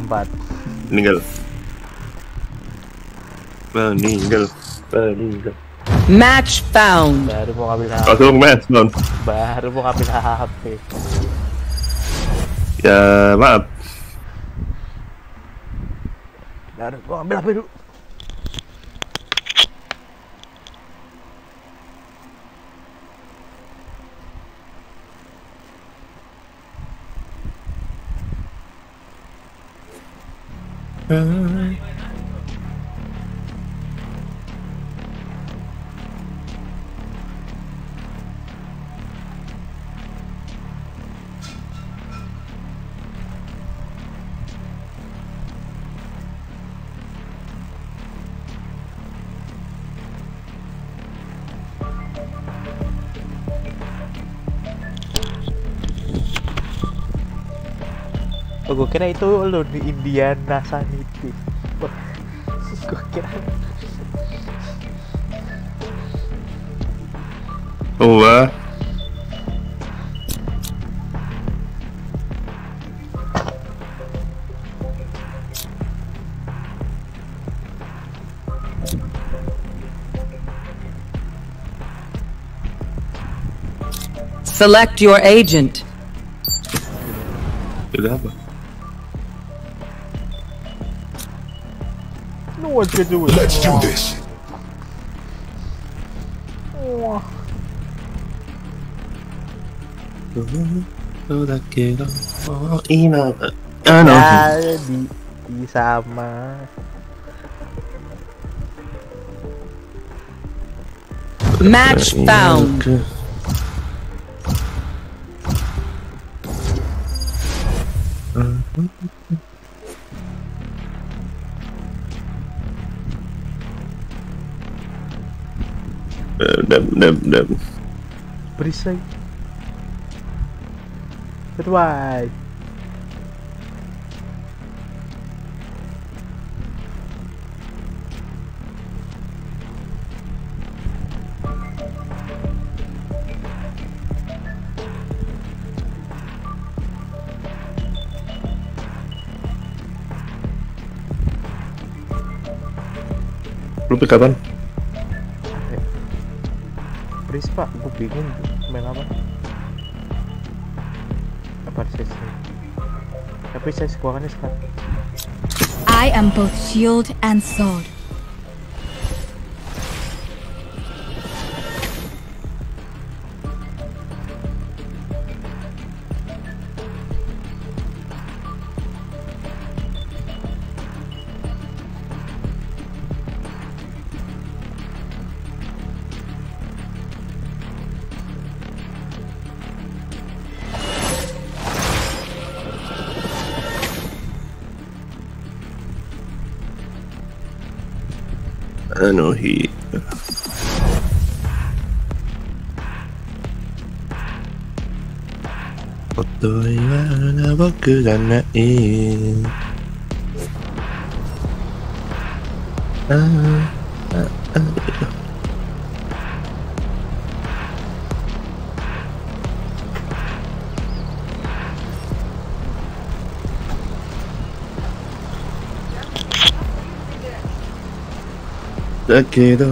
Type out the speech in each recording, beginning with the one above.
4. Meninggal. Match found. Baru mau ngambil HP. Langsung match, non. Baru mau ngambil HP. Ya maaf. Baru mau ngambil HP dulu. Oh, gue kira itu lo di Indiana Sanity. Gue kira. Wah. Select your agent. Udah apa? No one can do it. Let's do this. Di sama. Match found. Dam. Berisai. Goodbye. Lu pick kapan? Beris pak, gue bingung main apa. Apa sesi? Tapi saya sekuangannya sekarang. I am both shield and sword. Anohi. Otoi wa boku ga nai. Dakedo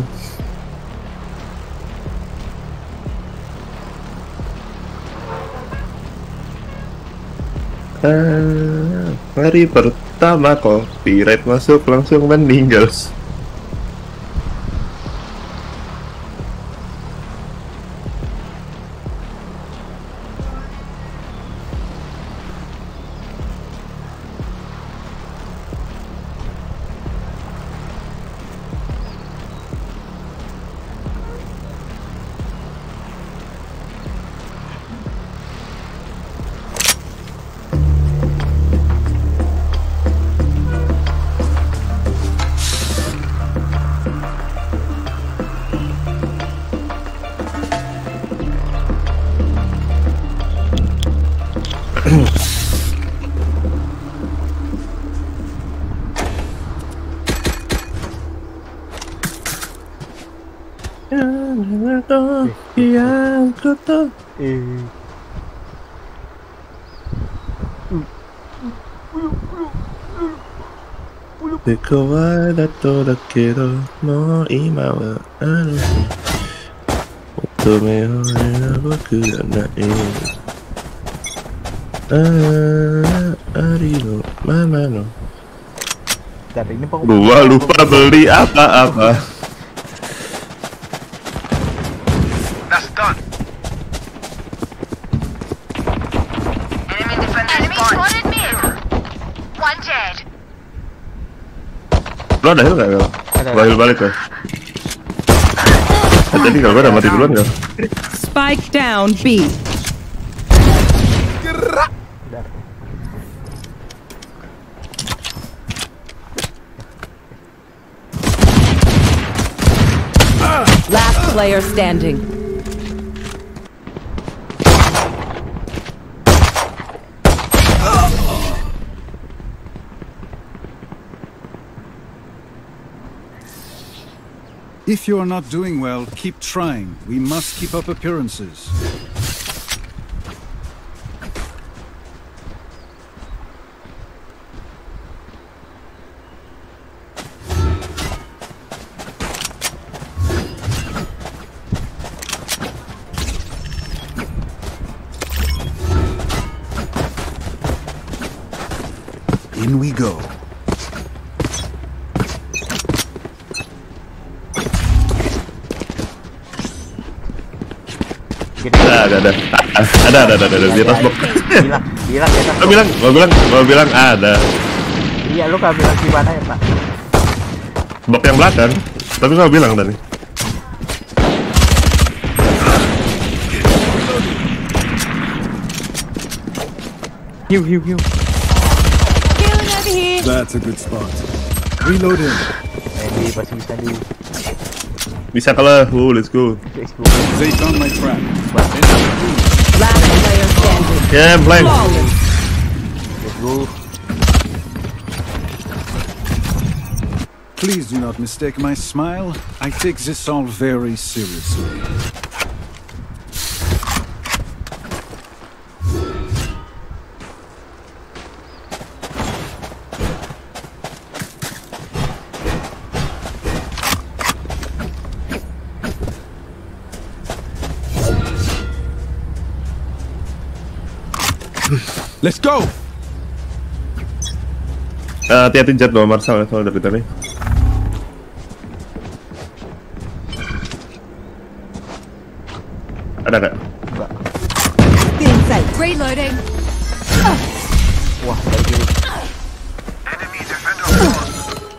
hari pertama copyright masuk langsung meninggal. Yang ku tahu. Beko wa dato dakedo mo ima wa anohi Otome hore na boku janai Ari no mama no. Bentar, ini kok Gua lupa beli apa-apa. That's done. Enemy spotted mid. One dead. Lo ada heal nggak kalau? Ada. Gua heal balik ya. Tadi kalau gua udah mati duluan nggak? Spike down B. Last player standing. If you are not doing well, keep trying. We must keep up appearances. In we go. Ada di atas box. Bilang ya kan. Gua bilang ada. Iya, lu gak bilang gimana ya, Pak? Box yang belakang. Tapi gua bilang tadi. Hiu. Healing over here. That's a good spot. Reloading. Ini pasti bisa di Bisa kalah. Let's go. explode. They found my trap. Last player standing. Yeah, blank. Flawless. Let's go. Please do not mistake my smile. I take this all very seriously. Let's go! Hati-hati jet loh, Marcel ya, soal dari tadi. Ada nggak? Reloading. Wah, dari kiri. Enemy defender lost.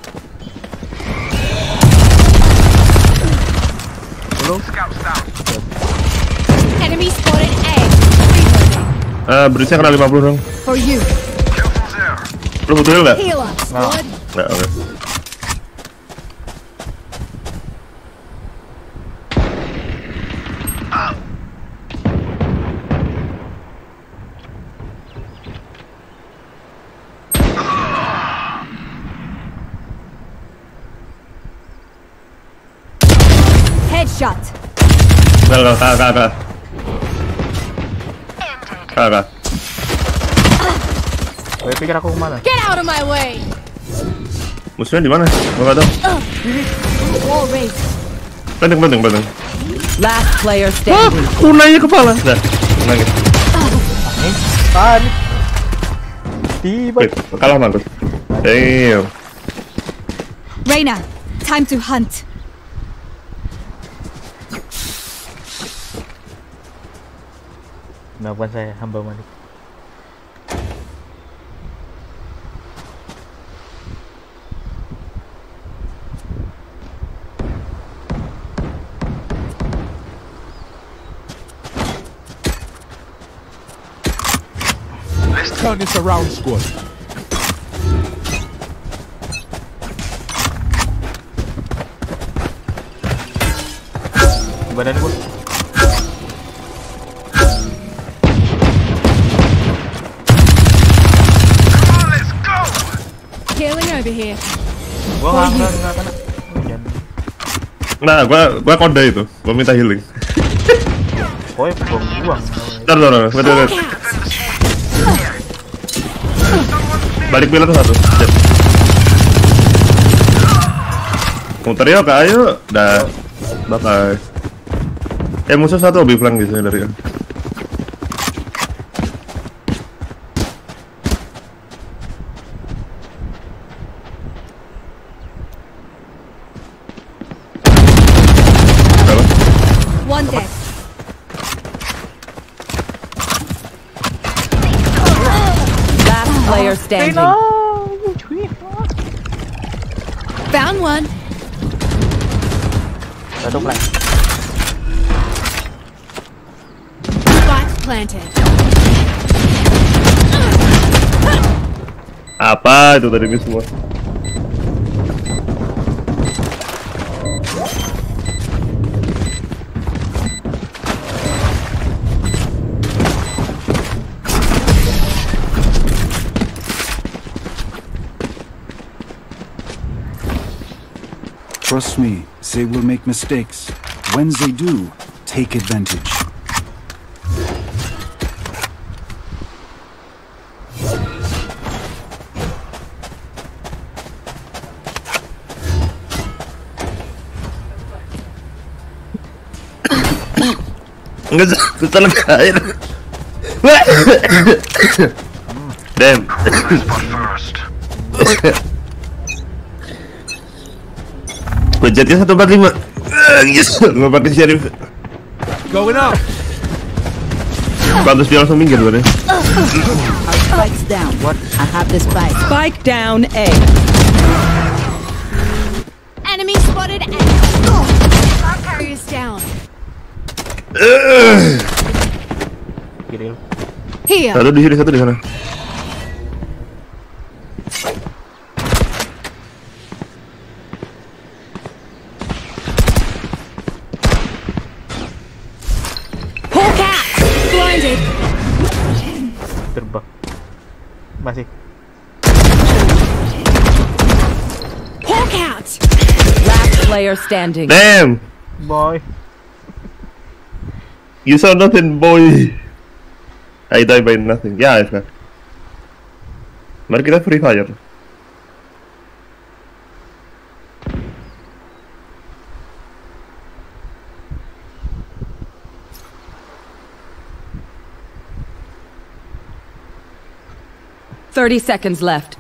Belum. Scouts down. Enemy spotted A. Reloading. Bridge-nya kena 50 dong. For you. Careful there. Lu butuh heal nggak? Heal up, squad. Nggak, oke. Headshot. Kakak. Gue pikir aku kemana? Get out of my way. Musuhnya di mana? Gua nggak tahu. Wall raised. Benteng. Last player standing. Kunanya kepala. Dah, nangis. Kan. Tiba. Wait, kalah mantus. Damn. Reyna, time to hunt. Maafkan saya, hamba Malik. Let's turn this around, squad. Badan gua. Come on, let's go. Healing over here. Gua nggak kena. Jangan. Nah, gua kode itu. Gua minta healing. Pokoknya buang. Bentar. Balik bila tuh satu. Jet. Muter yuk, Kak, ayo. Dah. Bye-bye. Musuh satu lebih flank gitu dari kan. One dead. Last player standing. Found one. Satu flank. Spot planted. Apa itu tadi ini semua? Trust me, they will make mistakes. When they do, take advantage. Enggak susah air. Damn. Budgetnya 145. Yes, lompat ke Sheriff. Going up! Pantas dia langsung minggir loh deh. Our spike's down. What? I have this spike. Spike down A. Enemy spotted. Carrier is down. Kiri. Here. Satu di sini, satu di sana. Hawk out. Blinded. Terbang. Masih. Hawk out. Last player standing. Damn. Boy. You saw nothing, boy. I die by nothing. Ya, AFK. Mari kita free fire. $30 seconds left.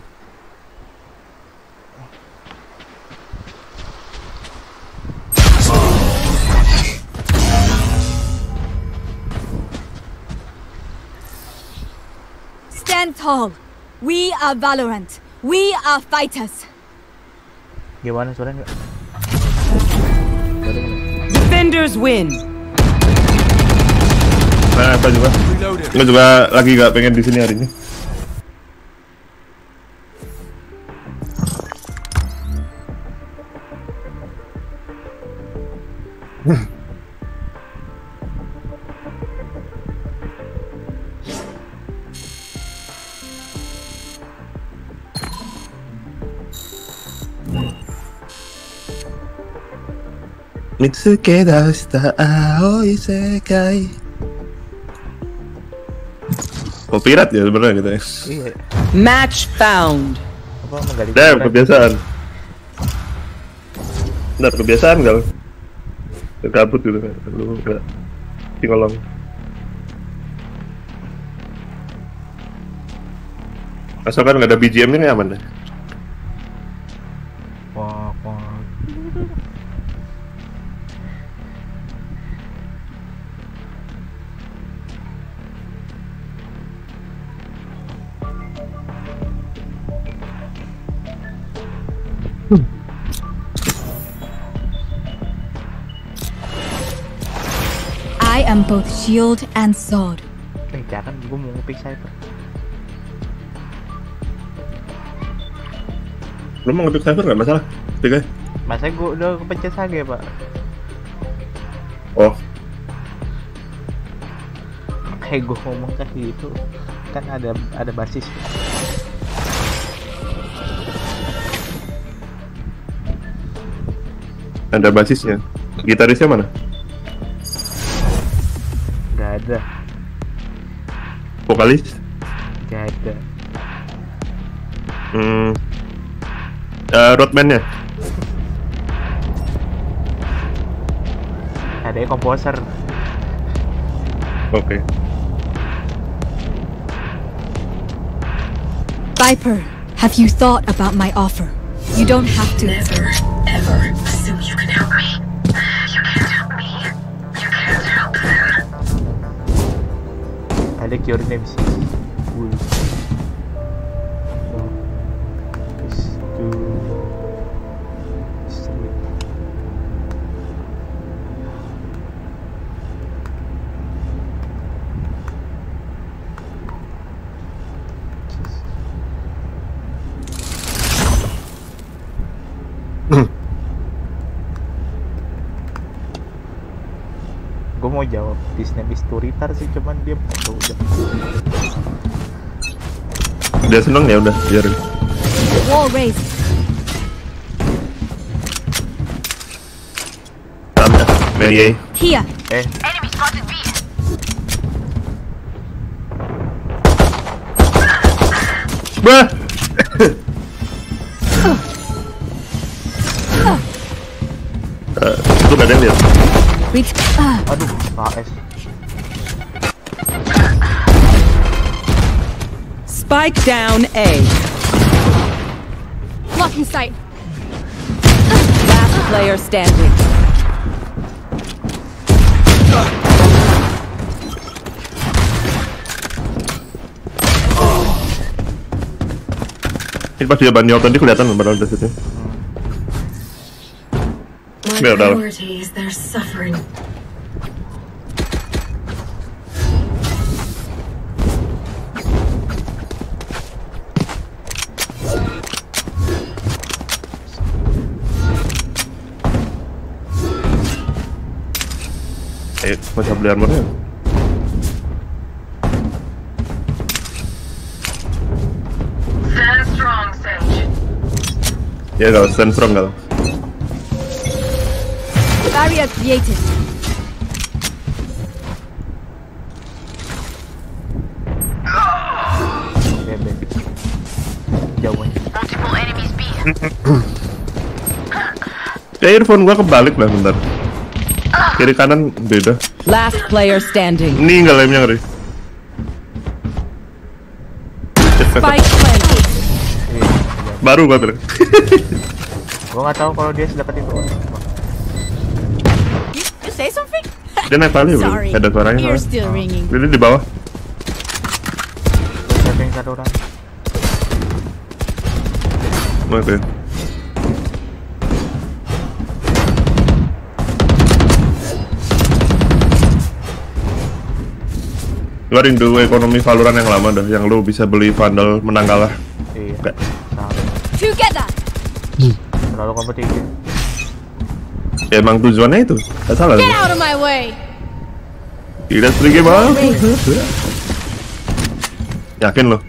Stand tall. We are Valorant. We are fighters. Gimana suaranya? Defenders win. Nah, apa juga? Gue juga lagi gak pengen di sini hari ini. Mitsuke dashita aoi sekai. Copyright ya sebenarnya gitu ya. Iya. Match found. Apa menggali? Damn, kebiasaan. Benar, kebiasaan gal. Kabut gitu kan. Lu enggak tinggalong. Asalkan nggak ada BGM ini aman deh. Wah, wah. I am both shield and sword. Jangan, gue mau nge-pick Cypher. Lu mau ngepick Cypher nggak masalah? Tiga. Masa gue udah kepencet Sage, Pak? Oh, Kayak gue ngomong tadi itu kan ada basis. ada basisnya. Gitarisnya mana? Gak ada. Vokalis? Gak ada. Roadman-nya? Ada komposer. Oke. Viper, have you thought about my offer? You don't have to. Never, ever assume you can help me. You can't help me. You can't help them. I like your name, sis. Cool. Is to street. Gue mau jawab this name is Turitar sih, cuman dia udah. Dia seneng ya udah biarin. Wall raised. Sama, Mary A. Here. Enemy spotted B. Bah. Itu gak ada yang lihat. Reach. Aduh, AS. Spike down A. Blocking sight. Last player standing. Ini pas dia banyak tadi kelihatan padahal dari situ. My Biar udah. priority is their suffering. Masa beli armornya? Stand strong, Sage. Ya kalau stand strong kalau. Barrier created. Bebe. Jauhan. Multiple enemies B. Kayak earphone gua kebalik lah bentar. Kiri kanan beda. Last player standing. Ini enggak lemnya ngeri. Spike planted. Baru gua tuh. Gue nggak tahu kalau dia sedapat itu. You say something? Dia naik kali belum? Sorry. Ada suaranya Ears soalnya. still ringing. Dia di bawah. Ada yang satu orang. Oke. Gua rindu ekonomi Valorant yang lama dah, yang lu bisa beli Vandal menang kalah. Iya. Kayak Sama. Together. Terlalu kompetitif. ya emang tujuannya itu, gak salah. Get out of my way. Tidak sedikit banget. Yakin lo?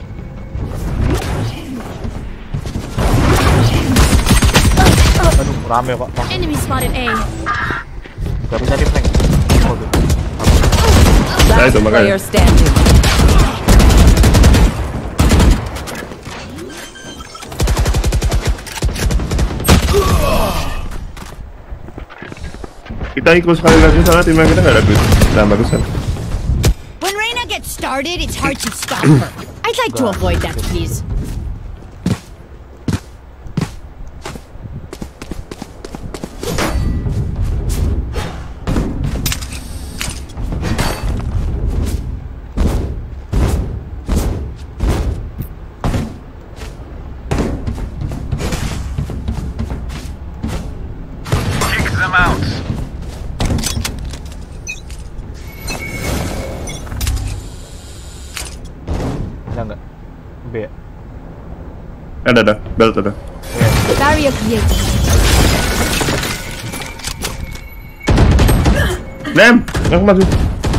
Aduh, rame kok. Enemy spotted A. Gak bisa di flank. Waduh. Last itu makanya. player standing. Kita ikut sekali lagi soalnya tim kita gak ada duit. Nah bagus kan. When Reyna gets started, it's hard to stop her. I'd like to avoid that, please. Kick them out. Enggak. B ya? Ada, belt ada. Barrier created. Nem, nggak masuk.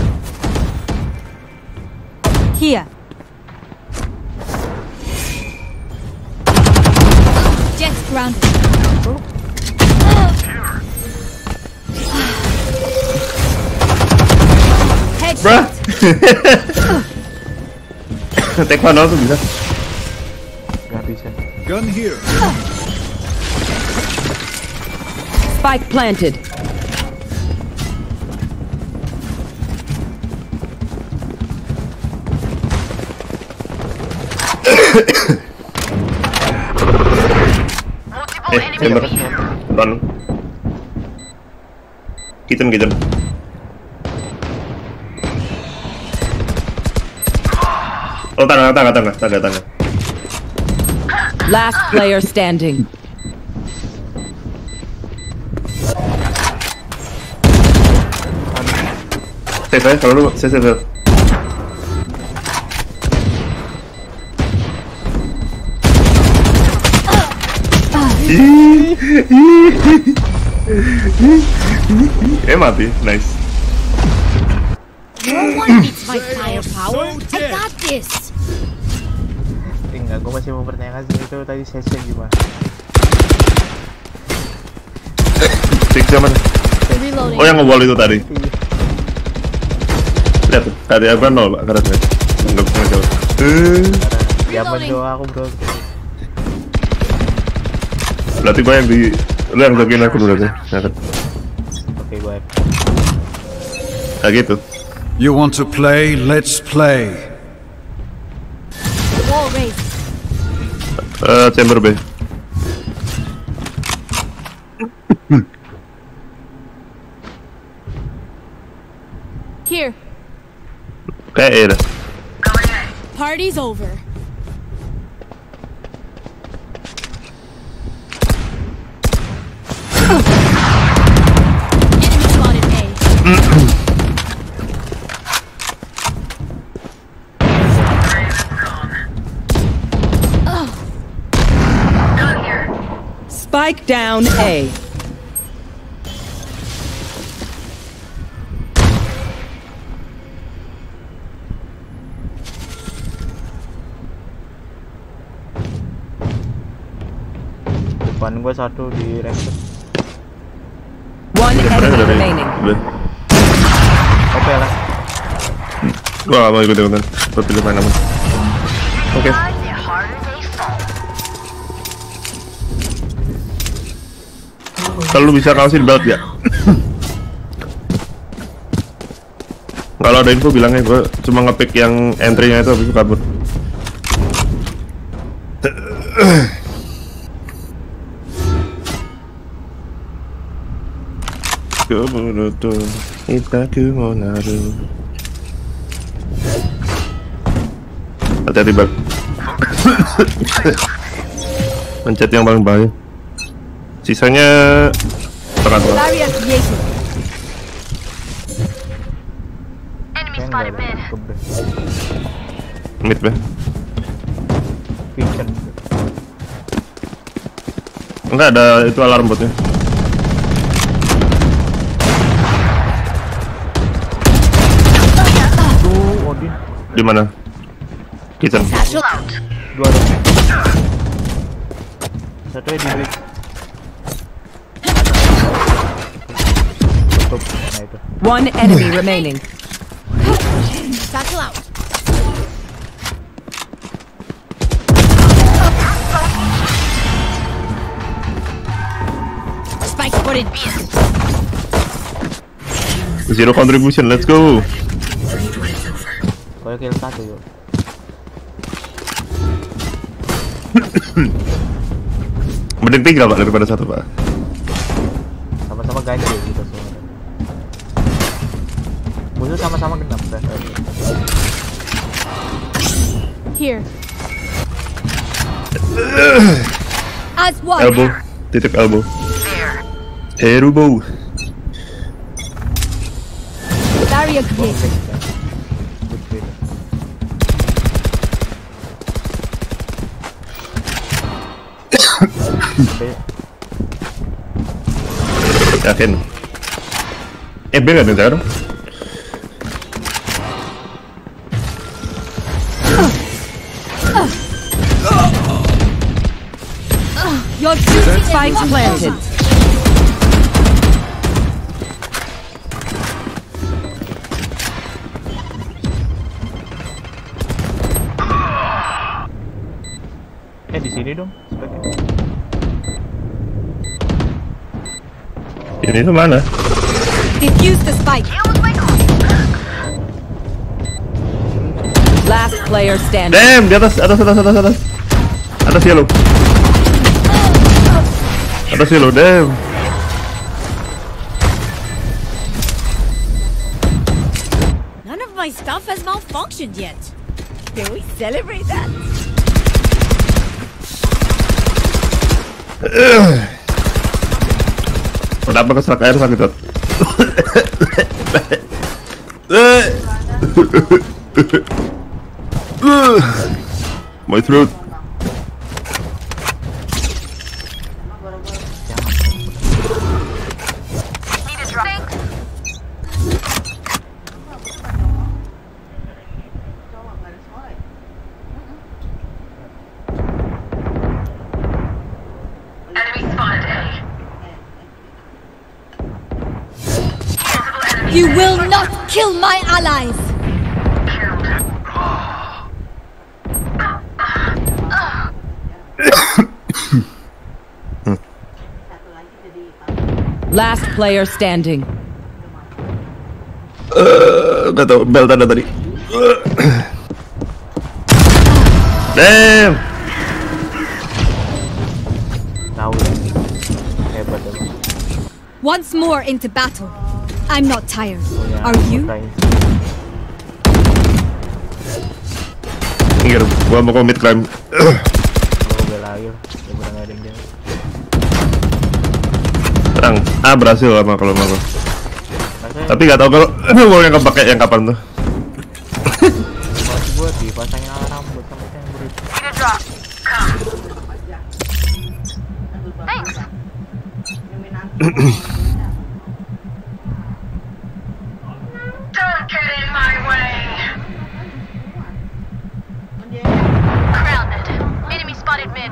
Here. Jet grounded. Bruh. Headshot. Taekwondo tuh bisa. Gak bisa. Gun here. Spike planted. Chamber. Run. Kitchen. Oh, tangga. Last player standing. Save kalau lu save. Mati, nice. No one beats my firepower. I got this. Enggak, gue masih mau bertanya itu tadi session gimana? Cek mana? Oh, yang nge-wall itu tadi. Lihat tuh, tadi apa 0 Pak, karena saya nggak bisa ngejauh. Zaman doa aku bro. Berarti gue yang di, lu yang jagain aku berarti. Oke, gue. Nah gitu. You want to play? Let's play. Wall raised. Chamber B. Here. Kayak dah. Party's over. Enemy spotted A. Spike down A. Depan gue satu di reset. One enemy remaining. Oke lah. Gua gak mau ikut-ikutan. Gua pilih main aman. Oke. Kalau bisa kawasin belt ya. Kalau ada info bilangnya, gue cuma ngepick yang entry-nya itu habis itu kabur. Keburutu itaku monaru. Hati-hati bang. Pencet yang paling bahaya. Sisanya tengah. Mid be. Enggak ada itu alarm botnya. Di mana? Kitchen. Dua ada. Satu di bridge. Tutup. Nah itu. One enemy remaining. Satchel out. Spike spotted B. Zero contribution, let's go. Kalau kill satu yuk. Mending 3 Pak daripada 1 Pak. Sama-sama ganjil gitu semua. Musuh sama-sama genap kan. Here. As one. Elbow, titik elbow. Elbow. Barrier created. Yakin. B nggak ada sekarang? Your duty spikes planted. Di sini dong. Ini tuh mana? Defuse the spike. Last player standing. Damn, di atas. Atas yellow. Atas yellow, damn. None of my stuff has malfunctioned yet. Can we celebrate that? Kenapa keserak air sakit banget? My throat. Enemy spotted A. You will not kill my allies! Last player standing. Gak tau, bel tanda tadi. Damn. Tahu hebat ya. Once more into battle. I'm not tired. Ya, Are you? Ingat, gua mau commit climb. Kalau bela air, ya benar nggak ada yang jalan. Terang, berhasil sama kalau mau. Rasanya Tapi nggak tahu kalau mau yang kepake yang kapan tuh. masih buat dipasangin alat rambut sama yang berit. Need a drop. Come. Thanks. Don't get in my way. Grounded. Enemy spotted mid.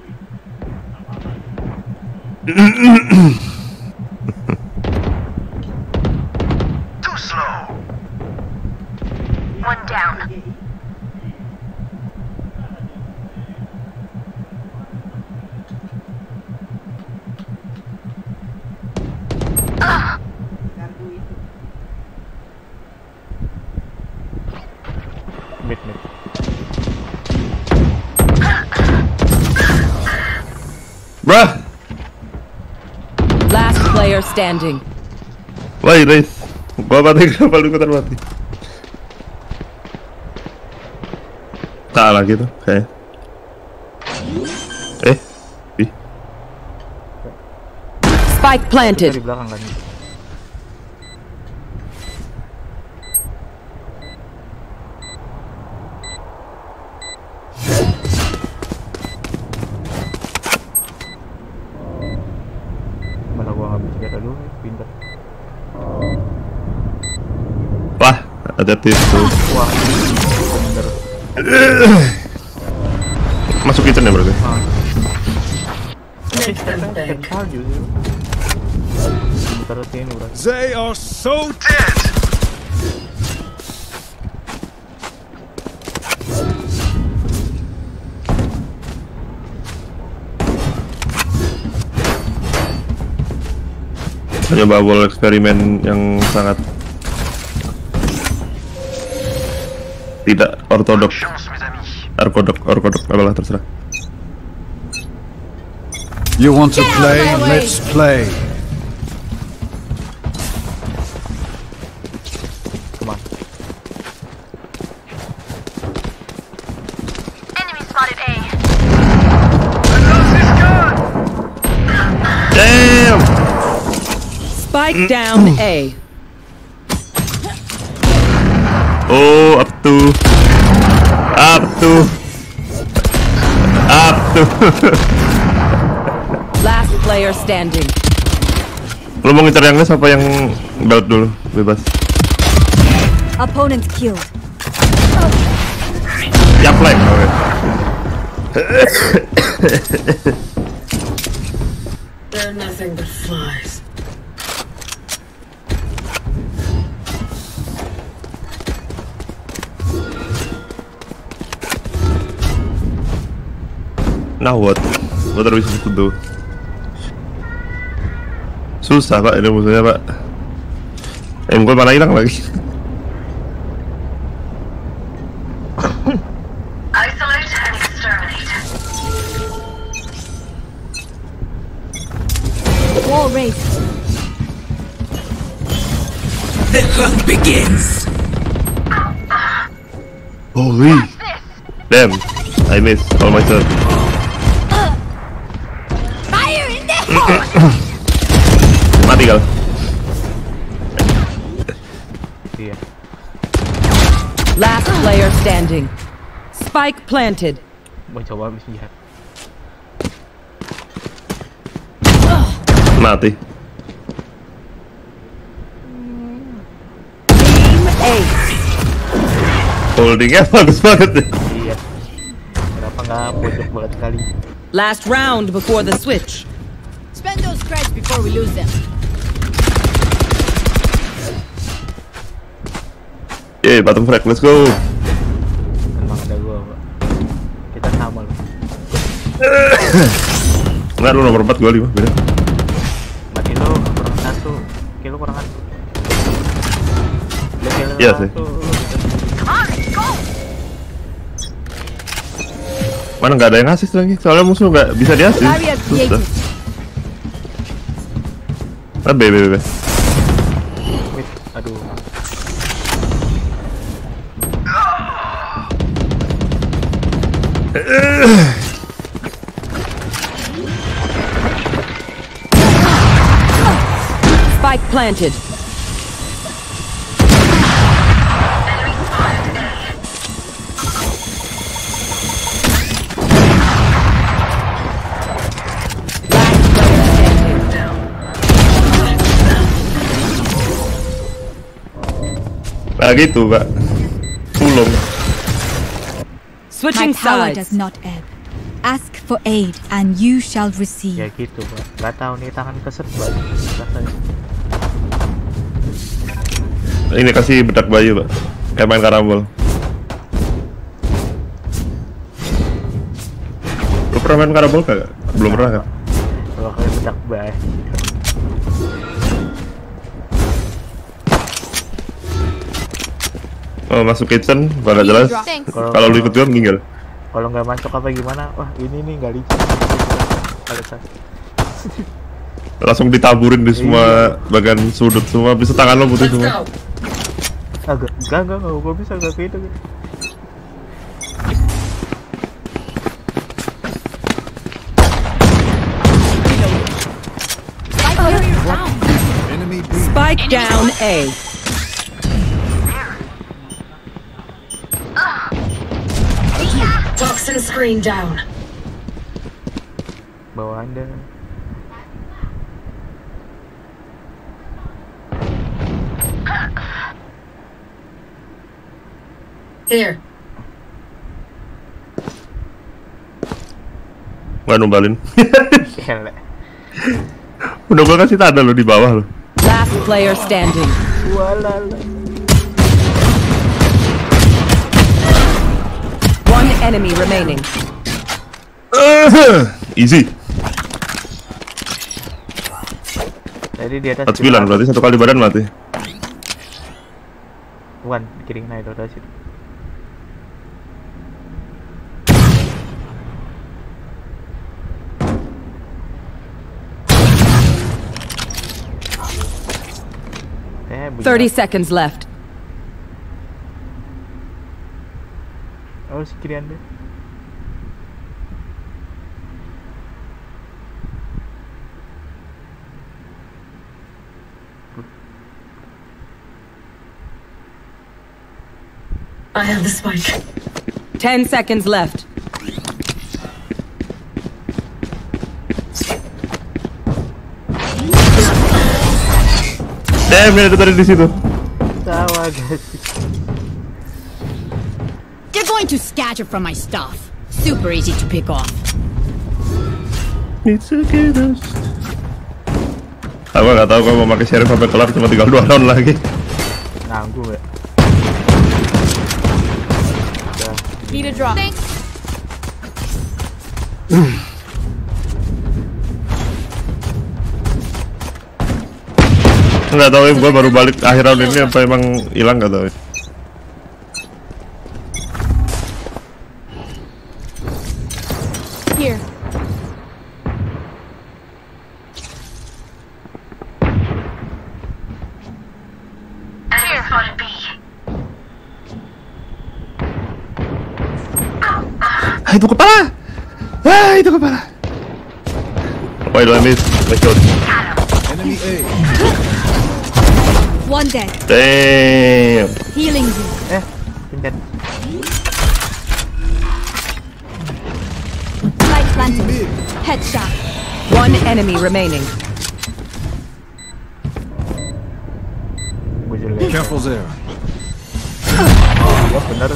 Too slow. One down. Mid. Bruh, Last player standing. why race? Gua mati kenapa lu ikutan mati? Salah gitu, kayak. Ih. Spike planted. Di belakang kan. Malah gua nggak bisa jaga dulu, pintar. Wah, ada tisu. Wah, bener. Masuk kitchen ya berarti. Kental juga. Bentar sini berarti. They are so dead. Coba wall eksperimen yang sangat tidak ortodok, orkodok, apalah terserah. You want to Get out of play? my way. Let's play. Kemana? Enemy spotted A. Damn! Spike down A. Oh, up to. Last player standing. Lu mau ngincer yang nges apa yang belt dulu? Bebas. Opponent killed. Siap flank. Oke. They're nothing but flies. Now what? What are we supposed to do? Susah pak, ini musuhnya pak. Gue mana hilang lagi? Wall raised. The hunt begins. Holy. Damn. I missed all my turn. Fire in the hole! Mati kal. Iya. Last player standing. Spike planted. Mau coba habis lihat. Mati. Team Ace. Holdingnya bagus banget deh. Iya. Kenapa nggak pojok banget kali? Last round before the switch. Spend those credits before we lose them. Yeay, bottom frag, let's go. Emang ada gua, Pak. Kita sama loh. Enggak, lu nomor 4, gua 5, beda. Mati lu kurang 1, kill lu kurang 1. Iya sih. Mana nggak ada yang asis lagi, soalnya musuh nggak bisa diasis. Barrier created. Ah, B. Wait, aduh. Spike planted. Nah gitu, Pak. Tulung. My Switching power sides. does not ebb. Ask for aid and you shall receive. Ya gitu, Pak. Gak tahu nih tangan keserbat rasanya. Ini kasih bedak bayu, Pak. Kayak main karambol. Lu pernah main karambol kagak? Belum pernah kan? Kalau kayak bedak bayi. Oh, masuk kitchen, gak jelas. Thanks. Kalau lu ikut gua meninggal. Kalau nggak masuk apa gimana? Wah, ini nih nggak licin. Alasan. Langsung ditaburin di semua bagian sudut semua, bisa tangan lo putih semua. Enggak, gua bisa gak kayak gitu. Enemy B. Spike down A. Toxin screen down. Bawa Anda. Here. Gak numbalin. Gila. Udah gua kasih tanda lo di bawah lo. Last player standing. Walala. One enemy remaining. Easy. Jadi di atas 49 berarti 1 kali badan mati. Wan, kiring naik dari situ. Begini. 30 seconds left. Oh, si kiri Anda. I have the spike. 10 seconds left. Damn, ada tadi di situ. Tawa guys. They're going to scatter from my stuff. Super easy to pick off. It's okay, dust. Aku nggak tahu kalau mau pakai sheriff sampai kelar, cuma tinggal 2 round lagi. Nanggung ya. Need a drop. Thanks. Nggak tahu ya, gua baru balik akhir round ini apa emang hilang nggak tahu. Here. Itu kepala. Itu kepala. Why do I miss? My shot. Enemy A. One dead. Damn. Healing you. Pindah. Light planted. Headshot. One enemy remaining. Careful there. Oh, bener.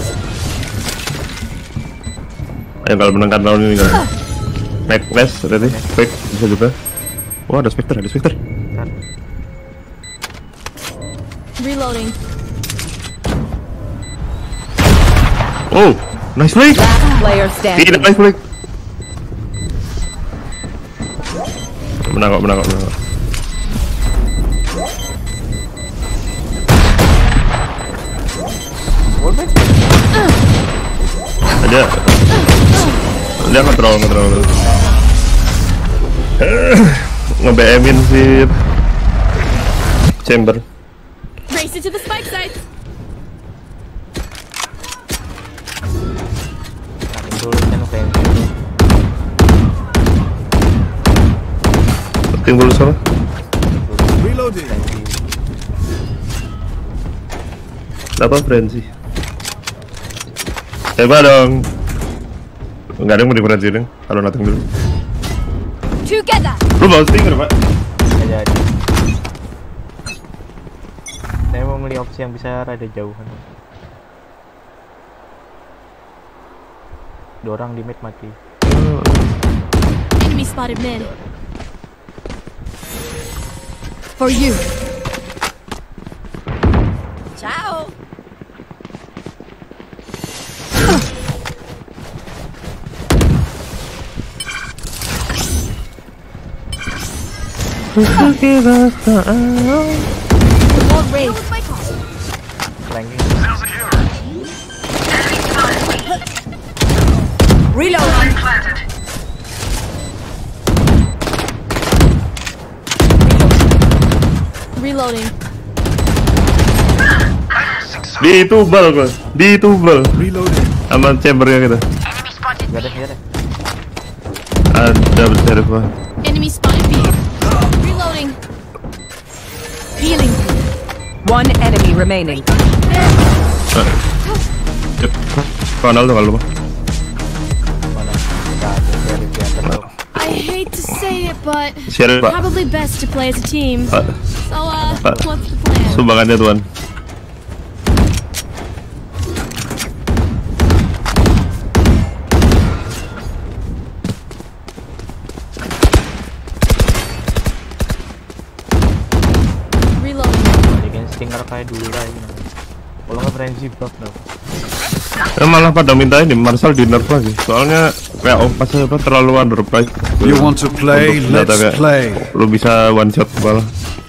Ayo kalau menangkan round ini kan. Make flash, ready? Quick, bisa juga. Wah, ada Spectre, ada Spectre. Reloading. Oh, nice flick. Last player Tidak, standing. nice flick. Menang kok. Dia nge-troll. Nge-BM-in si Chamber. Race it to the spike site. Timbul sana. Reloading. Dapat frenzy. Coba dong. Enggak ada yang mau di frenzy dong. Kalau nothing dulu. Together. Lu bawa stinger, Pak? Nggak jadi. Saya mau milih opsi yang bisa rada jauhan. Dua orang di mid mati. Enemy spotted mid. For you. Ciao. More raid. Flanking. Reloading. Planted. Reloading. Ditubal. Reloading. Sama chambernya kita. Enemy spotted. Gak ada. Ada besar Pak. Enemy spotted B. Reloading. Healing. One enemy remaining. Kanal tuh kalau Pak. Mana? Gak ada dari di atas tuh. I hate to say it, but Share Pak. probably best to play as a team. Pak. So, Pak. what's the plan? Sumbangannya Tuan. Reloading. Bikin stinger kayak dulu lagi. Kalau nggak frenzy buff dong. Malah pada minta ini Marshall di nerf lagi. Soalnya kayak pas apa terlalu underpriced. You want to play? Untuk senjata Let's kayak play. Lu bisa one shot malah.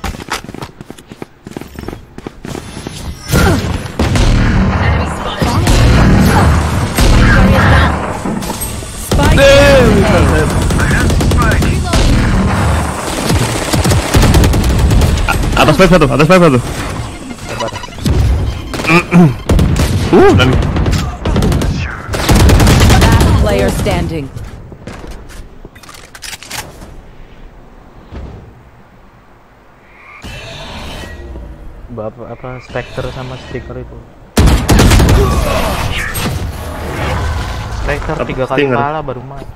Atas pipe satu. Dan Last player standing. Apa Spectre sama sticker itu. Spectre 3 kali stinger. kalah baru mati.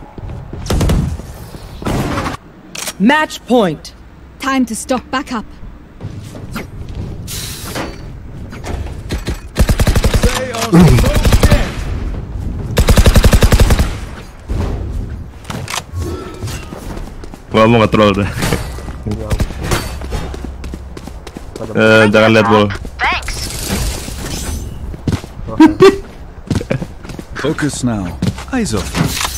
Match point. Time to stock back up. They are so dead. gua mau nge-troll deh. Jangan lihat bol. Thanks. Focus now. Eyes off.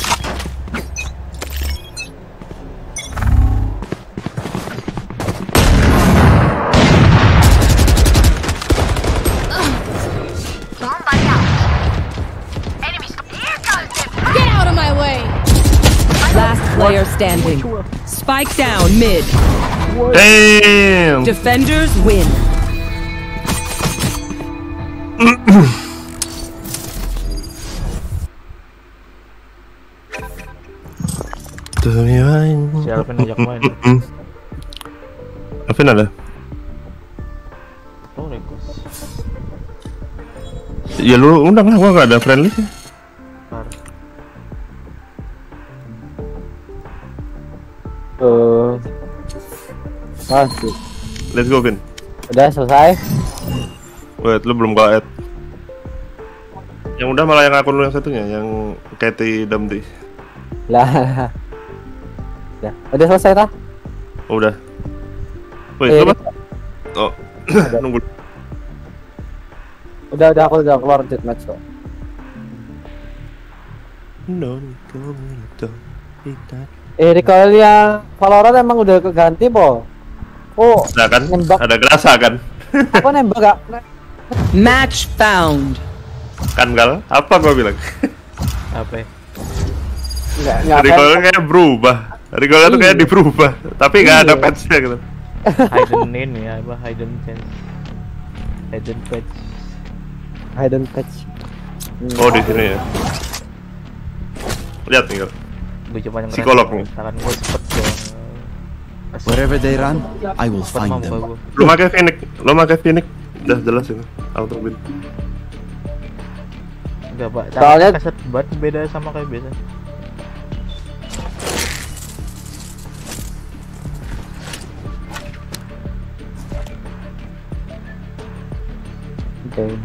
Somebody out. Enemy spotted. Here goes the Get out of my way. Last player standing. Spike down mid. Damn. Defenders win. Si Alvin ajak main. Alvin ada? Oh, request. Ya lu undang lah, gua gak ada friendly sih. Masih. Let's go, Vin. Udah selesai. Wait, lu belum gua add. Yang udah malah yang akun lu yang satunya, yang Katy Damdi. Lah. Ya, udah selesai tah? Udah. Wait, lu apa? Oh, nunggu. Udah aku udah keluar deathmatch kok. Recoil yang Valorant emang udah keganti po. Oh, nah kan? nembak. Ada gerasa kan? Apa nembak gak? Match found. Kan Gal? Apa gua bilang? Apa? Enggak Recoilnya kayak berubah. Recoilnya tuh kayak diberubah, tapi nggak ada patch-nya gitu. Hidden ini ya, apa hidden patch. Hidden patch. Hidden patch. Oh, di sini ya. Lihat nih, Gal. Gue cuma yang Psikolog nih. tangan gue cepet dong. Wherever they run, I will Cepet find mampu them. gue. Lo pakai Phoenix. Udah jelas ini. Auto win. Enggak, Pak. Soalnya- Kaset banget beda sama kayak biasa. Oke.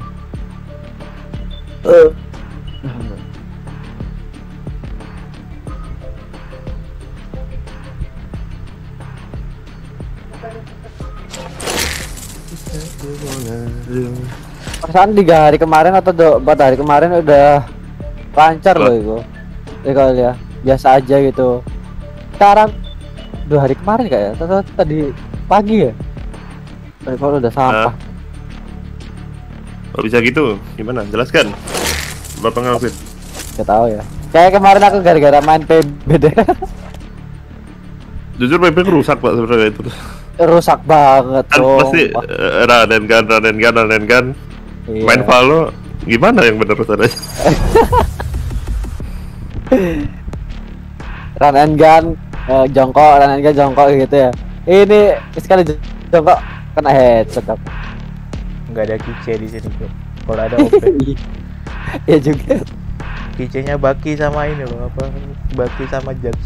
Perasaan 3 hari kemarin atau 4 hari kemarin udah lancar loh itu. Kalau ya biasa aja gitu. Sekarang 2 hari kemarin kayak atau tadi pagi ya. Kalau udah sampah. Kok bisa gitu? Gimana? Jelaskan. Berapa ngelakuin? Gak tahu ya. Kayak kemarin aku gara-gara main PB deh. Jujur PB rusak Pak sebenarnya itu. Rusak banget Kan tuh. pasti run and gun. Iya. Main Valo gimana yang bener caranya? Run and gun, jongkok, run and gun, jongkok gitu ya. Ini sekali jongkok kena headshot. Enggak ada kice di sini, Bro. Kalau ada OP. Ya juga. Kicenya Baki sama ini loh, apa? Baki sama Jabs.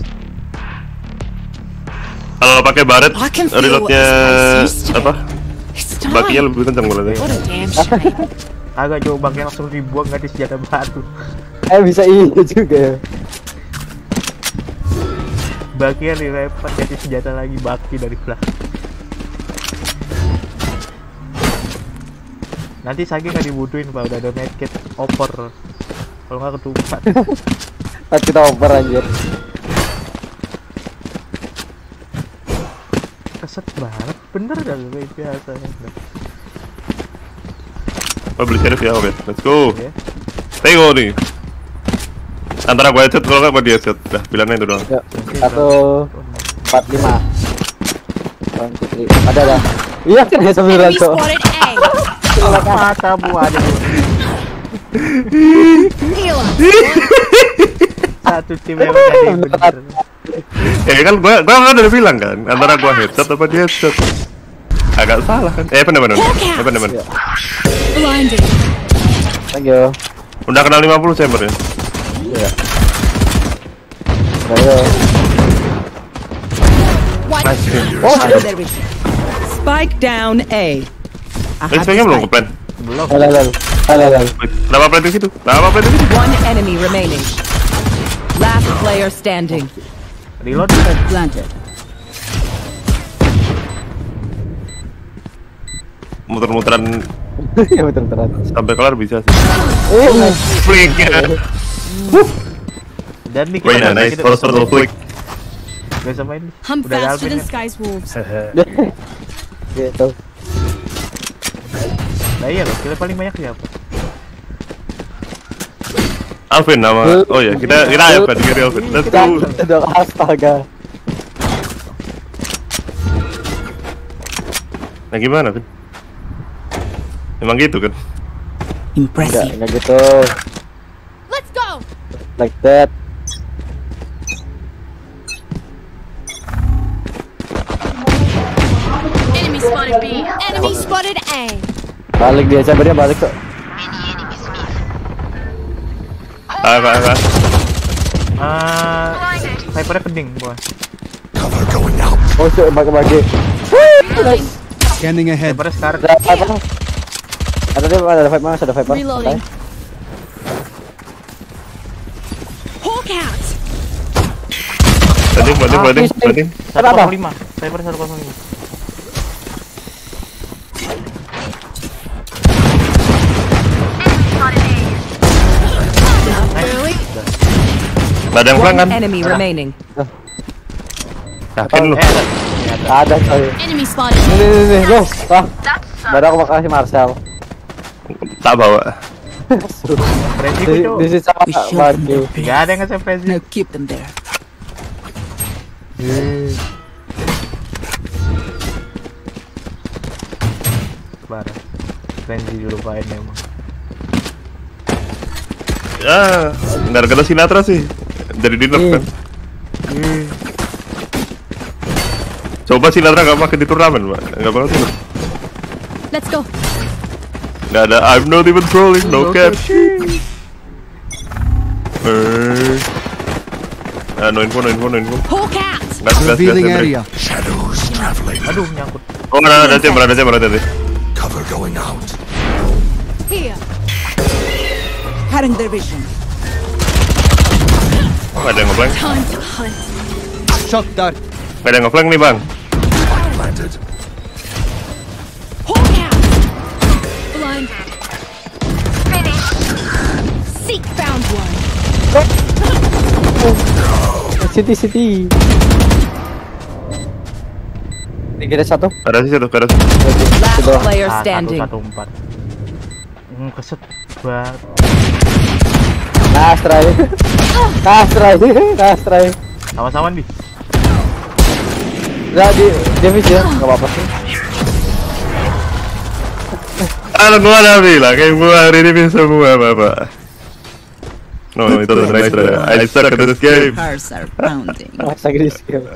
Kalau pakai Barret, I can feel what reloadnya this place used to be. apa? It's time. Bakinya lebih kencang mulanya. What a damn shame. Agak jauh Baki langsung dibuang ganti senjata baru. Bisa iya juga ya. Baki yang dilempar ganti senjata lagi Baki dari belakang. Nanti Sagi nggak dibutuhin Pak, udah ada medkit over. Kalau nggak ketupat. Pas kita over anjir. Keset banget, bener gak lu kayak biasa. Oh, beli sheriff ya, oke. Let's go. Oke. Tengok nih. Antara gua headshot kalau nggak gua di headshot. Dah, pilihannya itu doang. Yuk, 145. Ada. Iya kan ya sambil Enemy ranto. spotted A. Mata bu ada bu. Heal up. Satu tim yang tadi bener. Ya kan gua kan udah bilang kan, antara gua headshot apa dia headshot. Agak salah kan? Bener. Blinded. Thank you. Udah kenal 50 chamber ya? Iya. Ayo. One. Oh, There we go. Spike down A. I have Spike-nya the belum ke spike. plan. Belum. Halo. Kenapa plan di situ? Kenapa plan di situ? One enemy remaining. Last player standing. Reload. Planted. Muter-muteran Ya betul. sampai kelar bisa sih. Nice. Flicknya. Dan nih Wait, nice. First turtle flick. Gak sama ini. I'm Udah ada faster Alvin than ya. Sky's wolves. Gitu. Nah iya loh, kita paling banyak siapa? Alvin nama. Oh ya, kita ayam kan kiri Alvin. Let's go. Udah astaga. Nah gimana Vin? Emang gitu kan? Enggak gitu. Let's go. Like that. spotted B. Enemy spotted A. Balik dia, sabarnya balik kok. Apa? Snipernya pening, bukan? Oh, cok, bagi-bagi. Scanning ahead. Snipernya sekarang. Ada Viper. Ada Viper, Mas, ada Viper. Reloading. Hawk out. Banding. 105. Sniper 105. Nggak ada yang flank kan? Enemy remaining. Yakin lu? Ada coy. Enemy spotted. Nih, loh. Wah. Baru aku bakal kasih Marcel. Tak bawa. Frenzy ku, Cuk. This is sama bagi. Nggak ada yang nge-save Frenzy. Now keep them there. Parah. Frenzy dulu main emang. Ya, gara-gara Sinatra sih. Dari dinner kan. Coba Sinatra gak pakai di turnamen, Pak. Gak bakal sih. Let's go. Gak ada, I'm not even trolling, no cap. No info. Hawk out. Gas. Revealing area. Aduh, nyangkut. Oh, ada chamber. Here. Cutting their vision. Oh, ada yang nge-flank. Time to hunt. Shock dart. Gak ada yang nge-flank nih, Bang. Hawk out. Blind. Seek found one. City. Tiga satu. Ada sih. Last player Ah, standing. 114. Keset banget. Nice try. Sama-sama nih. Nah, di Davis ya, nggak apa-apa sih. Kalau gua ada bilang, kayak gua hari ini bisa semua, Bapak. No, itu udah nice try. I suck at this game. Hearts are pounding. Masa gini skill.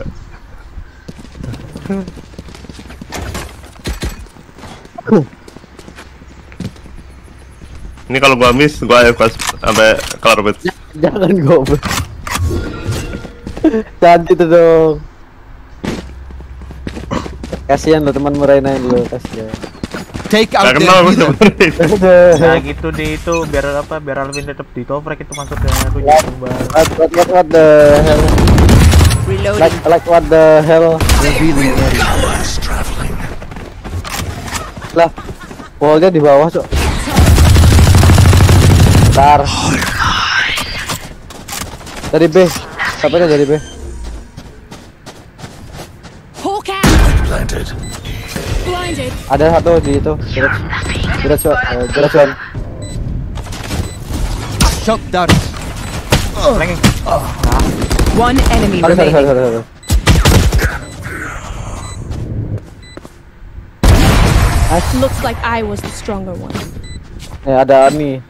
Ini kalau gua miss, gua pas sampai kelar bet. Jangan goblok. Jangan gitu dong. Kasihan lo teman merainain lo, kasihan. Take Gak out kenal gua their leader. sebenernya. Nah gitu deh itu biar Alvin tetap di top rank itu maksudnya aku coba. What the hell? Reloading. Like what the hell? Revealing area. Lah, wallnya di bawah cok. Bentar. Dari B. Sampai dari B. Hawk out. Blinded. Ada satu di itu. Gerak cuan. Shock dart. Flanking. One enemy Sorry. remaining. Looks like I was the stronger one. Ya ada nih.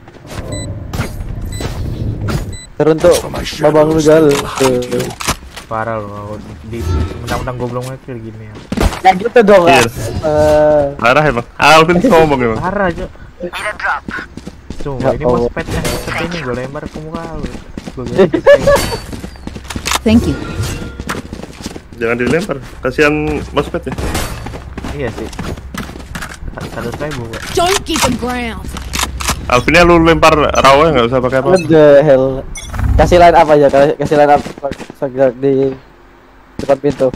Teruntuk babang lu gal. Parah loh di menang-menang gobloknya kayak gini ya. Ya gitu dong. Iya. Ah. Parah emang. Alvin ngomong emang. Parah aja. Tuh, Ya ini Allah. mousepad-nya seperti ini gue lempar ke muka lu. Gue Thank you. Jangan dilempar. Kasihan mousepad ya. Iya sih. 100.000 gua. Don't give them ground. Alvinnya lu lempar rawa nggak usah pakai apa. What the hell? Kasih line up aja, kasih line up di depan pintu.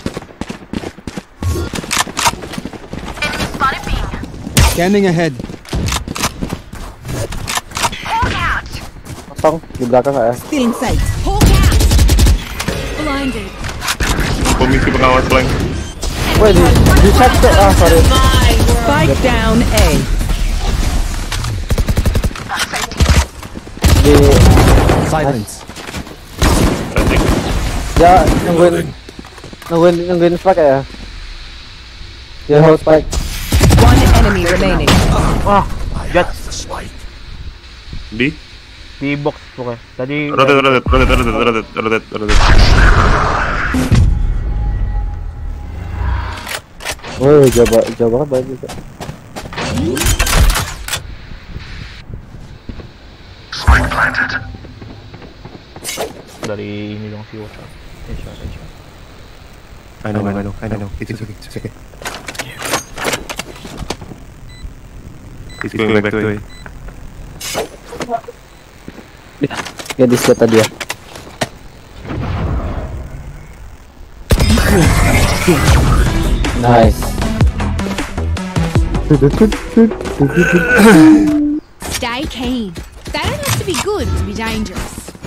Scanning ahead. Kosong di belakang nggak ya? Still in sight. Hawk out. Blinded. Komisi pengawas flank. Woi di chat tuh. Ah sorry. Spike down A. Di Silence. ya nungguin spike ya. Ya hold spike. One enemy remaining. Wah, jat Di. di box pokoknya. Tadi Rotate. Oh, jauh banget banget juga. Spike planted. Dari ini dong si Wota. Headshot. I know. It's okay. He's going back to A. Gadis kata dia. Nice. Stay keen. They don't have to be good to be dangerous.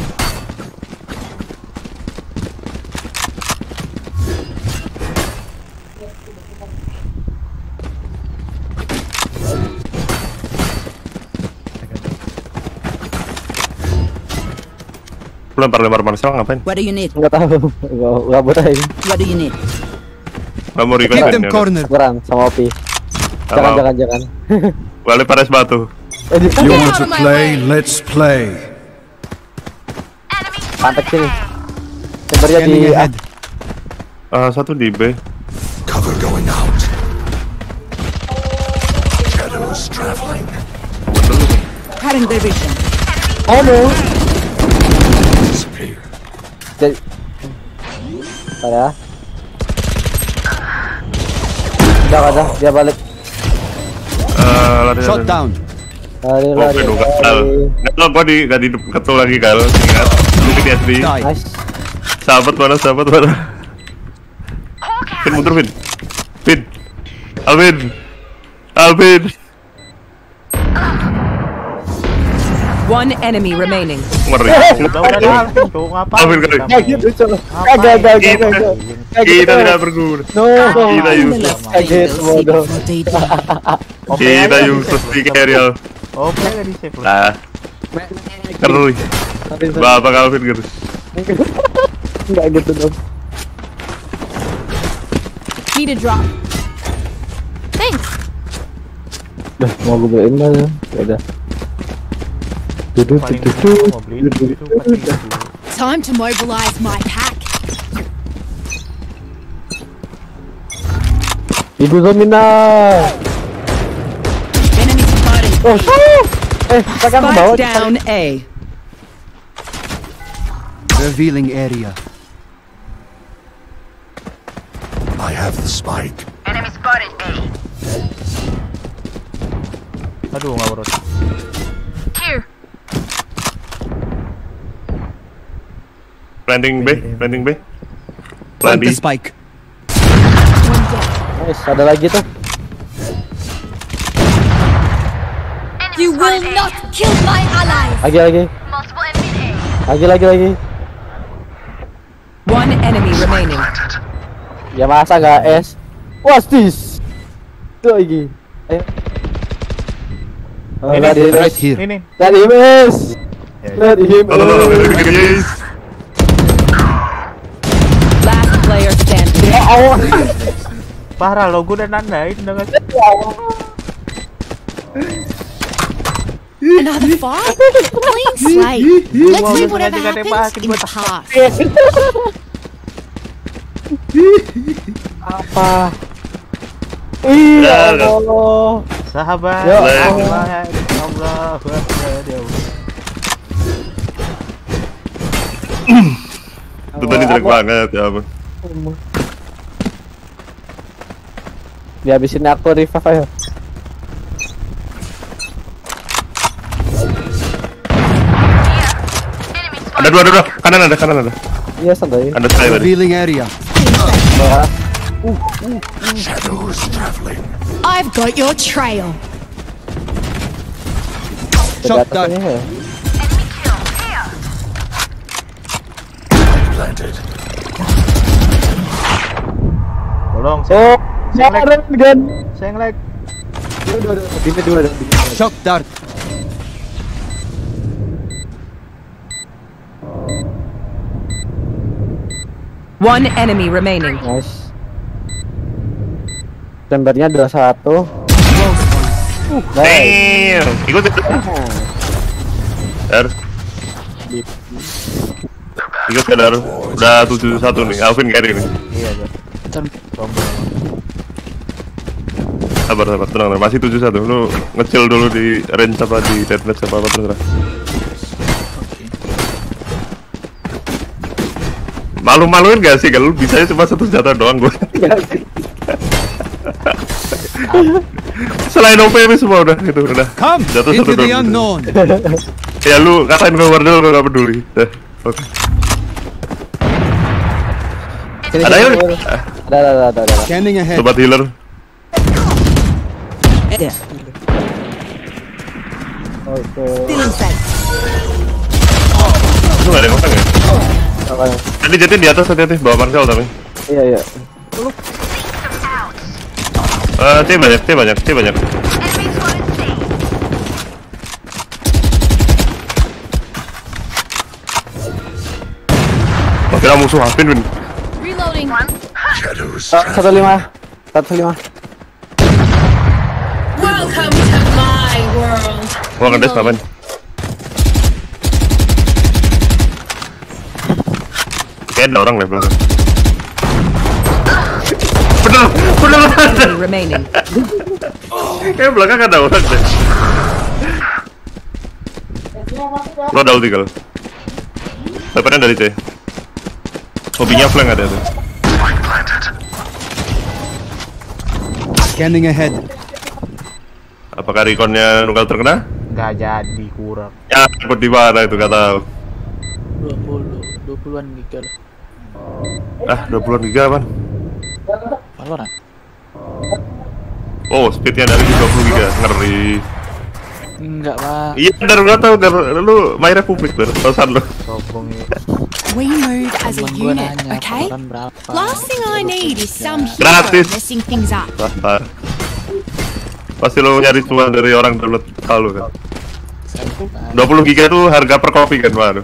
Lempar Marcel ngapain? What do you need? Enggak tahu. Enggak buat aja. What do you need? Gak mau request kan? Kurang sama Opi. Jangan. Gua lempar es batu. You want to play? Let's play. Pantek sini. Sebenarnya di satu di B. Cover going out. Shadows traveling. Cutting their vision. Oh no. Disappear. Jadi ya. Udah, dia balik. Shot down. Lari. Nggak tau gua gak di ketul lagi kal. Ingat. Lu ke DSD. Nice. Sahabat mana? Vin mundur Vin. Alvin. One enemy remaining. Ngeri. Udah tuh ngapain? Alvin kali. Gitu coba. Kagak. Kita tidak berguna. No. Kita useless. Kaget bodoh. Kita useless di Ariel. Oh, play di save. Nah. Keruy. Bapak Alvin gitu. Enggak gitu dong. Need a drop. Thanks. Udah mau gue beliin lah ya. Udah. Time to mobilize my pack. Ibu Zomina. Enemy spotted. Oh, pakai ke bawah. Spike down A. Revealing area. I have the spike. Enemy spotted A. Aduh, nggak urut. Here. Planting B. Plant the spike. Nice, ada lagi tuh. You will not kill my allies. Lagi. Multiple enemies A. Lagi. One enemy remaining. Ya masa gak es? What's this? Tuh lagi. Ayo. Right here. Ini. Let him es. Let him Yes. Last player standing. Parah lo, gue udah nandain udah nggak. Another fight? Clean slate. Let's leave whatever happens in the past. apa? Iya Allah. Sahabat. Ya Allah. Itu tadi jelek banget ya apa? Dihabisin aku revive ayo. Ada dua. Kanan ada. Iya santai. Ada saya tadi. Revealing area. Shadows traveling. I've got your trail. Shot down. Planted. Tolong. Oh, Senglek. gan. Senglek. Dua. Shock dart. One enemy remaining. Nice. Tembernya 21. Damn. Ikut. Ikut Dar. Udah 7-1 nih. Alvin carry nih. Iya, Jar. Sombong. Sabar, tenang. Masih 7-1. Lu ngecil dulu di range apa di deathmatch apa terserah. Malu-maluin gak sih kalau bisanya cuma 1 senjata doang gue? Selain OP ini semua udah gitu udah. Jatuh 1 doang. Ya lu katain gue dulu, gue gak peduli. Oke. Ada yang? Ada. Scanning ahead. Sobat healer. There. Oke. Still inside. Lu gak ada yang ngomong ya? Tadi Jetin di atas hati-hati, bawa Marcel tapi. Iya. T banyak. Oh, kira musuh Hafin, Win. Reloading. 1-5. Welcome to my world. Gua ngedes ngapain? Kayak ada orang level. Bener ada. Remaining. Kayak belakang ada orang deh. Lo ada ulti kalau. Levelnya dari C. Hobinya flank ada tuh. Scanning ahead. Apakah reconnya Nunggal terkena? Nggak jadi, kurang. Ya, ikut di mana itu gak tahu. 20-an giga lah. 20-an giga apaan? Valorant. Oh, speednya dari 20 giga, ngeri. Enggak, Pak. Iya, bener gak tau, lu main Republik, tausan lu. Sombong ya. We move as a Temen gua unit, nanya, okay? Valorant berapa? Last thing I need is some hero Gratis. messing things up. Sabar. Pasti lu nyari cuma dari orang download kalau kan. 20 giga tuh harga per kopi kan, baru.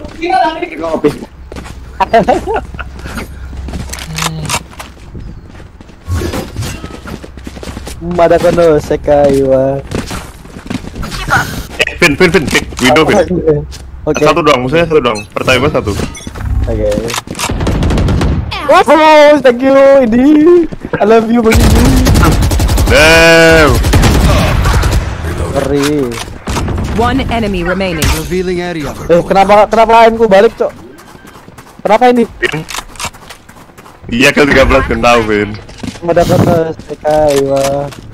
Mada kono sekai wa. Pin, window pin. Oke. Satu doang, musuhnya satu doang. Pertama satu. Oke. Wow, thank you ini. I love you begini. Damn. Ngeri. One enemy remaining. Revealing area. Kenapa aimku balik, Cok? Kenapa ini? Pin. Iya kan 13 kan tahu, Pin. Mada kono sekai wa.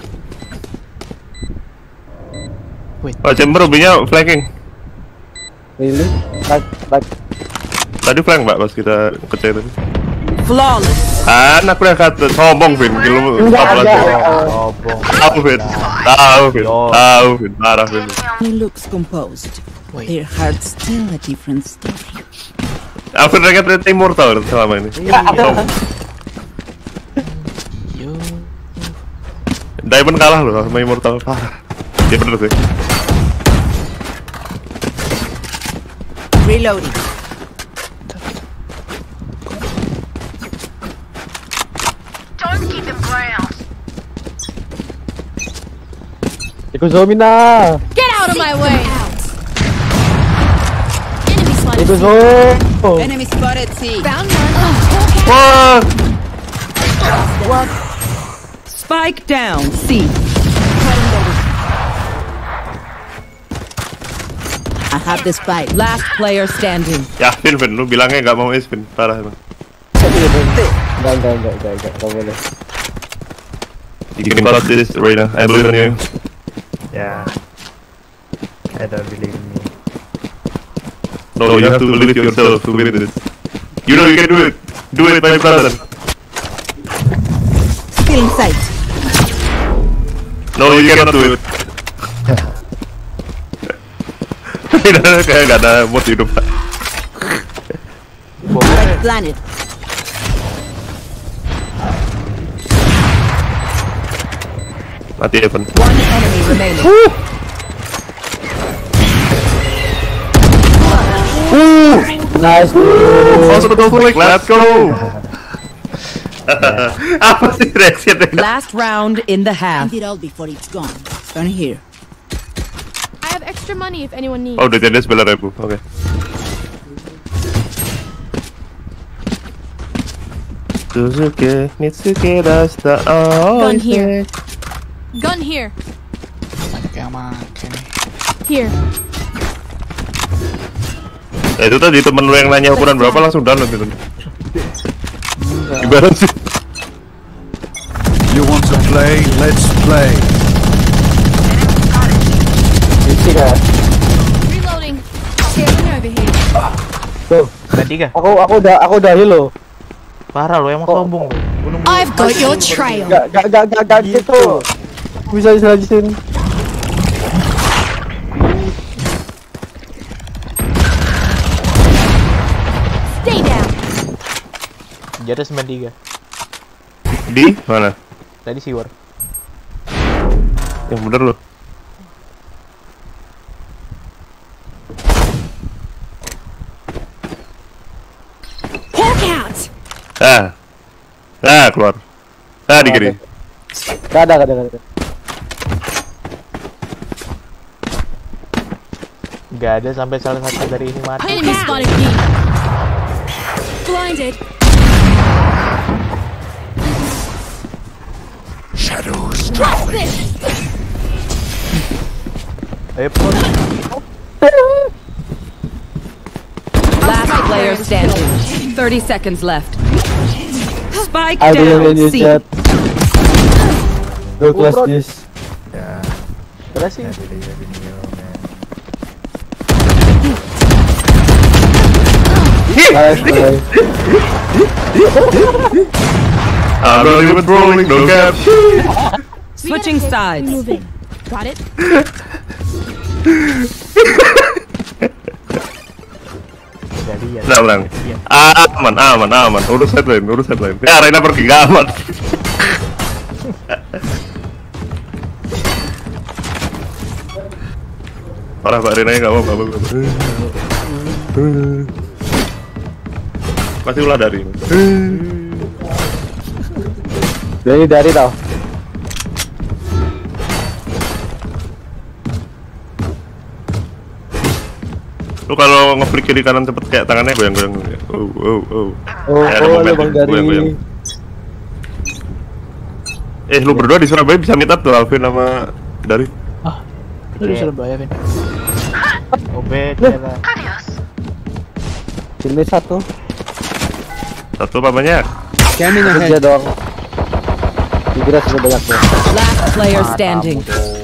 Oh, chamber hobinya flanking. Really? Like. Tadi flank, Mbak, pas kita kecil tadi. Flawless. Aku udah kata sombong, Vin. Gila, 14 Vin. Sombong. Tahu, Vin. Marah, Vin. He looks composed. Their heart's still a different story. Aku udah ternyata immortal selama ini. Sombong. Diamond kalah loh sama immortal. Parah. Dia bener sih. Reloading. Don't give them ground. Ikut zombie na. Get out of my way! Enemy spotted. Ikut zombie. Enemy spotted C. Found one. Wah. Spike down C. I have this fight. Last player standing. Ya, Vin, lu bilangnya nggak mau Vin. Parah emang. Enggak boleh. You can cut this, Reina. I believe in you. Ya. I don't believe me. No, you have to believe yourself to win this. You know you can do it. Do it, my brother. Still in sight. No, you cannot do it. Kayak gak ada mood hidup. Red planet. Mati Evan. One enemy remaining. Nice. Oh, sudah full, let's go. Apa sih reaksinya? Last round in the half. End it all before it's gone. Turn here. I have extra money if anyone needs. Oh, udah jadi 9.000. Oke. Mitsuke does the Gun here. Gun here. Banyak yang makan nih. Here. Ya itu tadi temen lu yang nanya ukuran berapa langsung download gitu. Gimana sih? You want to play? Let's play. Isi kan? Reloading. Scanning over here. Tuh, Tiga. aku udah hilo. Parah lo, emang sombong lo. I've got your trail. Gak gitu. Bisa diselajisin. Stay down. Jadi 93. Di mana? Tadi siwar. Yang bener lo. Hawk out. Keluar. Di kiri. Gak ada. Gak ada sampai salah satu dari ini mati. Enemy spotted B. Blinded. Shadows. Ayo pun. Last player standing. 30 seconds left. Spike I down. didn't C. chat. Go class this. Terus sih. Nice. I'm not even trolling, no cap. Switching sides. Moving. Got it? Jadi ya. Nah, ulang. Aman. Urus headline. Ya, Reina pergi, gak aman. Parah Pak Reina gak mau. Masih ulah dari. Jadi dari tau. Lu kalau ngeflick kiri kanan cepet kayak tangannya goyang-goyang. Oh. Kayak ada lu momentum, Bang Dari. goyang-goyang. Lu berdua di Surabaya bisa meet up tuh, Alvin sama Dari. Lu di Surabaya, Vin. Obet ya lah. Pilih satu. Satu apa banyak? Scanning Kerja doang. Dikira sudah banyak tuh. Last player standing.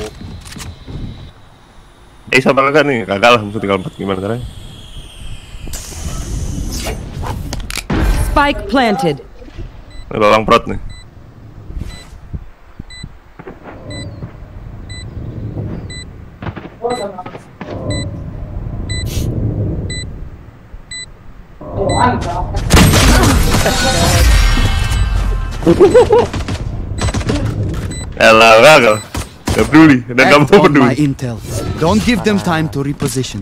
Sama kakak nih, kakak lah, musuh tinggal 4, gimana caranya? Spike planted. Ini bawang prot nih. Elah, gagal. Gak peduli, dan kamu peduli. Intel. Don't give them time to reposition.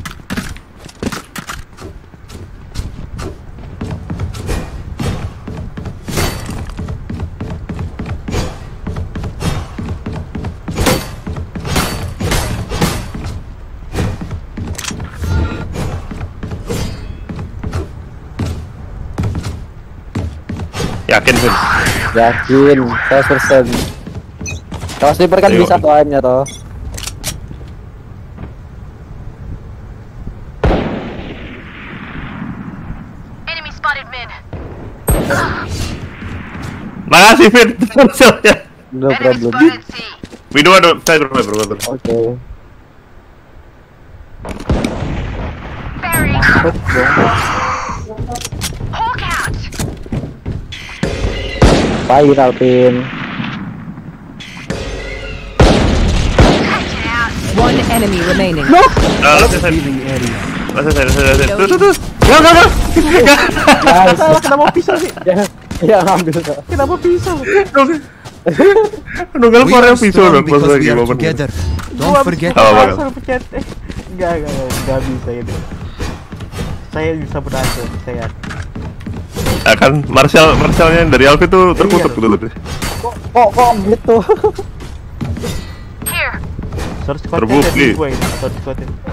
Yakin, Vin? Yakin, 100%. Kalau sniper kan Ayo. bisa tuh aimnya toh. Enemy spotted mid. Makasih, Vin. No Enemy problem. spotted C. Video ada saya berapa? Oke. Barry. Hawk out. Pahit Alvin. One enemy remaining. Tuh. Gak. Kenapa pisau sih? Ya ngambil tuh. Kenapa pisau? Nunggal We Korea are pisau strong dong pas because lagi we are momen. together. Don't forget. Apa, Bang? Langsung pencet. Enggak bisa ini. Saya bisa berhasil, saya. Kan Martialnya dari Alvin tuh terkutuk dulu tuh. Kok gitu? Here. Source Terbukti. gue ini, source code ini.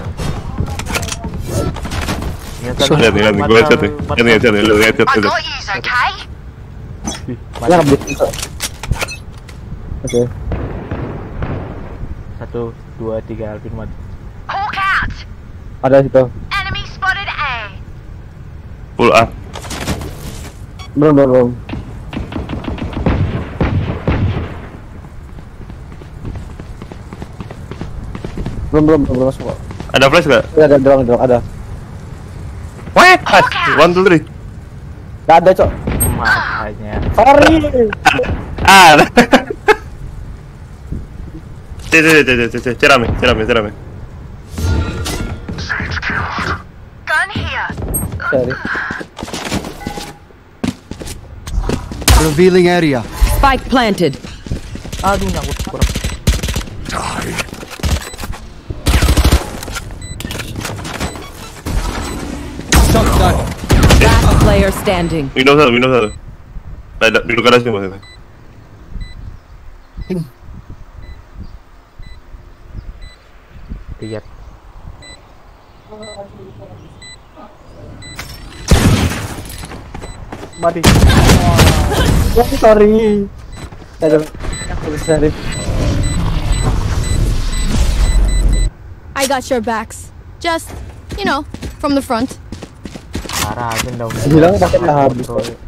Lihat nih, gue lihat nih. Lihat. I got yous, okay? Ya ngambil itu. Oke. 1, 2, 3 Alvin mati. Hawk out. Ada situ. Enemy spotted A. Pull up. Belum. Belum masuk. Ada flash nggak? Ada doang, ada. What? 1, 2, 3. Gak ada, Cok. Makanya. Sorry. Cerame. Gun here. Sorry. Revealing area. Spike planted. Aduh, nyangkut kurang. Shotgun. Last player standing. Windows 1. Ada di garasi maksudnya. Lihat. Mati. Sorry. Aduh. Sorry. I got your backs. Just, you know, from the front. Parah aja dong. Bilang pakai habis.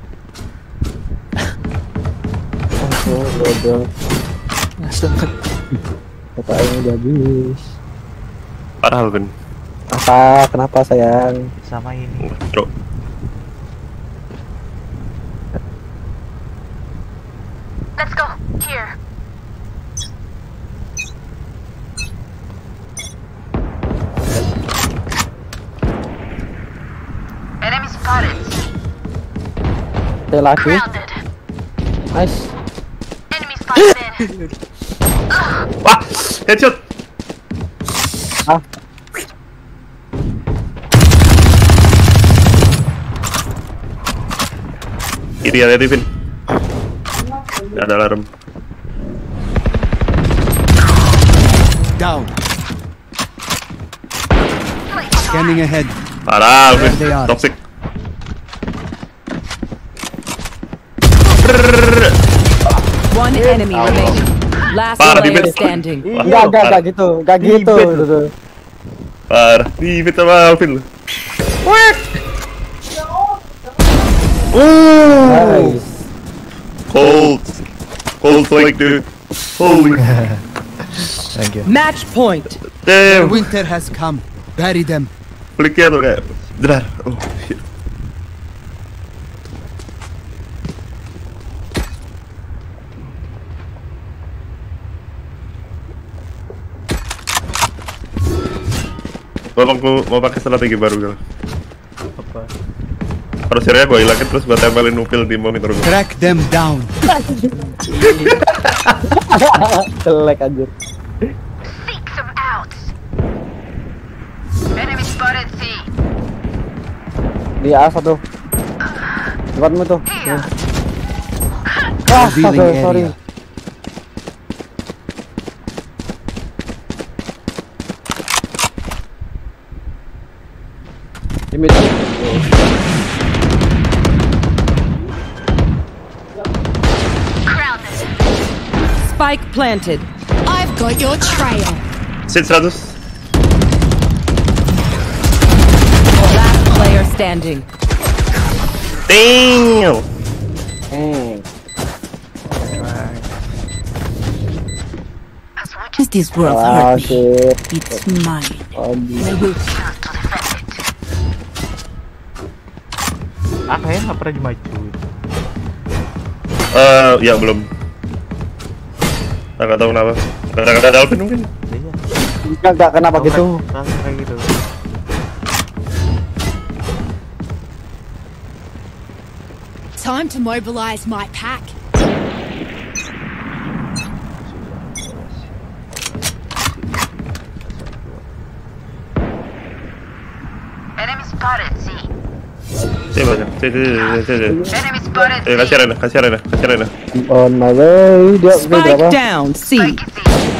Oh, bodoh. Sengket. Kata ini udah habis. Parah Alvin. Apa? Kenapa sayang? Sama ini. Bro. Let's go. Here. Enemy spotted. Saya lagi. Grounded. Nice. Enemy spotted in. Wah, headshot. Ah. Ini ada Vin. Ada alarm. Down. Scanning ahead. Parah, There they are. toxic. One enemy remaining. Last Parah, player di- standing. Enggak gitu. Enggak gitu. Tuh. Parah, ribet sama Alvin lu. Nice. Cold like dude. Holy Thank you. Match point. The damn. winter has come. Bury them. Flicknya tuh kayak benar. Oh shit. Mau pakai strategi baru gitu. Apa? Crosshair-nya gue hilangin terus gue tempelin nupil di monitor gue. Track them down. Jelek anjir. Seek them out. Enemy spotted C. Di A1. Depanmu tuh. Here. Ah, Revealing sorry. area. Dimit. Grounded. Spike planted. I've got your trail. Sit 100. Last player standing. Damn. Is this world Ah, hurt me? shit. It's mine. Oh, I will Choose to defend it. Kayaknya nggak pernah dimajuin. Ya belum. Nggak tahu kenapa. Kadang-kadang ada Alvin mungkin. Iya. enggak kenapa gitu. Langsung kayak gitu. Time to mobilize my pack. Enemy spotted C. Coba. Enemy spotted C. Kasih arena. On my way. Dia Spike berapa? down. C. Spike C.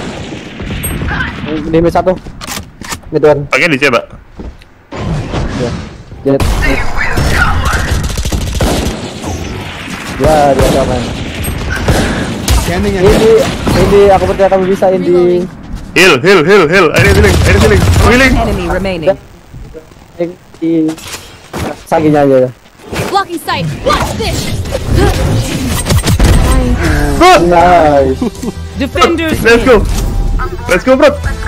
Dimit 1. Gituan. Pakai di coba. Jet. Ya, dia aman. Scanning ahead. Ini aku percaya kamu bisa ini. Heal. I need healing. Enemy remaining. Sakinya aja. Blocking sight. Watch this. Nice. Defenders. Let's go, bro.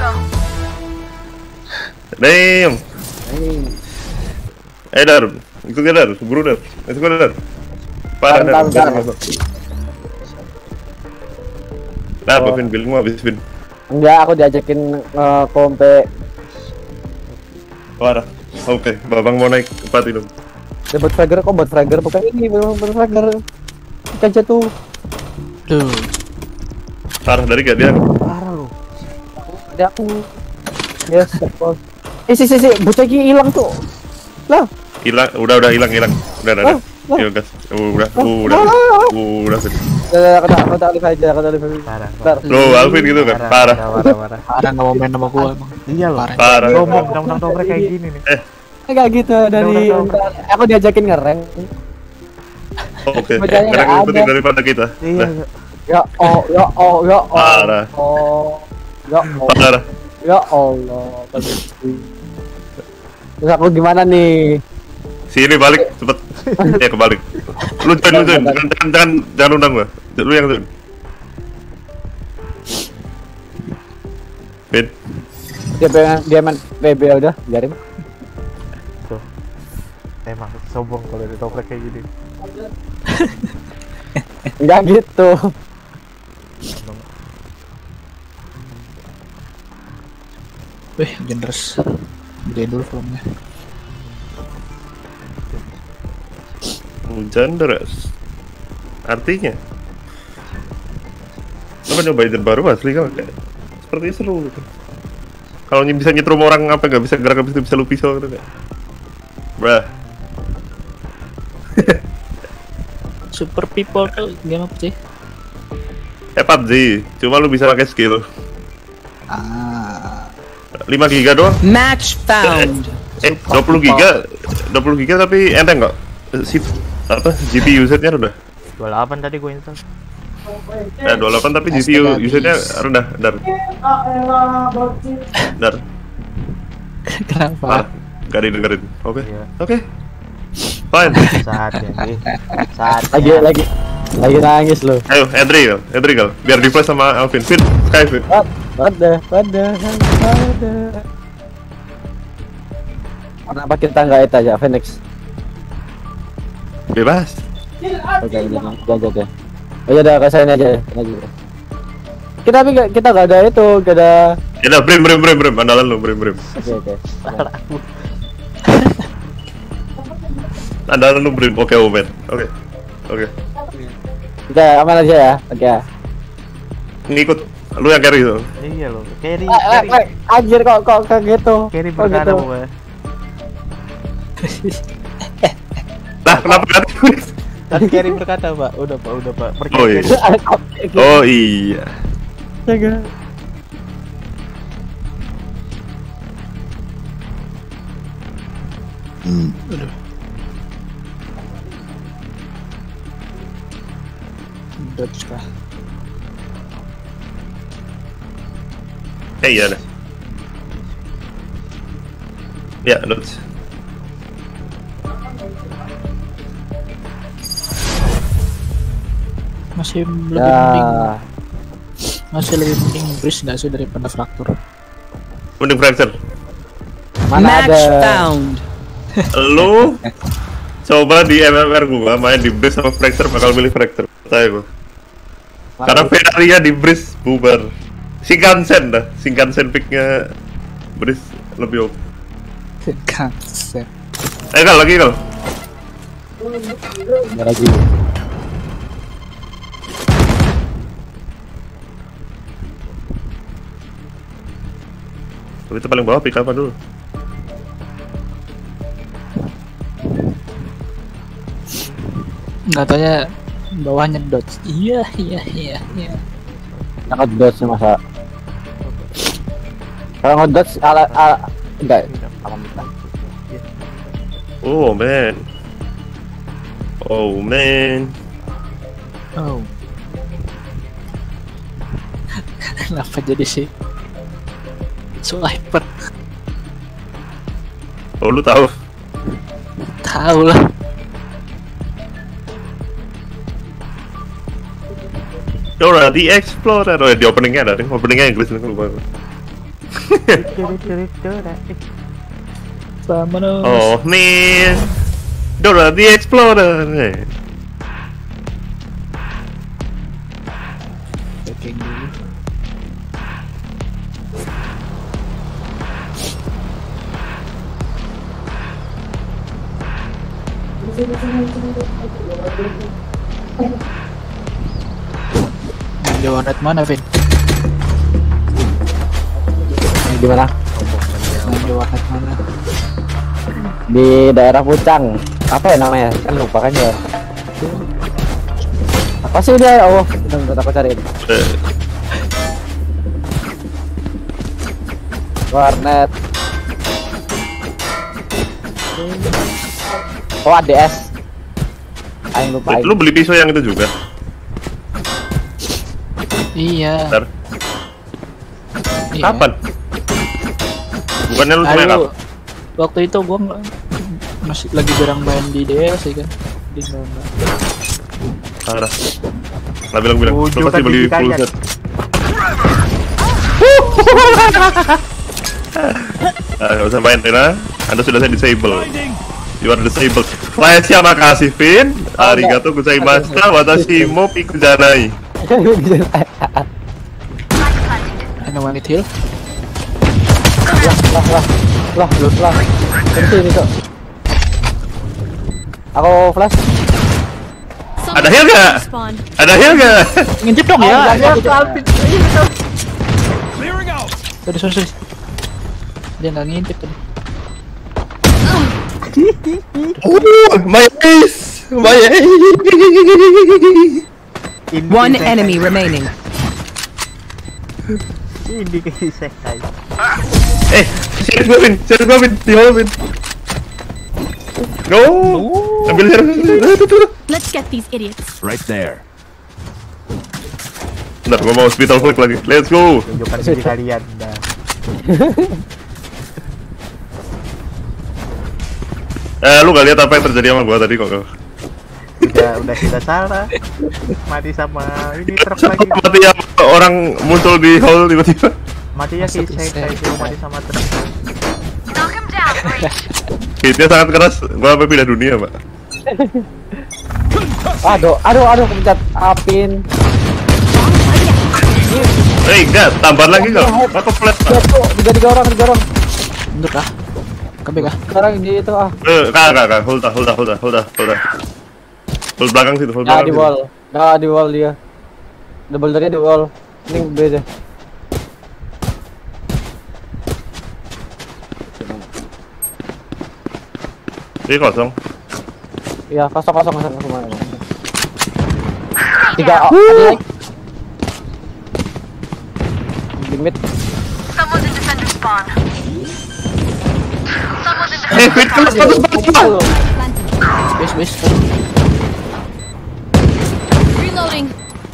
Damn. Dar, ikut ke Dar, buru Dar. Let's go Dar. Parah Dar. Nah, Vin, bilmu habis Vin. Enggak, aku diajakin kompe. Parah. Oke, Babang mau naik ke pati dong. Dia buat fragger kok, buat fragger bukan ini, buat fragger. Kita jatuh. Tuh. Parah dari gak dia? Parah lu. Ada aku. Yes, support. Si, bocah ini hilang tuh. Lah. Hilang, udah hilang. Udah. Yo gas. Udah. Aku tak live aja. Parah. Lo Alvin gitu kan? Parah. Parah nggak mau main sama gua emang. Iya loh. Parah. Ngomong dobrek kayak gini nih. Enggak gitu dari aku diajakin ngereng. Oke. Karena lebih penting daripada kita. Iya. Ya Allah. Parah. Parah. Ya Allah. Terus aku gimana nih? Sini balik cepet. Ya kebalik. Lu join. Jangan undang gua. Lu yang join. Vin. Dia main PB udah, biarin. Tuh. Emang sombong kalau ditoprek kayak gini. Enggak gitu. Wih, generous. Gede dulu filmnya. Hujan deras. Artinya lo nyobain terbaru asli kan kayak sepertinya seru gitu. Kalau bisa nyetrum orang apa nggak bisa gerak habis itu bisa lu pisau gitu kayak. Brah. Super People tuh game apa sih? PUBG, cuma lu bisa pakai skill. 5 giga doang. Match found. 20 giga tapi enteng kok. GPU usage-nya rendah. 28 tadi gue install. 28 tapi GPU usage-nya rendah. Dar. Kenapa? Gak didengerin. Oke. Iya. Oke. Fine. Saat Lagi nangis lu. Ayo, Edri gal. Biar di flash sama Alvin. Vin. Wadah. Kenapa kita nggak itu aja, Phoenix? Bebas. Oke. Oh ya udah, kasain aja. Kita nggak ada itu, nggak ada. Ya udah, Brim. Andalan lu, Brim. Oke. Andalan lu, Brim. Oke, Omen. Oke. Udah aman aja ya. Oke. Ngikut. Lu yang carry tuh. Iya loh. Carry. Anjir kok gitu. Carry berkata pokoknya. Nah, kenapa gak Tadi carry berkata, Pak. Udah, Pak. Oh iya. Oh iya. Jaga. Aduh. Dodge kah? Iya deh. Ya, dodge. Masih lebih penting Breeze nggak sih daripada Fracture? Mending Fracture. Mana Match ada? found. Lu coba di MMR gua main di Breeze sama Fracture bakal milih Fracture. Percaya gua. Karena Ferrari di Breeze bubar. Shinkansen picknya Breeze lebih oke. Shinkansen. Lagi kal. Lagi. Itu paling bawah pick apa dulu? Nggak taunya bawahnya Dodge. Iya. Sangat dodge masa. Kalau ngedodge enggak. Oh man. Oh. Kenapa jadi sih? Swiper. Oh, lu tahu? Tahu lah. Dora the Explorer. Oh, di openingnya ada nih. Openingnya Inggris nih, lupa. Vamonos. Oh, nih. Dora the Explorer. Checking dulu. Di warnet mana, Vin? Di mana? Di warnet mana? Di daerah Pucang. Apa ya namanya? Kan lupa kan ya. Apa sih dia? Oh, bentar aku cariin. Warnet. Oh, ADS. Aing lupa. Lu beli pisau yang itu juga? Iya. Bentar. Iya. Kapan? Bukannya lu main apa? Waktu itu gua masih lagi jarang main di DS ya kan. Di mana? Parah. Lah bilang-bilang, lu pasti beli full set. Nggak usah main, Rina. Anda sudah saya disable. You are disabled. Saya makasih, Vin. Arigato gozaimashita. Watashi mo pikujanai. Ada one hit heal. Lah. Berhenti nih kok. Aku flash. Ada heal nggak? Ada heal nggak? Ngintip dong ya. Clearing out. Sorry. Dia nggak ngintip tadi. My ace. One enemy remaining. Ini kisah saya. Serius gua Vin, di bawah Vin. Go. Ambil serius. Let's get these idiots. Right there. Bentar, gua mau hospital flick lagi. Let's go. Tunjukkan diri kalian. Dah. Lu gak lihat apa yang terjadi sama gua tadi kok? Udah kita salah. Mati sama ini truk lagi. Mati ya, orang muncul di hall tiba-tiba. Mati ya saya mati sama truk. Knock him down, Breach. Hitnya sangat keras, gua sampai pindah dunia, Pak. Aduh, kepencet apin. Enggak, tambah lagi enggak? Aku flash, Pak. Tiga orang. Untuk kah? Kebek kah? Sekarang di itu Kak, hold on. Hold belakang situ, hold belakang. Di wall. Nah, di wall dia. Double door-nya di wall. Ini beda. Ini kosong. Iya, kosong semua. Tiga ada lagi. Di mid. Someone's in defender spawn. Someone's in defender Fit, Base. Reloading.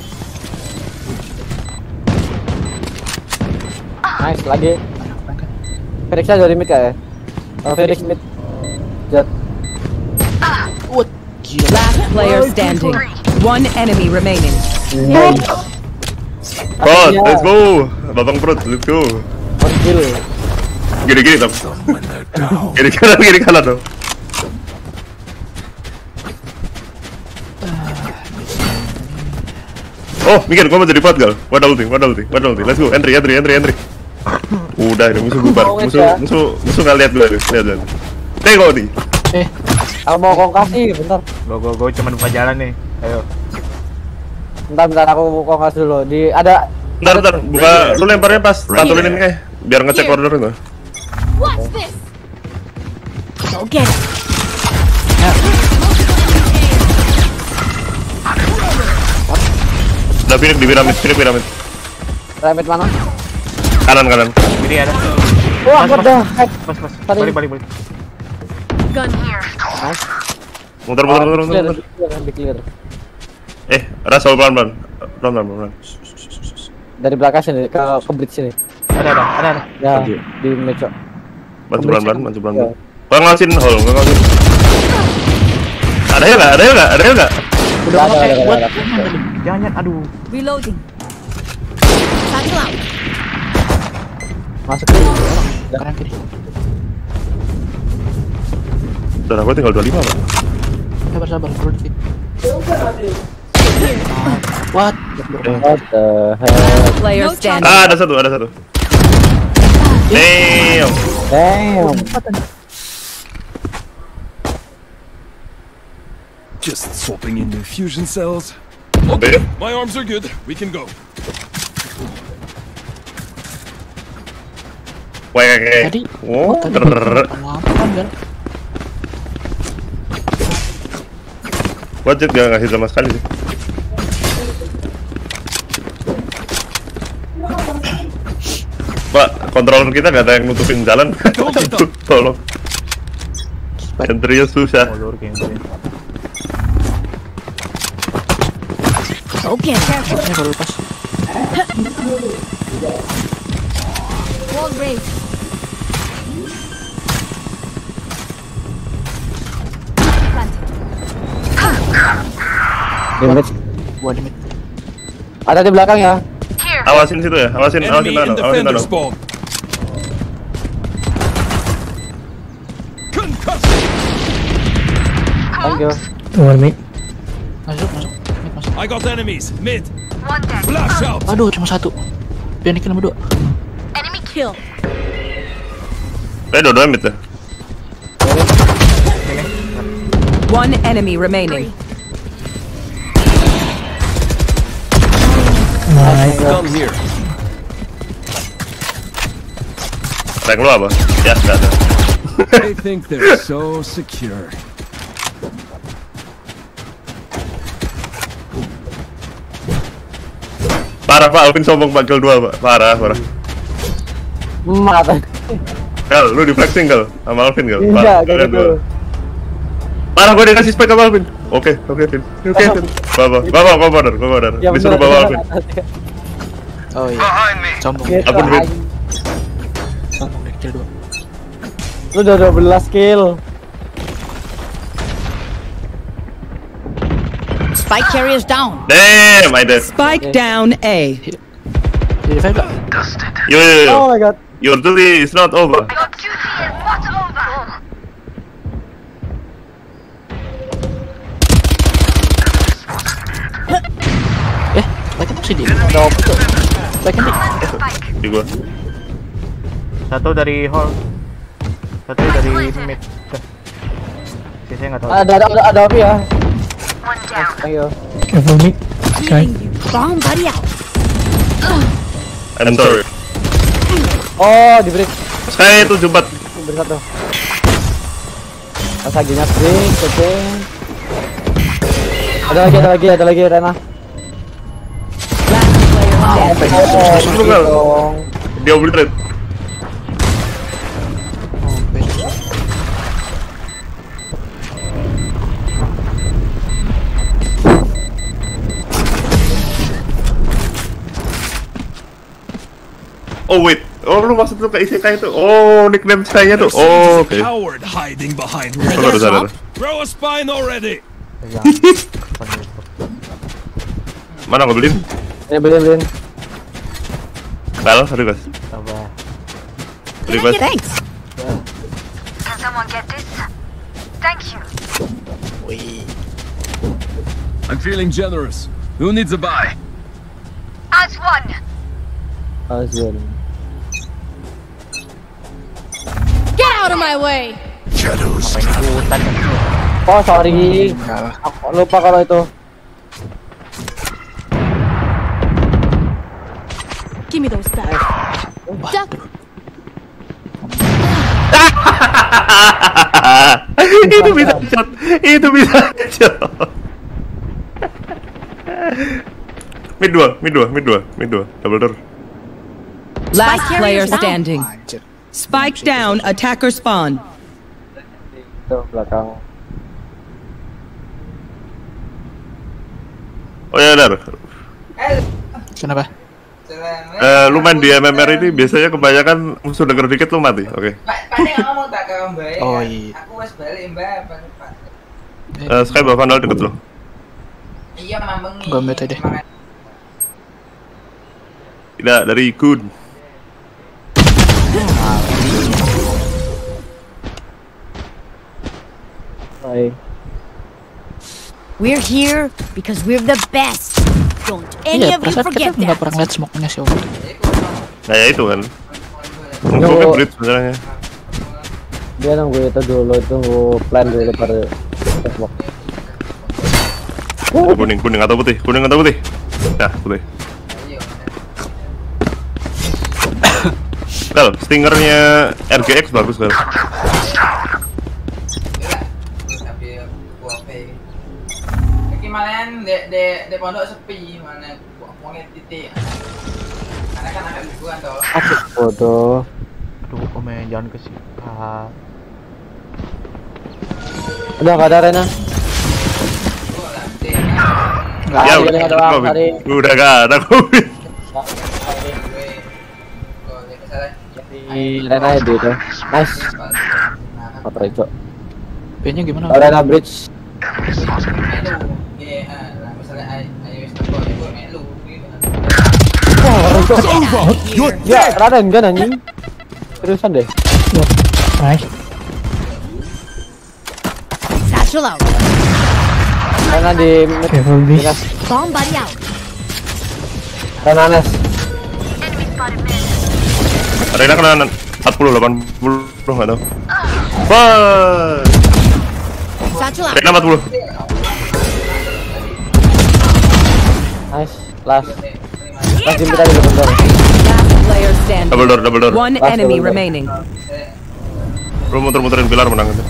Nice, lagi. Felixnya dari mid kayak. Oh, Felix mid. Jet. Last player standing. One enemy remaining. Bot, let's go. Babang perut, let's go. Kill. Gini dong. Gini kanan dong. Oh, mikir gua mau jadi bot gal. What ulti. Let's go. Entry. Udah, ini musuh bubar. Musuh nggak lihat gua, lihat. Tengok nih. Aku mau kongkasi, bentar. Go cuman buka jalan nih. Ayo. Bentar aku kongkas dulu. Ada Bentar, buka. Lu lemparnya pas pantulin ini biar ngecek order gua. What's this? Go get it. Udah di piramid. Pyramid mana? Kanan. Ini ada. Wah, what the heck? Pas. Balik. Gun here. Muter. Clear. Rasal pelan-pelan. Dari belakang sini ke bridge sini. Ada. Ya, di meja. Maju pelan-pelan. Gua ngawasin hole, Ada ya nggak? Udah ada. Jangan, aduh. Reloading. Satchel out. Masuk dulu. Kanan kiri. Darah gua tinggal 25, Pak. Sabar, perlu dikit. What? What the hell? Player standing. Ada satu. Damn. Just swapping in new fusion cells. Okay. My arms are good. We can go. Tadi. Wajib gak ngasih sama sekali sih. Pak, controller kita gak ada yang nutupin jalan. Tolong. Entry-nya susah. Molor gameplay. Okay, careful. Ini baru lepas. Wall raised. Gua di mid. Ada di belakang ya. Awasin situ ya, awasin Nano. spawn. Thank you. Masuk. I got enemies. Mid. One dead. Flash out. Aduh, cuma satu. Pianikin sama 2. Enemy kill. Dua mid ya. One enemy remaining. Come here. Rank lu apa? Ya, sudah ada. They think they're so secure. Parah Pak, Alvin sombong Pak, kill 2 Pak. Parah. Mata. Kal, lu di flexing Kal sama Alvin Kal. Enggak, kayak Kalian gitu. dua. Parah, gua dikasih spek sama Alvin. Oke, Vin. Bawa, gua border. Ya, Disuruh bener, bawa bener. Alvin. Oh iya. Sombong. Gitu, Ampun, Vin. anjing. Sombong deh, kill 2. Lu udah 12 kill. Spike carrier's down. Damn, I dead. Spike down A. Jadi revive gak? Yo. Oh my god. Your duty is not over. Your duty is not over. Like masih di. Ada apa tuh? Like di. Di gua. Satu dari hall. Satu dari mid. Sisanya nggak tahu. Ada apa ya? One down. Thank you. Careful me. Healing you. Bomb buddy out. I'm sorry. Oh, di break. Saya itu jumpat. Break satu. Pas aginya break, oke. Ada lagi Rena. Masuk lu Kal. Dia obliterate. Oh wait, lu maksud lu ke isekai itu? Oh, nickname saya tuh. Oh, oke. Coward hiding behind. Baru sadar. Throw a spine already. Mana ngebelin? Ya beliin. Kal, aduh guys. Sabar. Request. Thanks. Can someone get this? Thank you. I'm feeling generous. Who needs a buy? As one. Azul. Get out of my way! Oh, sorry. Aku lupa kalau itu. Give me those stats. Duck. Itu bisa shot. Mid 2. Double door. Last Spike player carrier's down. standing. Spike down. Attacker spawn. Itu belakang. Oh ya, Dar. Kenapa? Lu main di MMR ini biasanya kebanyakan musuh denger dikit lu mati. Oke. Oh iya. Sky bawa Vandal deket lo. Gua bete deh. Tidak, dari Kun. Hai. We're here because we're the best. Don't any Iya, of you perasaan forget kita nggak that. pernah ngeliat smoke-nya si Om. Nah ya itu kan. Nunggu Blitz sebenarnya. Dia nunggu itu dulu, tunggu plan dulu baru smoke. Kuning atau putih? Kuning atau putih? Nah, putih. Kal, stingernya RGX bagus kan? Malahan de pondok sepi mana uangnya titik. Karena kan anak liburan toh. Aku foto. Aduh, komen jangan kesikat. Udah nggak ada Rena. Nggak ada. Udah nggak ada covid. Rena itu. Nice. Motor itu. P-nya gimana? Rena bridge. Ya, Raden kan anjing. Seriusan deh. Nice. Satchel out. Rena di Minas. Bomb buddy out. Rena Nes. Rena kena 40, 80, nggak tahu. Wah. Satchel out. Rena 40. Nice. Last. Last game kita juga bentar. Player standing. Double door. One Last enemy double door. remaining. Lu muter-muterin pilar menang itu.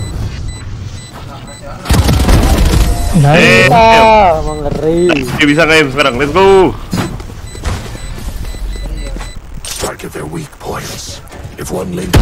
Mengeri. Dia bisa nge-aim sekarang. Let's go. Target their weak points. If one link.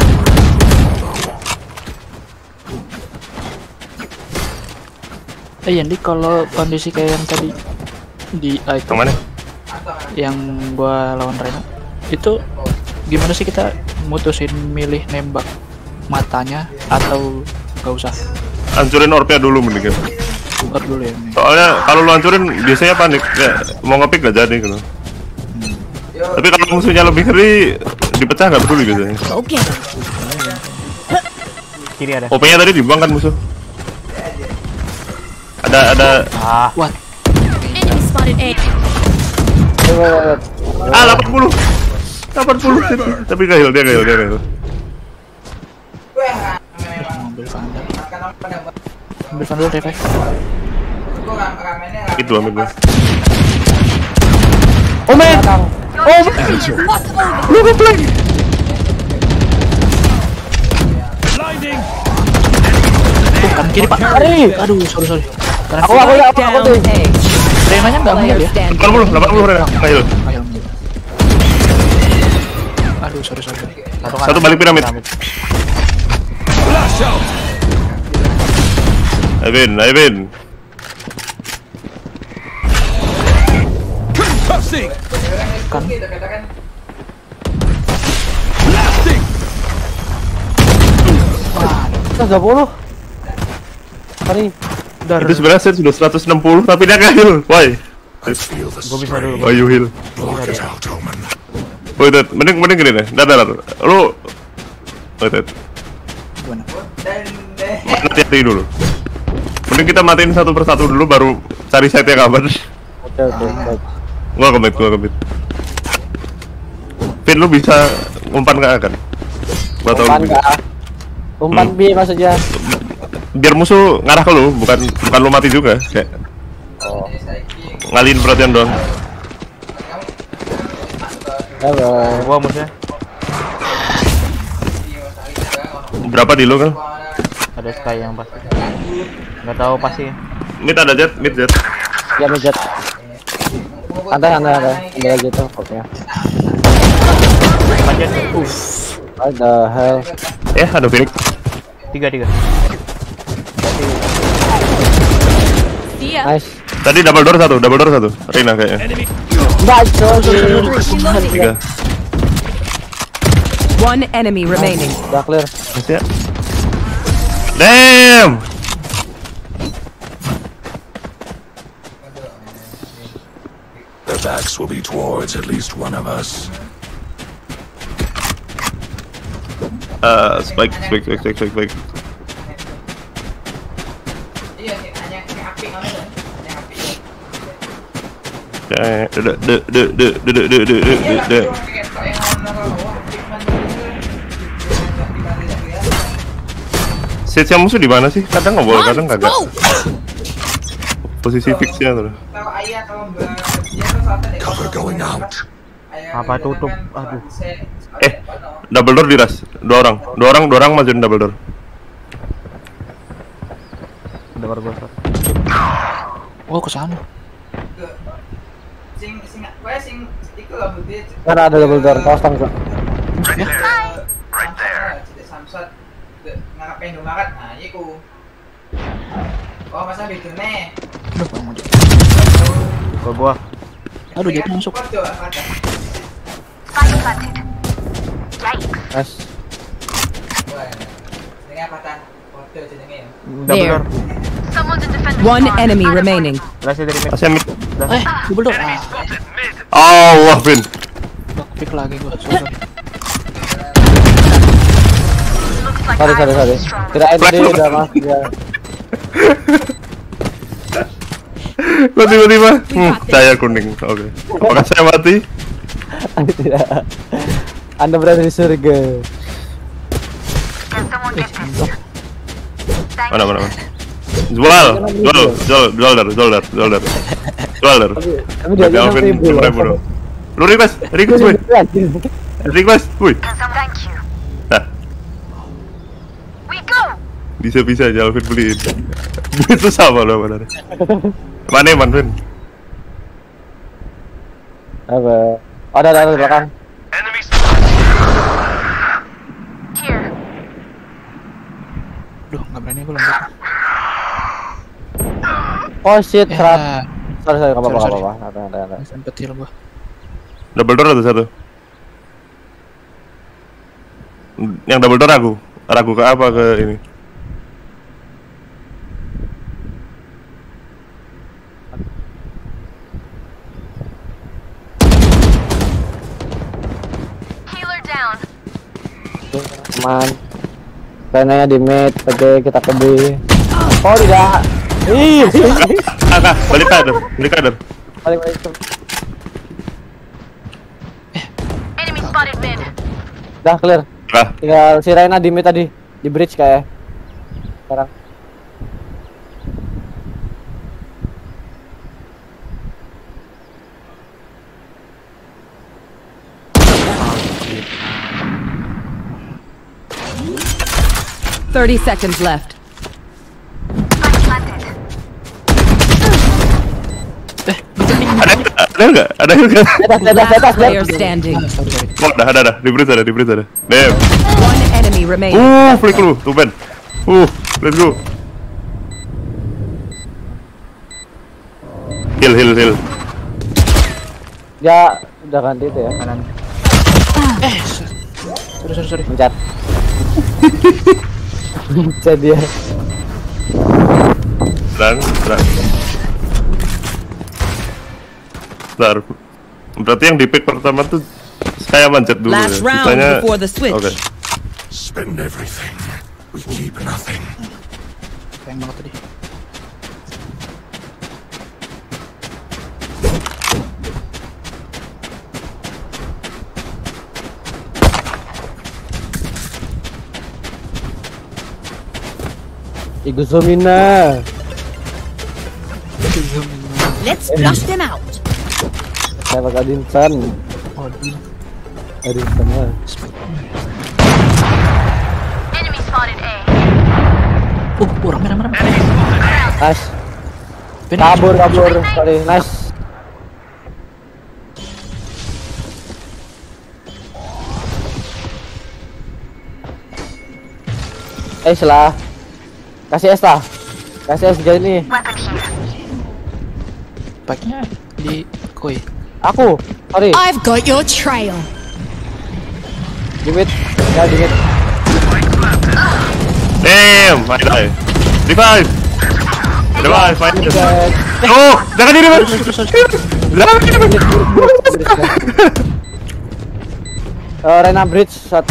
Jadi kalau kondisi kayak yang tadi di Yang mana? yang gua lawan Reno itu gimana sih kita mutusin milih nembak matanya atau nggak usah? Hancurin orbnya dulu mending. Buka dulu ya. Soalnya kalau lu hancurin biasanya panik ya, mau ngepick gak jadi gitu. Tapi kalau musuhnya lebih ngeri dipecah gak peduli biasanya. Oke. Kiri ada. OP-nya tadi dibuang kan musuh. Ada What? Enemy spotted A. 80. Tapi gak heal, dia gak heal. Ambil Vandal. Ambil Vandal revive. Itu ambil gua. Omen. Lu ngeplay. Kan kiri Pak. Aduh, sorry. Aku Down tuh. A. Renanya nggak Player ambil ya? standing. 80 Rena, gak heal. Ayo. Aduh, sorry. Satu balik piramid. Ivan. Kan. Kita 20. Mari. Itu sebenarnya set sudah 160 tapi dia gak heal. Why? Gua bisa dulu. Why you heal? Block it out, Omen. Wait, mending gini deh. Dadar. Lu wait. Gimana? Hati-hati dulu. Mending kita matiin satu persatu dulu baru cari site yang aman. Oke. Baik. Gua kebit. Pin lu bisa umpan nggak kan? Gua tahu. Umpan kah? Umpan B maksudnya. Biar musuh ngarah ke lu, bukan lu mati juga. Kayak ngalihin perhatian doang. Bye. Gua musuhnya. Berapa di lu kan? Ada Sky yang pasti. Nggak tahu pasti. Mid ada jet. Ya mejet. Santai. Ambil aja tuh pokoknya. Panjat. What the hell? Ada Phoenix. 3. Nice. Tadi double door satu. Reina kayaknya. Enggak, Tiga. One enemy remaining. Udah clear. Masih ya. Damn. Their backs will be towards at least one of us. Spike. Iya, hanya api kan. Sage yang musuh di mana sih? Kadang nggak boleh, kadang kagak. Posisi fixnya tuh. Cover going out. Apa tutup? Aduh. Double door diras. Dua orang majuin double door. Udah baru gua. Oh, ke sana. Sing iku lah bude. Karena ada double door kosong kok. Right there. Samsat ngarep Indomaret. Nah, iku. Oh, masa bedone. Ke gua. Aduh, jadi masuk. Mas. There. One enemy remaining. Berhasil dari mid. Asyik mid. Double door. Oh, wah, Vin. Pick lagi gua. Sorry. Kirain tadi udah mas dia. Kok tiba-tiba? Saya kuning. Oke. Apakah saya mati? Tidak. Anda berada di surga. Mana? Jual. Tapi dia Alvin, bro. Lu request, woi. Nah. Bisa aja Alvin beliin. Itu sama loh benar. Mana Eman, Vin? Apa? Ada di belakang. Duh, nggak berani gue lompat. Oh shit, trap. Ya. Sorry, nggak apa-apa. Ada. Sempet heal gua. Double door atau satu? Yang double door ragu ke apa ke ini? Teman. Renanya di mid, oke kita ke B. Oh tidak. Ih. Balik kader. Balik. Enemy spotted mid. Udah clear. Ah. Tinggal si Rena di mid tadi, di bridge kayak. Sekarang. Thirty seconds left. Ada enggak? Ada. Player standing. Oh, ada. Di bridge ada. Damn. One enemy remaining. Flick lu, tuh Ben. Let's go. Heal. Ya, udah ganti itu ya. Kanan. Sorry. Mencat. Mencat dia. Serang. Bentar. Berarti yang di pick pertama tuh kayak manjat dulu Last ya. round Sisanya before the switch. Oke. Spend everything. We keep nothing. Sayang banget tadi. Iguzumina. Let's flush them out. Saya bakal Dinson. Dinson lah. Enemy spotted A. Rame. Nice. Kabur. Sorry, nice. Lah. Kasih S lah. Kasih S gini. Spike-nya di Koi. Aku, sorry. I've got your trail. Dimit, ya dimit. Damn, I die. Revive, fight. Oh, jangan diri mas. Jangan diri mas. Rena Bridge satu.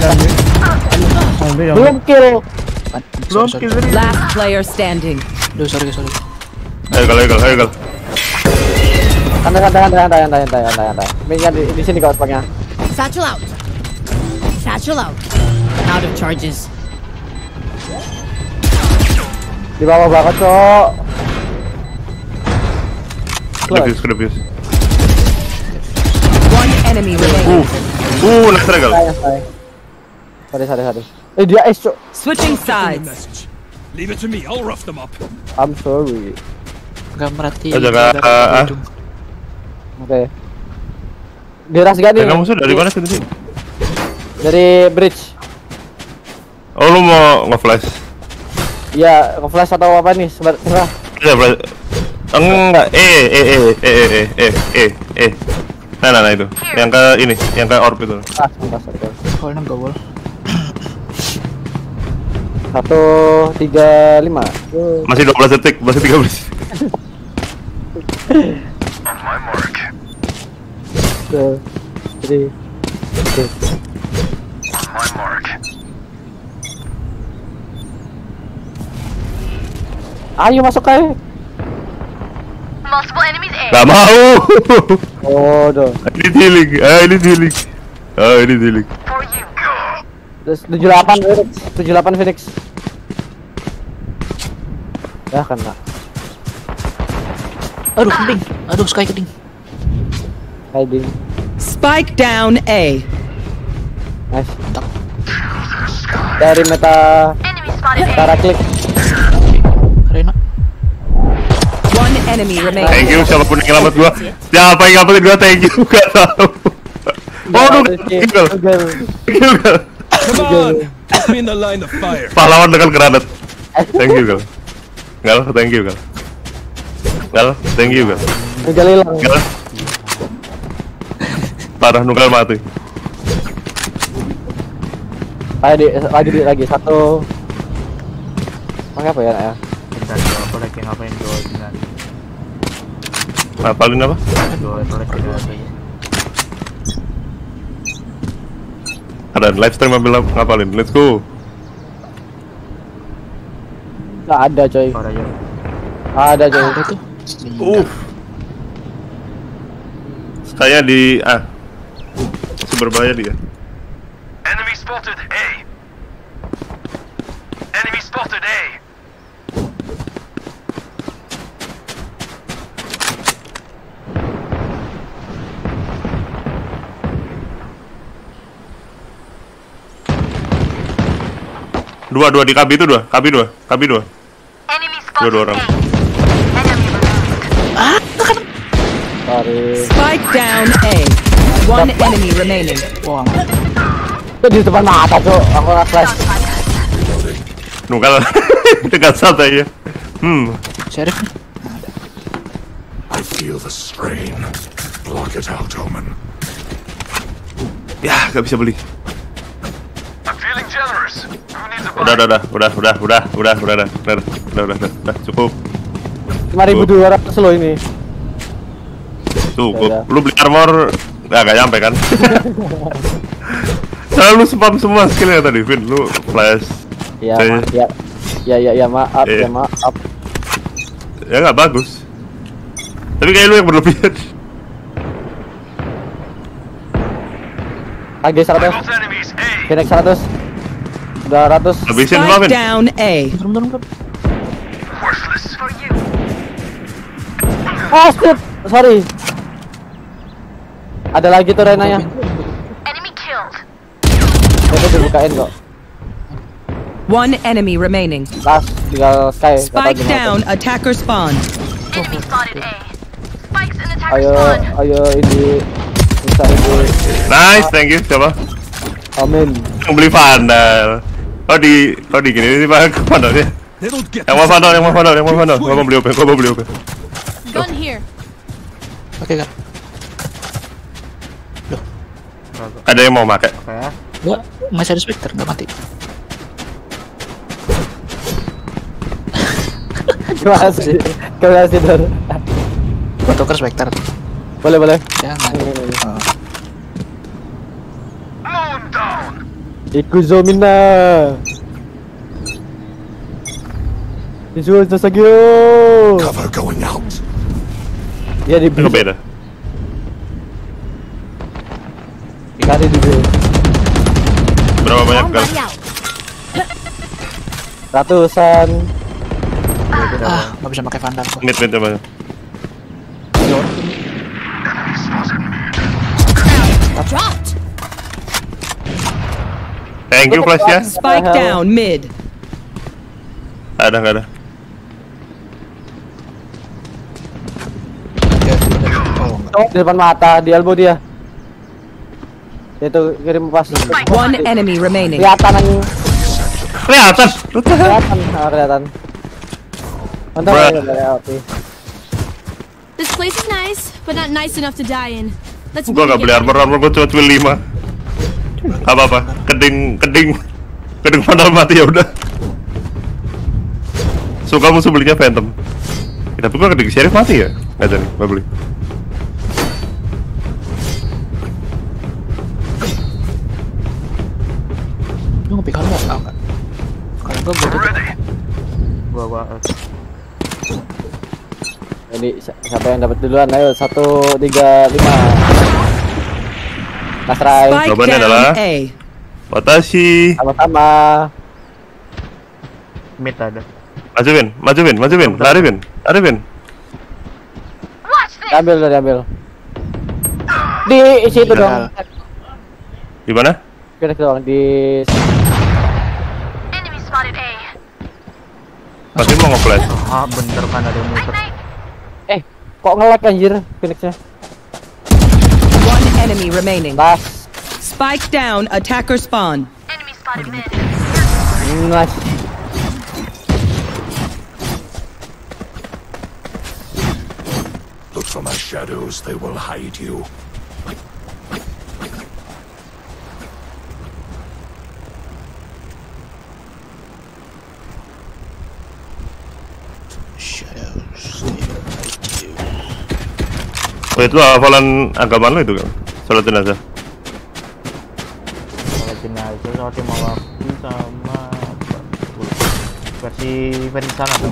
Belum kill. Last player standing. Duh, sorry. Ayo gal. Santai. Minyak di sini kau spaknya. Satchel out. Out of charges. Di bawah banget kok. Kedebus. One enemy remaining. Nice regal. Sorry. Dia cok. Switching sides. Leave it to me, I'll rough them up. I'm sorry. Gak merhati. Jaga. Oke. Diras gak nih? Kamu sudah dari mana sih? Dari bridge. Oh, lu mau nge-flash? Iya, nge-flash atau apa nih? Sebentar. Iya, flash. Enggak. Nah itu. Yang ke ini, yang ke orb itu. Sebentar. Kalau nggak boleh. 135. Masih 12 detik, masih 13. On my mark. 3. On my mark. Ayo masuk kayak. Multiple enemies A. Gak mau. Oh, doh. Ini healing. Ini healing. For you. Terus 78 Phoenix. Ya kena. Aduh, keding. Sky keding. Hiding. Spike down A. Nice. Dari meta Enemy spotted A. cara klik. Rena. One enemy remaining. Thank you siapapun yang ngelamat gua. Siapa yang ngelapatin gua, thank you. Gak tau. Waduh, gal. Come on, put me in the line of fire. Pahlawan dengan granat. Thank you, gal. Thank you, gal. Nunggal hilang. Gal. Parah, nunggal mati. Lagi satu. Pakai apa ya? Bentar, aku lagi ngapain doa dengan Ngapalin apa? doa apa ya? Ada live stream ambil ngapalin. Let's go. Nggak ada coy. Ada coy. Ada tuh. Saya di berbahaya dia. Enemy spotted A. Enemy spotted A. Dua di KB itu dua. Enemy spotted Dua orang. A. Enemy removed. Sorry. Spike down A. One enemy remaining. Wah, Itu di depan mata cok. Aku nggak flash. Nunggal. Dekat santai ya. Sheriff. I feel the strain. Block it out, Omen. Ya, gak bisa beli. I'm feeling generous. Who needs a Udah, cukup. 5.200 lo ini. Cukup. Lu beli armor gak nyampe kan? Lu spam semua skillnya tadi, Vin. Lu flash. Ya, maaf. Ya nggak bagus. Tapi kayak lu yang berlebihan. Lagi 100. Phoenix 100. 200. Habisin semua, Vin. Down A. Bentar. For you. Oh, shit. Sorry. Ada lagi tuh Renanya. Enemy killed. Itu dibukain kok. One enemy remaining. Last tinggal Sky. Spike down. Attacker spawn. Enemy spotted A. Spikes in attacker spawn. Ayo ini. Bisa ini. Nice, thank you. Siapa? Amin. Yang beli vandal. Oh di gini Pak vandalnya. Yang mau vandal. Gua mau beli OP. Gun here. Oke kan? Ada yang mau pakai? Gua masih ada Spectre, nggak mati. Terima kasih Dor. Gua tuker Spectre. Boleh. Jangan. Iku Zomina. Isu Sasagyo. Cover going out. Ya di beda. Kali di B. Berapa banyak kali? Ratusan. Nggak bisa pakai Vandal. Mid coba. Dropped. Thank you flash ya. Spike down mid. Nggak ada. Di depan mata, di elbow dia. Itu kirim pas. One enemy remaining. Kelihatan anjing. Kelihatan. Mantap ya, oke. This place is nice, but not nice enough to die in. Let's Gua nggak beli armor gua cuma 5. Apa? Keding padahal mati ya udah. Suka musuh belinya Phantom. Tapi gua keding Sheriff mati ya? Nggak jadi, nggak beli. Lu ngopi kalau nggak? Enggak. Kalau gua butuh. Gua. Jadi siapa yang dapat duluan? Ayo 1, 3, 5. Mas Rai. Jawabannya adalah Watashi. Sama-sama. Mid ada. Majuin. Lari, Vin. Diambil. Di situ dong. Di mana? Kira doang di. Enemy spotted A. Masih mau nge-flash. Bener kan ada yang muter. Kok nge-lag anjir Phoenix-nya? One enemy remaining. Nice. Spike down, attacker spawn. Enemy spotted mid. Nice. Look for my shadows, they will hide you. Oh itu hafalan agama lu itu kan? Salat jenazah. Salat jenazah sama tim waktu sama versi sana tuh.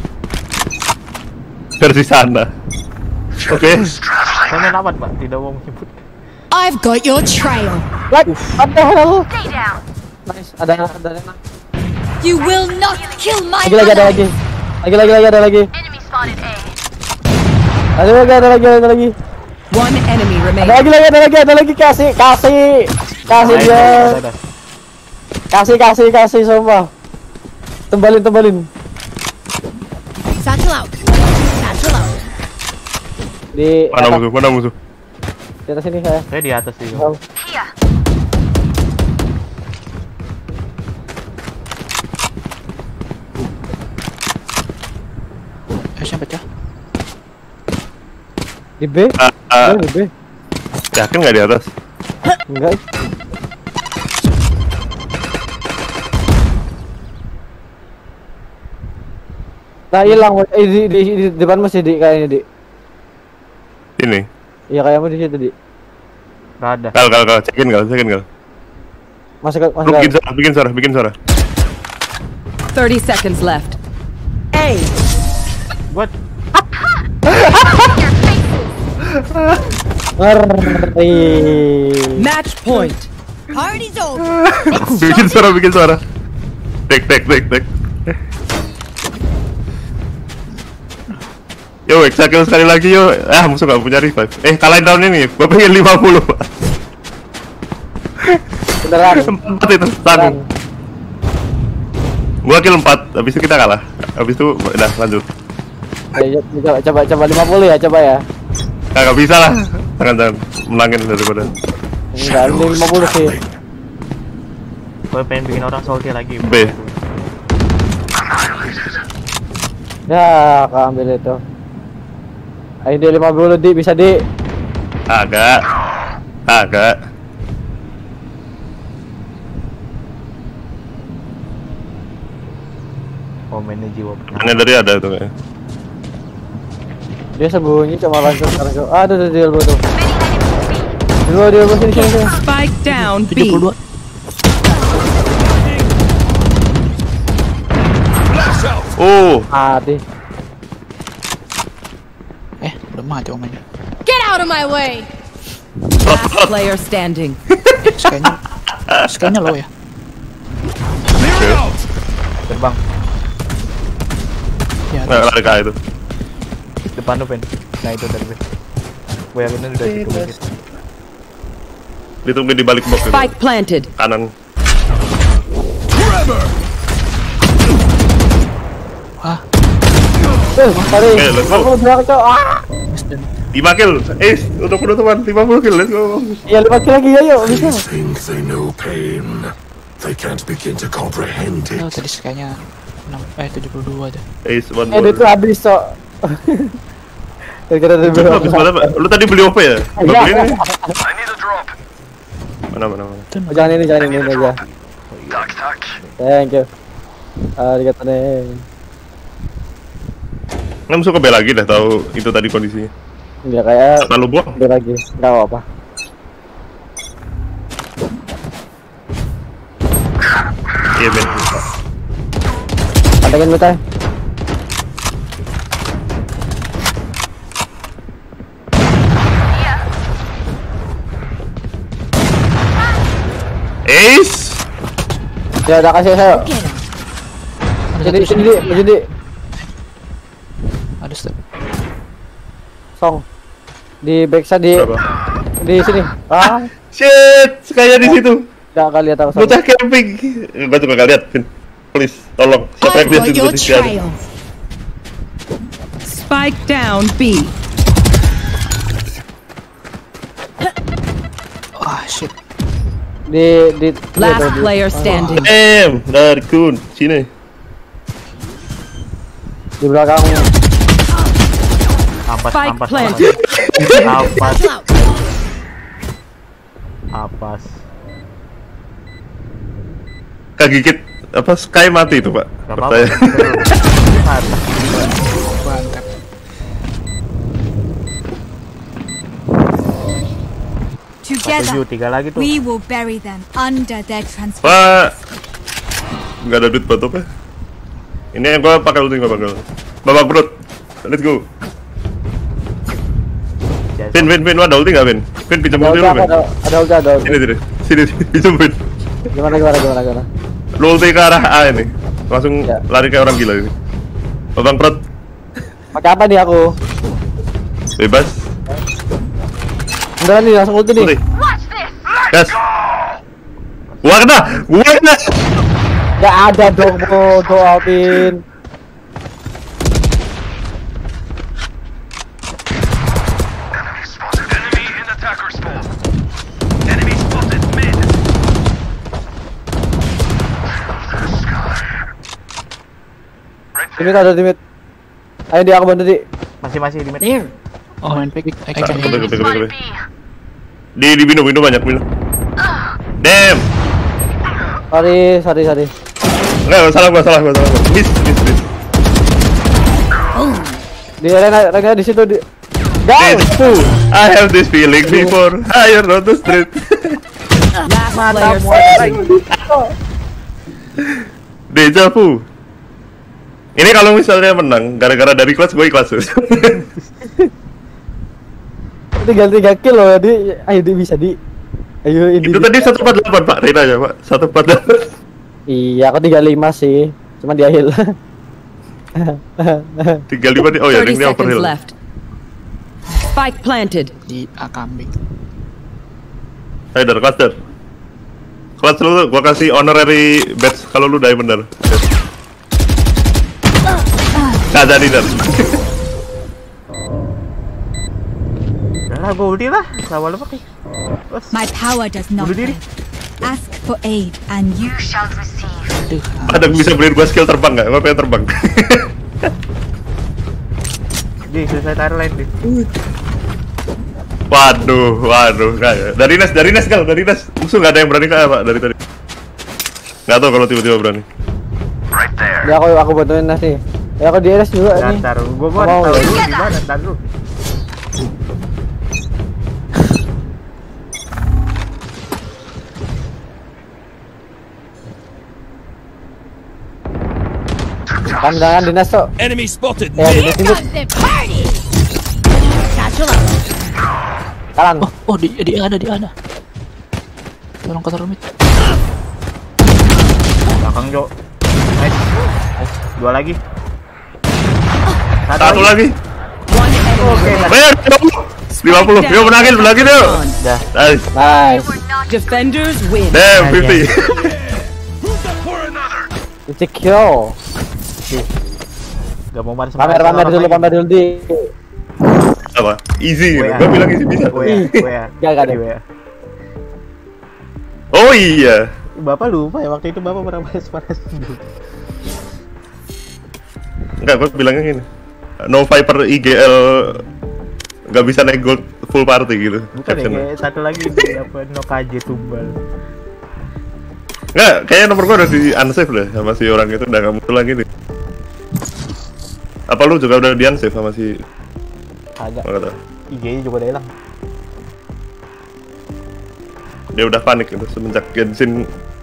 Versi sana. Oke. Saya apa Pak? Tidak mau menyebut. I've got your trail. What the hell? Stay down. Nice. Ada. You will not kill my Ada lagi. Enemy spotted A. Ada lagi. One enemy remaining. Ada lagi. Kasih dia. Kasih semua. Tembalin. Satchel out. Di Mana musuh? Di atas sini saya. Saya di atas sih. Here. Siapa pecah? Di B. Di B. Yakin nggak di atas? Enggak. Nah hilang. Di depan masih di kayaknya di. Ini. Iya kayaknya di situ di. Nggak ada. Kal. Cekin kal. Masuk. Bikin suara. 30 seconds left. A. What? Match point. Party's over. bikin suara. Tek. Yo, exakil sekali lagi yo. Musuh gak punya revive. Kalahin down ini. Gua pengen 50. Beneran. 4 itu tanggung. Gua kill 4. Habis itu kita kalah. Habis itu udah lanjut. Coba 50 ya, coba ya. Gak bisa lah. Jangan menangin daripada. Enggak, ini 50 sih. Gue pengen bikin orang salty lagi. B. Ya, ambil itu. Ayo di 50 di bisa di. Agak. Komennya jiwa. Mana dari ada tuh kayak. Dia sembunyi cuma langsung. Aduh dia elbow tuh. Dia sini. Spike down B. 72. Mati. Udah mati omennya. Get out of my way! Last player standing. Skanya low ya. Terbang. Ya, Lari ke itu. Depan tuh, Ben. Nah itu dari Ben. Gue yakin udah situ. Ditunggu di balik box itu. Spike planted. Kanan. Wah. Sorry. Let's go. Aku berangkat, Cok. 5 kill. Untuk penutupan 50 kill. Let's go. Iya 5 kill lagi ayo bisa. Think they know pain. They can't begin to comprehend it. Oh, tadi kayaknya 72 ada. One more. Itu habis, Cok. Kira-kira Itu habis mana, Pak? Lu tadi beli apa ya? Beli ini. I need a drop. Mana. Jangan ini aja. Thank you. Arigato nih. Nggak masuk ke B lagi dah, tahu itu tadi kondisinya. Ya kayak lalu buang. B lagi. Enggak apa-apa. Iya, Ben. Pantengin lu, Tay. Ace. Ya udah kasih saya. Jadi. Ada step. Song. Di backside di sini. Shit, kayak di situ. Enggak kali lihat aku. Bocah camping. Gua juga enggak lihat, Vin. Please, tolong. Siapa yang lihat itu di sini? Spike down B. Shit. Di Last player standing. Dari Kun, sini. Di belakang. Ampas. Kegigit apa Sky mati itu, Pak? Pertanyaan. Together, we will bury them under their transport. Pak, nggak ada duit buat apa? Ini yang gua pakai ulti, gua bakal babak perut. Let's go. Vin, ada ulti nggak, Vin? Vin, pinjam ulti lu, Vin. Ada ulti. Sini, pinjam, Vin. Gimana? Lu ulti ke arah A ini, langsung lari kayak orang gila ini. Babak perut. Pakai apa nih aku? Bebas. Udah nih, langsung ulti nih. Gas. Gua kena. Gak ada dong, bodoh Alvin. Ada timit. Ayo dia aku bantu di. Masih di mid. Oh, main pick. Di minum banyak minum. Damn. Sorry. Enggak, salah gua. Miss. Di Rena di situ di. Guys, I have this feeling before. Higher on the street. Last player standing. Deja vu. Ini kalau misalnya menang gara-gara dari kelas gue ikhlas. 3 kill loh di. Ayo di bisa di. Ayo ini. Itu tadi 148 Pak, Rina aja Pak. 148. Iya, aku 35 sih. Cuma di akhir. 35 di. Oh ya, ini overheal. Spike planted. Di A kambing. Ayo dari cluster. Kelas lu gua kasih honorary badge kalau lu diamond. Nggak jadi dan. Udah gua ulti lah, sama lu pakai. My power does not end. Ask for aid and you shall receive. Ada bisa beliin gua skill terbang nggak? Gua pengen terbang. Di suicide airline di. Waduh, nggak ya. Dari Nes kalau dari Nes musuh nggak ada yang berani kayak Pak dari tadi. Nggak tahu kalau tiba-tiba berani. Ya aku bantuin Nes nih. Ya aku di RS juga nih. Ntar gua tahu lu di mana ntar lu. Pandangan di Nes tuh. Enemy spotted. Ya di Nes ini. Kanan. Oh dia ada. Tolong ke rumit. Belakang Jo. Nice. Dua lagi. Satu lagi. Oke. Bayar 50. Yo menangin yuk. Dah. Nice. Defenders win. Damn 50. It's a kill. Gak mau marah sama Pamer dulu di. Apa? Easy gitu. Gua bilang easy bisa. Gak ada. Oh iya. Bapak lupa ya waktu itu Bapak pernah panas dulu. Enggak, gua bilangnya gini. No Viper IGL nggak bisa naik gold full party gitu. Bukan ya, kayak satu lagi apa no KJ tumbal. Enggak, kayaknya nomor gua udah di unsave deh sama si orang itu, udah nggak muncul lagi nih. Apa lu juga udah di unsave sama si? Agak. Nggak tahu. IG-nya juga udah hilang. Dia udah panik itu semenjak Genshin.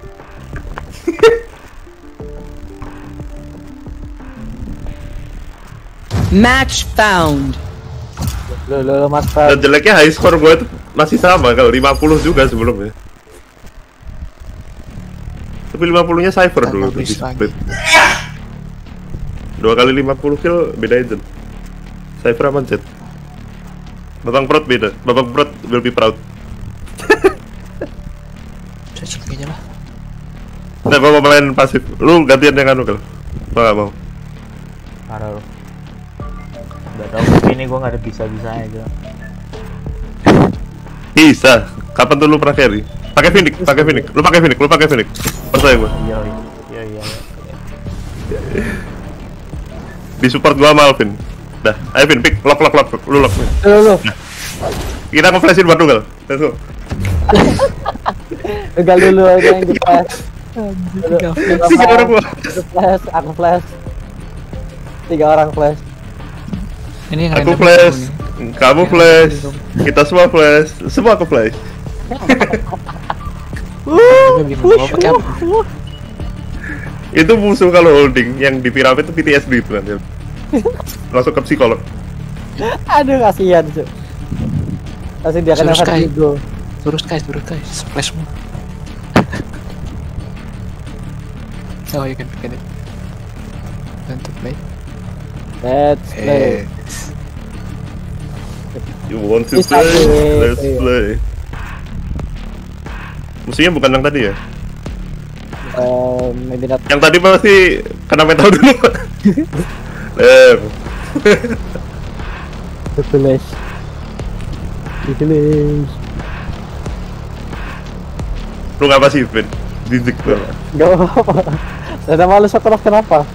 Match found. Lo Mas. Dan jeleknya high score gue itu masih sama kalau 50 juga sebelumnya. Tapi 50-nya Cypher dulu tuh di split. 2 kali 50 kill beda agent. Cypher sama Jet. Babang Proud beda. Babang Proud will be proud. Saya suka aja lah. Nah, gua mau main pasif. Lu gantian yang anu kal. Gua nggak mau. Parah lu. Udah tau tapi ini gua nggak ada bisa-bisa aja. Bisa. Kapan tuh lu pernah carry? Pakai Phoenix. Lu pakai Phoenix. Percaya gua. Iya. Di support gua sama Alvin. Dah, ayo Vin, pick, lock, lu lock. Lu. Nah. Kita nge-flashin buat Dugal. Let's go. Dugal dulu aja yang di flash. Tiga orang gua. Aku flash. 3 orang flash. Ini yang aku flash, kamu flash, kita semua flash, semua aku flash. Itu musuh kalau holding yang di piramid itu PTSD itu nanti. Langsung ke psikolog. Aduh kasihan cuy. Langsung dia kena vertigo. Terus guys, splash semua. Oh you can pick it. Dan to play. Let's play. You want to play? Let's play. Musuhnya bukan yang tadi ya? Maybe not. Yang tadi pasti kena metal dulu. Flash. Lu ngapa sih, Vin? Dizik tuh. Gak apa-apa. Ada malu setelah kenapa?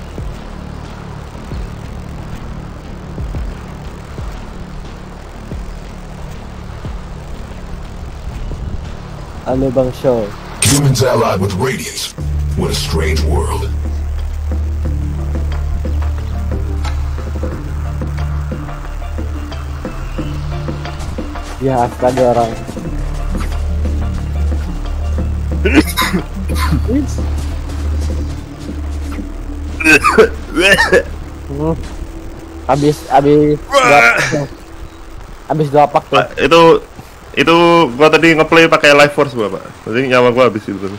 Halo Bang Show. Humans allied with Radiance. What a strange world. Ya, astaga orang. Habis 2 pak tuh. Itu gua tadi ngeplay pakai life force gua, Pak. Jadi nyawa gua habis itu.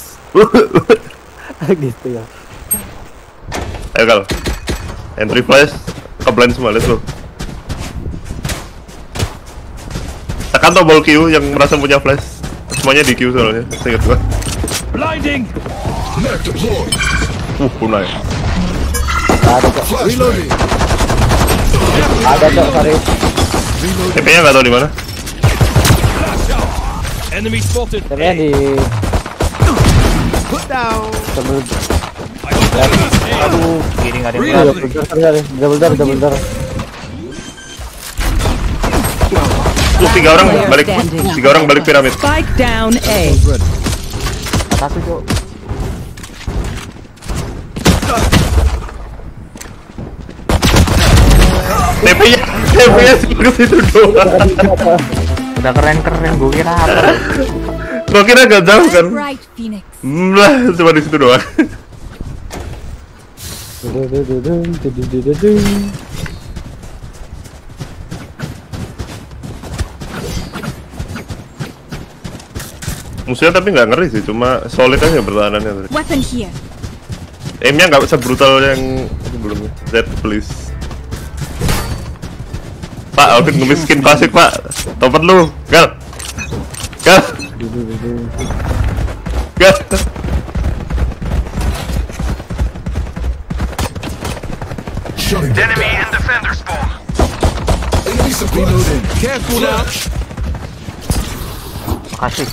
Gitu ya. Ayo Kal. Entry flash ke blind semua, let's go. Tekan tombol Q yang merasa punya flash. Semuanya di Q soalnya, seingat gua. Blinding. Punai. Ada kok. Reloading. Ada kok, sorry. TP-nya nggak tahu di mana. Enemy spotted. TP-nya di Put down. Aduh, kiri nggak ada yang double door. tiga orang balik piramid. Spike down A. Satu, Cok. TP-nya ke situ doang. Udah keren gue kira apa? Gue kira gak jauh kan? Right, Phoenix. Lah, cuma di situ doang. Musuhnya tapi nggak ngeri sih, cuma solid aja pertahanannya. Weapon here. Aimnya nggak sebrutal yang sebelumnya. Z please. Pak, Alvin ngemiskin klasik Pak. Topet lu, gal. Gal. Enemy and defender spawn. Reloading. Careful now. Makasih.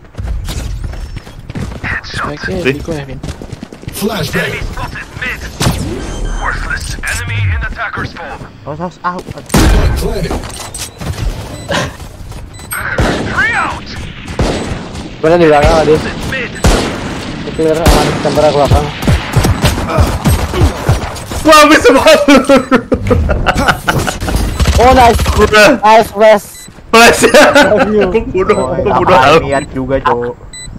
Spike-nya di gua ya, Vin. Flashbang. Enemy spotted mid. Worthless. Enemy in attacker spawn. Awas, Planning. 3 out. Bener di belakang tadi. Mid. Clear aman kamera ke belakang. Wah, bisa banget. Oh nice. Nice flash. Flash. Aku bunuh Alvin. Niat juga, Cok.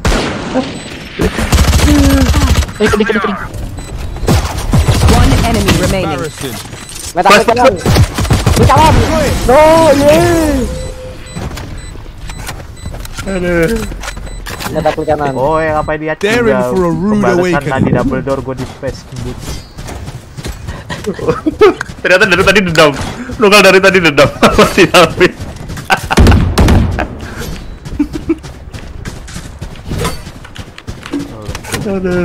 Kering. One enemy remaining. Metal kanan. Di kanan. No, yeah. Aduh. Metal kanan. Oh, yang apa dia Daring for a rude pembalasan awakening. tadi double door gue di space kebut. Ternyata dari tadi dendam. Lokal dari tadi dendam. Masih Alvin. Aduh.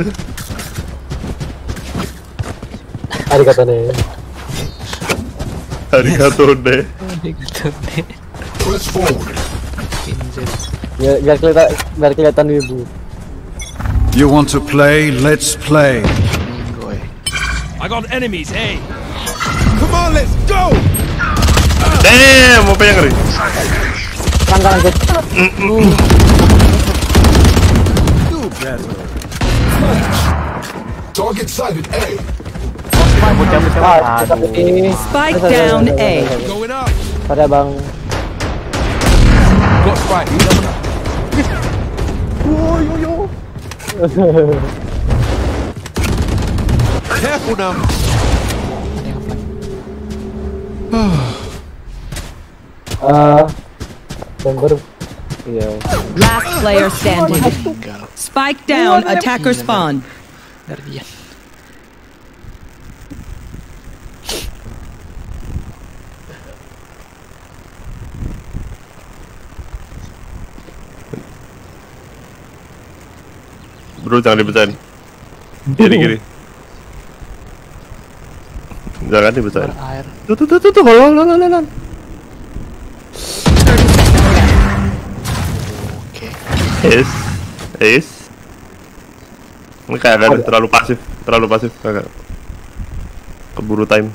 Arigato nih. Arigato deh. Press forward. Biar kelihatan ibu. You want to play? Let's play. I got enemies, hey. Come on, let's go. Damn, apa yang ngeri? Tanggal lanjut. Target sighted A. Spike down A. Going up. Pada bang. Got spike. Careful now. Bomber. Iya. Last player standing. Spike down. Attacker spawn. Guardian. Bro, jangan dipecahin. Kiri. Jangan dipecahin. Air. Tuh. Hol. Oke. Ace. Ini kayak agak terlalu pasif agak keburu time.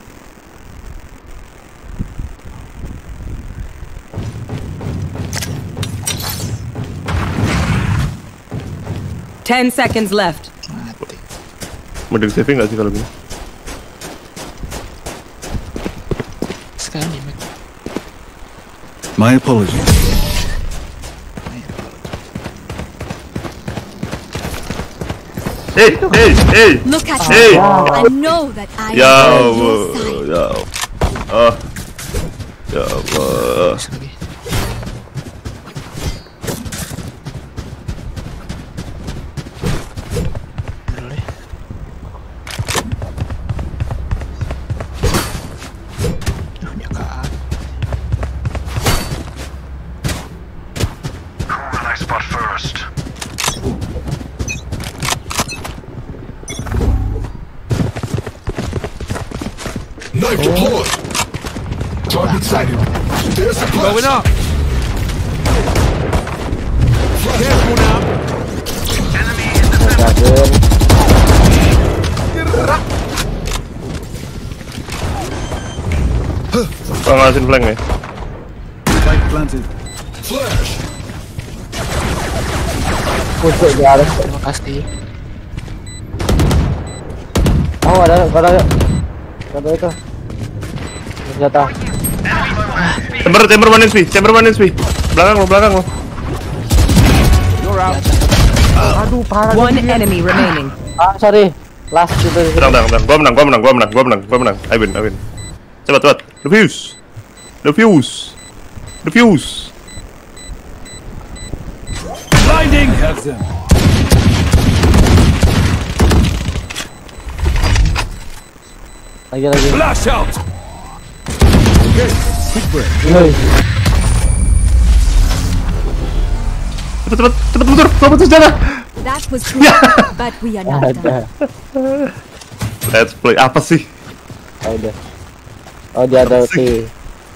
Ten seconds left. Mati. Mending saving nggak sih kalau gini? Sekali, Mac. My apologies. Hey! Look at Hey! me. I know that I Ya am on Allah, your side. ya Allah. Lagi. Boleh. Dia kan. Who will I spot first? Knife deployed. Target sighted. There's a Going flash. up. Careful now. Enemy in the Ngawasin flank ya. Spike planted. Pucuk di atas. Terima kasih. Oh ada itu. Senjata. Chamber one HP. Belakang lo. Aduh, parah. One enemy remaining. Sorry. Last itu. Tenang. Gua menang. I win. Cepat. Defuse. Blinding. Lagi. Flash out. Cepet mundur. Gua putus darah. That was true, but we are not done. Let's play. Apa sih? Udah. Oh dia ada ulti.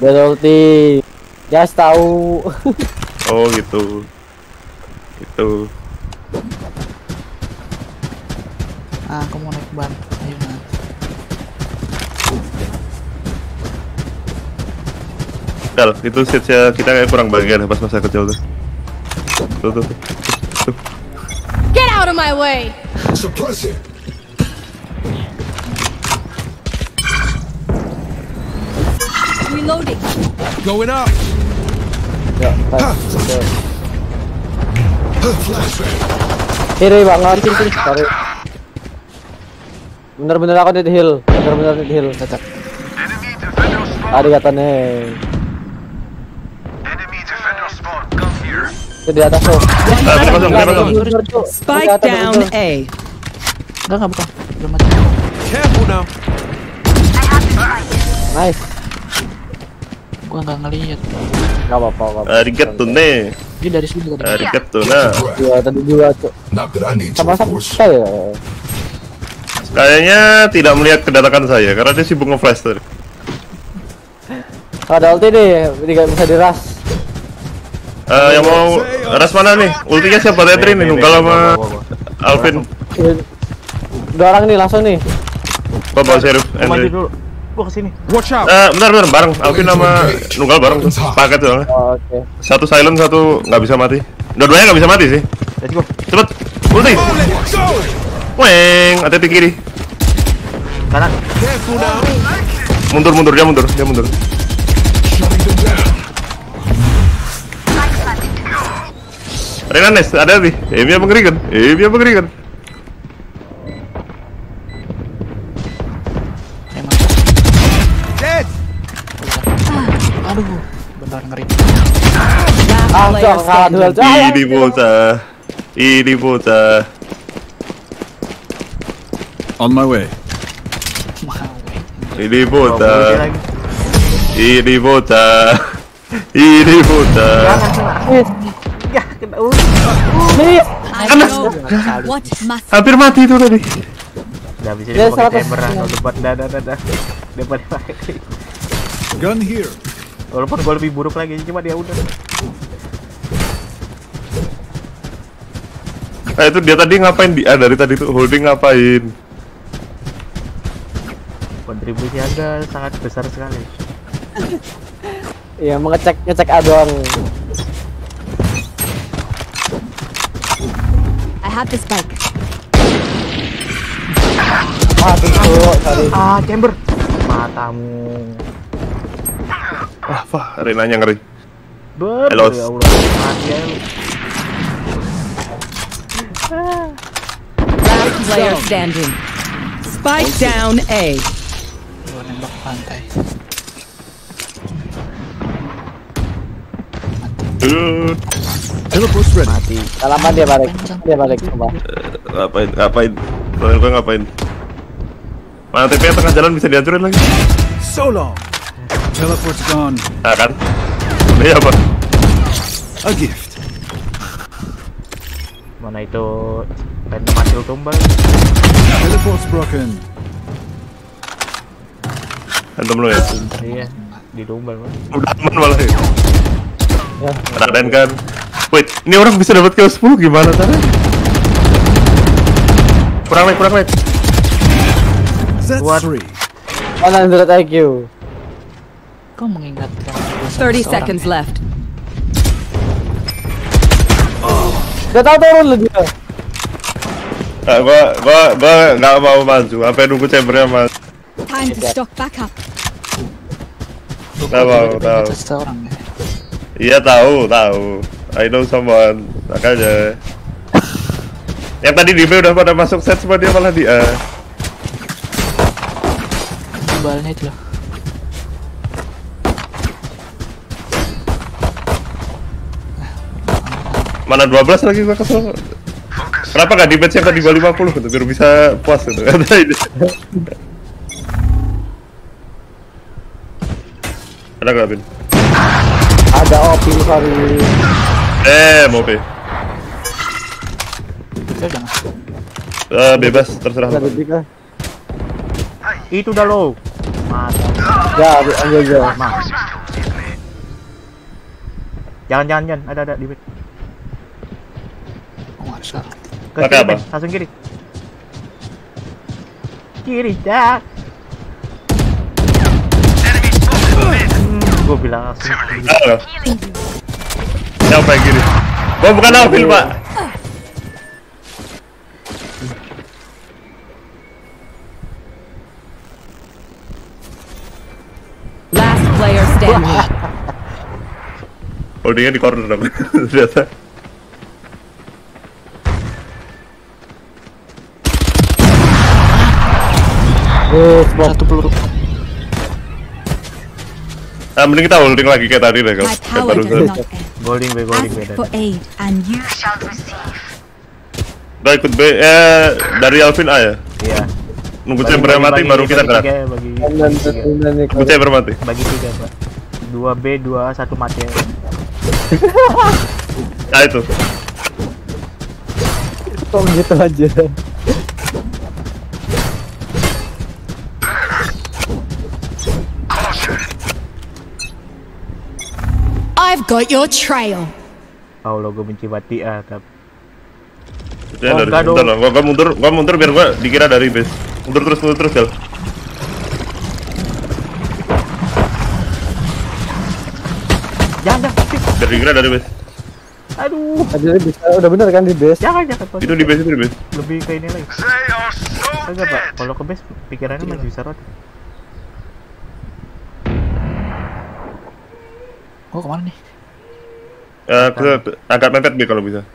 Jas tahu. Oh gitu. Aku mau naik ban. Ayo mas. Dal, itu stage-nya kita kayak kurang bagian pas masa kecil tuh. Tuh. Get out of my way! Suppress it. Reloading. Going up. Ya, kiri banget sini. Sorry. Bener-bener aku need heal. Cocok. Tadi katanya. Itu di atas tuh. Spike down A. Enggak bukan. Belum mati. Careful now. Nice. Gua enggak ngelihat. Enggak apa-apa. Arigato ne. Dia dari sini tadi. Arigato na. Iya, tadi juga tuh. Sama-sama saya. Kayaknya tidak melihat kedatangan saya karena dia sibuk nge-flash tadi. Ada ulti nih, tidak bisa diras. Yang mau ras mana nih? Ultinya siapa? Tetrin nih, Nunggal sama Alvin. Dua orang nih langsung nih. Bawa Sheriff. Maju dulu. Gua kesini. Watch out. Bentar bareng. Alvin sama Nunggal bareng tuh. Paket soalnya. Oke. Satu silent, satu nggak bisa mati. Dua-duanya nggak bisa mati sih. Let's go. Cepet, ulti. Weng, hati-hati kiri. Kanan. Careful now. Mundur, dia mundur. Renanes, ada nih. Emi yang mengerikan. Dead. Aduh, bentar ngeri. Ini bocah. On my way. Ini bocah. Ya, kena What must Hampir mati itu tadi. Udah bisa dipakai chamber depan depan pakai. Gun here. Walaupun gue lebih buruk lagi, cuma dia udah. Itu dia tadi ngapain dari tadi tuh holding ngapain? Kontribusi Anda sangat besar sekali. Iya, ngecek A doang. I have the spike. Sorry. Chamber. Matamu. Renanya ngeri. Halo. Ya Allah, mati ya lu. Last player standing. Spike down A. Gua nembak pantai. Teleport's ready. Mati. Lama dia balik coba. Ngapain? Gue ngapain? Mana TP tengah jalan bisa dihancurin lagi? So long. Teleport's gone. Kan? Iya apa? A gift. Mana itu random hasil tumbal? Teleport's broken. Hantam lu ya? Iya, di tumbal mas. Udah aman malah ya? Ya. Raden kan? Wait, ini orang bisa dapat kill 10 gimana caranya? Kurang naik. That's 3. 100 IQ. Kau mengingatkan 30 seconds left. Gak tau turun lu dia. Nah, gua nggak mau maju, apa nunggu chambernya mas. Time to stock back up. Tahu. Iya tahu. I know someone, makanya. Yang tadi di B udah pada masuk set semua, dia malah di A. Balnya itu loh. Mana 12 lagi gua kesel. Kenapa nggak di match yang tadi 50 gitu biar bisa puas gitu. Ada ini. Ada nggak Bin? Ada OP, sorry. OP. Bebas terserah. Itu dah lo. Mantap. Ya, ambil aja. Jangan. Ada di bed. Ke pakai kiri, apa? langsung kiri. Kiri, Jack. Gue bilang langsung kiri. Halo. Siapa yang kiri? Gua bukan Alvin, Pak. Last player standing. Holdingnya di corner dong. Ternyata. Satu peluru. Mending kita holding lagi kayak tadi deh kalau kayak barusan. Holding B. For aid, and you shall receive. Udah ikut B, dari Alvin A ya? Iya. Nunggu chamber mati baru kita gerak. Nunggu chamber mati. Bagi 3 Pak. 2 B, 2 A, 1 mati ya. Nah itu. Kok gitu aja. I've got your trail. Allah, gue benci mati A tapi. Ya, dari sebentar lah. Gua mundur biar gua dikira dari base. Mundur terus Gal. Jangan. Biar dikira dari base. Aduh. Jadi bisa udah bener kan di base? Jangan. Itu di base. Lebih ke ini lagi. Enggak, Pak. Kalau ke base pikirannya masih bisa rot. Oh, kemana nih? Agak mepet B kalau bisa.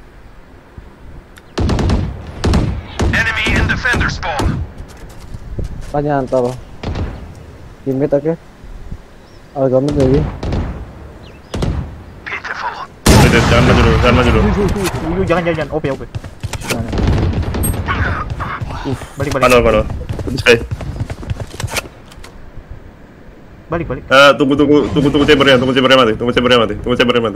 Enemy and defender spawn. Tanya antar. Teammate oke. Algamit lagi. Jangan maju dulu. Jangan. OP. Balik. Padahal. Balik. Tunggu chambernya mati.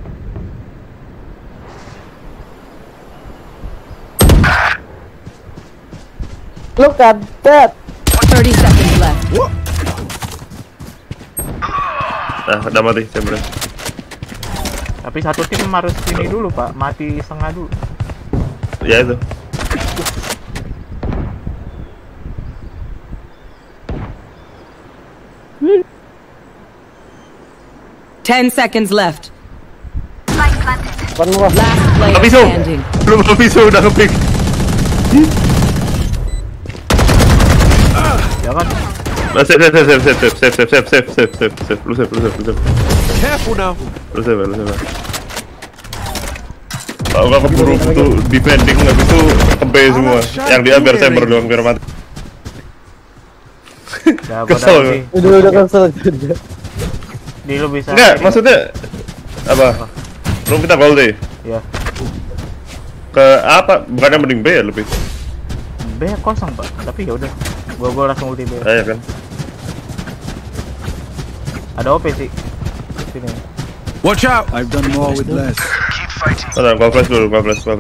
Look at that. 30 seconds left. Nah, udah mati chambernya. Tapi satu tim harus ini dulu, Pak. Mati setengah dulu. Ya itu. Ten seconds left. Last player Abiso. standing. Belum Abiso udah ngepick. Jangan. Save. Lu save. Careful now. Lu save. Kalau nggak keburu itu defending habis itu kebe semua. Yang dia biar chamber doang biar mati. Kesel gue. Udah kesel. Di lu bisa. Enggak, maksudnya apa? Belum kita gold deh. Iya. Ke apa? Bukannya mending B ya lebih? B kosong, Pak. Tapi ya udah. Gua langsung ulti B. Iya kan. Ada OP sih. Sini. Watch out! I've done more with less. Keep fighting. Ada, gua flash dulu, gua flash.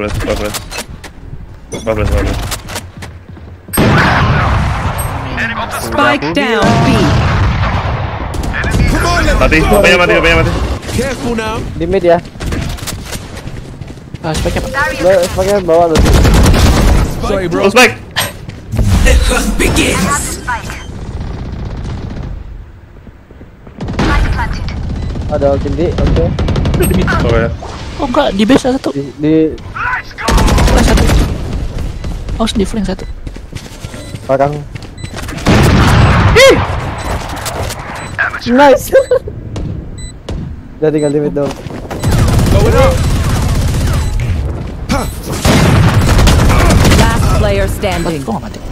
Spike down B. Mati. Careful now. Di mid ya. Spike-nya Pak. Spike-nya bawa lu. Sorry, bro. Oh, spike. The hunt begins. Ada ulti di, oke. Udah di mid. Oh ya. Oh enggak, di base ada satu. Di flank satu. Awas di flank satu. Orang. Nice. Udah tinggal limit dong. Last player standing. Kok nggak mati?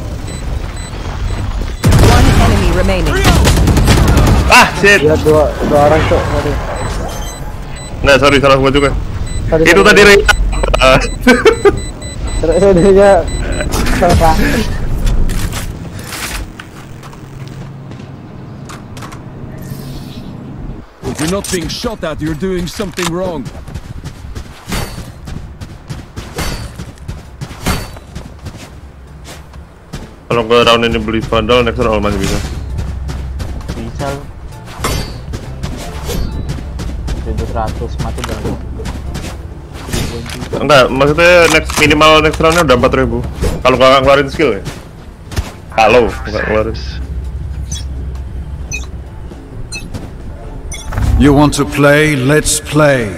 One enemy remaining. Ah, shit. Lihat dua orang tuh. Nah, sorry, salah gua juga. Itu tadi Reina. Terus dia salah. If you're not being shot at, you're doing something wrong. Kalau ke round ini beli Vandal, next round masih bisa. Bisa lu. 100 mati udah. Enggak, maksudnya minimal next roundnya udah 4.000. Kalau nggak ngeluarin skill ya. Kalau nggak ngeluarin. You want to play? Let's play.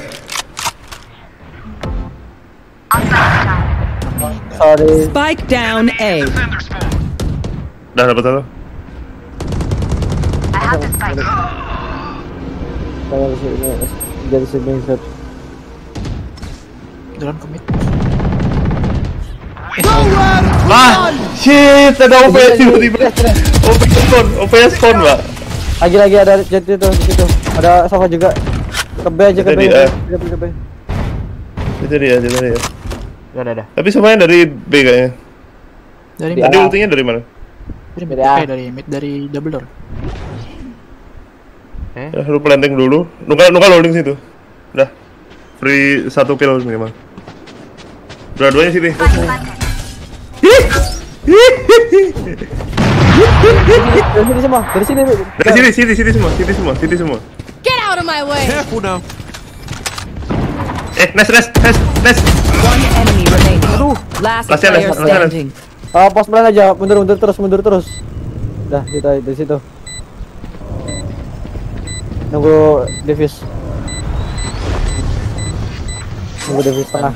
Sorry. Spike down A. Udah dapat apa? Jadi sini set. Jalan commit. Ah, shit, ada OPS tiba-tiba. OPS spawn, Pak. Lagi ada jet itu di situ. Ada sofa juga. Ke B aja ke B. Itu dia. Udah. Tapi semuanya dari B kayaknya. Dari Tadi ultinya dari mana? dari mid, dari double door. Ya, lu planting dulu. Nuka loading situ. Udah. Free 1 kill minimal. Dua-duanya sini. Dari sini semua. Dari sini semua. Get out of my way! Careful now. Nice. One enemy remaining. Last player standing. Pos plan aja, mundur terus. Dah, kita di situ. Nunggu Davis tengah.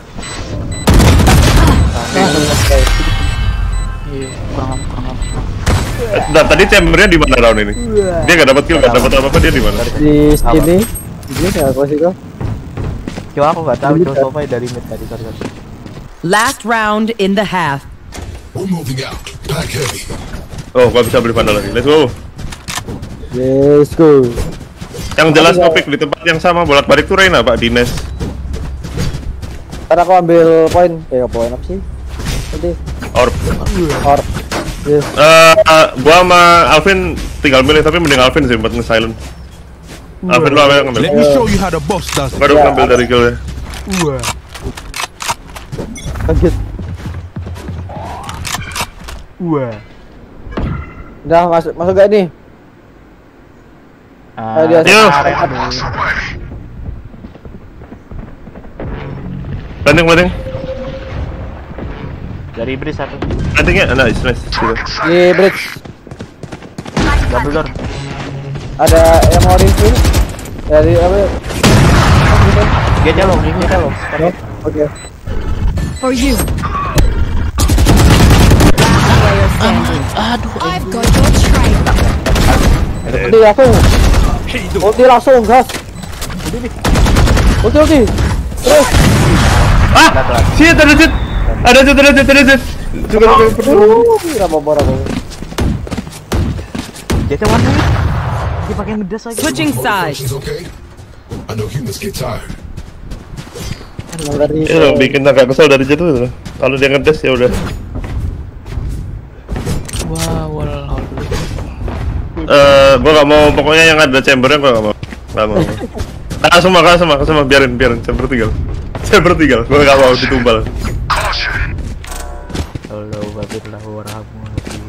Iya, kurang. Nah, tadi chambernya di mana round ini? Dia nggak dapat kill, nggak dapat apa-apa, dia di mana? Di sini. Ini nggak apa sih kok? Coba aku nggak tahu, coba sofa dari mid tadi. Sorry. Last round in the half. We're moving out. Pack heavy. Oh, gua bisa beli Vandal lagi. Let's go. Let's go. Yang jelas topik di tempat yang sama bolak-balik tuh Reina, Pak, di Nest. Karena aku ambil poin. Poin apa sih? Tadi. Orb. Yes. Gua sama Alvin tinggal milih, tapi mending Alvin sih buat nge-silent. Alvin lu apa yang ngambil? Let me show you how the boss does it. Baru ngambil dari killnya. Kaget. Udah masuk gak nih? Yuk. Landing. Dari bridge satu. Landingnya, nice. Gitu. Di bridge. Double door. Ada yang mau review? Dari apa? Dia jalong. Oke. For you. Aduh, I've got your trail. Ulti langsung. Ulti langsung, gas. Ulti. Terus. Shit, ada jet. Juga. Berapa. Jetnya warna. Dia pakai ngedas lagi. Switching sides. Okay. I know humans get tired. Ya, bikin agak kesel dari jet itu. Kalau dia ngedas ya udah. Gua gak mau, pokoknya yang ada chambernya gua gak mau. Kalah semua, biarin chamber tinggal. Gua gak mau ditumbal. Allahu Akbar warahmatullahi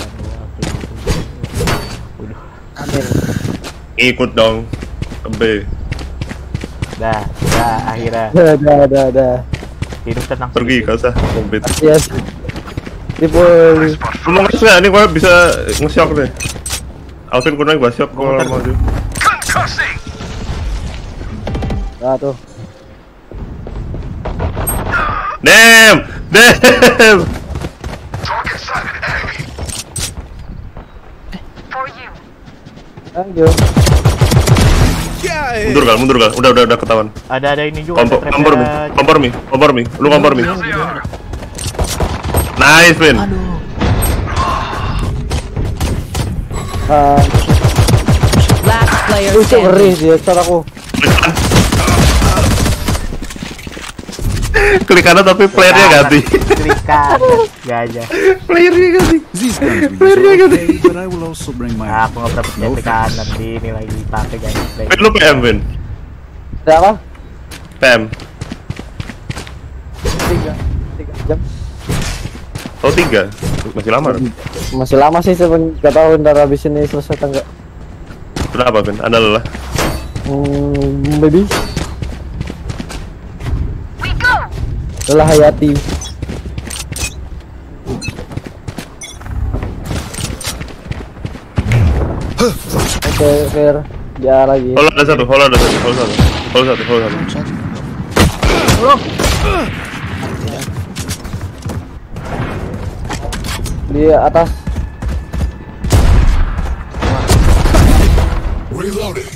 wabarakatuh. Amin. Ikut dong ke B. Dah, akhirnya. Dah. Hidup tenang. Pergi, gak usah kompet. Yes. Dipul. Lu mau nge-shock nih, gua bisa nge-shock deh. Alvin kunai gua shock kalau mau tuh. Nah tuh. Damn! Damn. Thank you. Mundur gal. Udah ketahuan. Ada ini juga. Kompor mi. Lu kompor mi. Nice, Vin. Last player Itu standing. ngeri dia, cara aku. Klik kanan tapi playernya ganti. Klik kanan, gajah. Playernya ganti. These guns will be okay, but I will also bring my Aku nggak pernah klik kanan ini lagi pakai guys. Vin, lu PM, Vin. Ada apa? PM. 3 jam. Oh 3, masih lama. Masih lama sih, nggak tahu ntar habis ini selesai atau enggak. Kenapa, Vin? Anda lelah? Baby. Lelah hayati. Oke, fair. Ya lagi. Hold ada satu. Di atas. Reloading.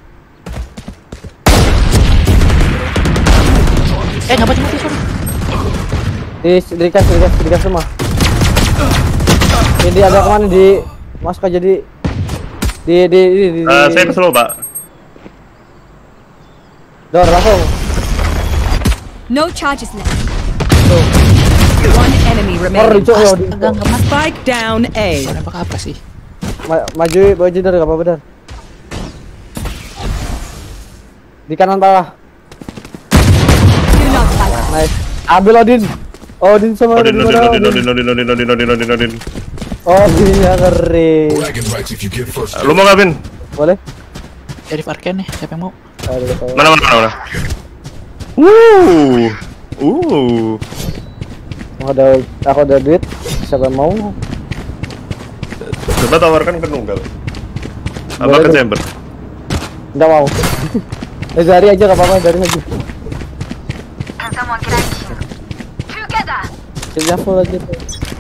Nggak mati, sorry. Dikas semua. Ini ada kemana di masuk aja di saya kesel, Pak. Dor langsung. No charges left. One enemy remaining. Enggak. Spike down A. Nembak apa sih? Maju Dar, enggak apa-apa Dar. Di kanan bawah. Nice. Ambil Odin sama Odin. Oh dia ngeri. Lu mau nggak, Vin? Boleh. Jadi Arcane nih, siapa yang mau? Mana? Aku ada duit. Siapa yang mau? Coba tawarkan ke Nunggal. Apa Boleh, ke Bro. Chamber? Enggak mau. Dari aja enggak apa-apa, dari aja. Siap full aja tuh.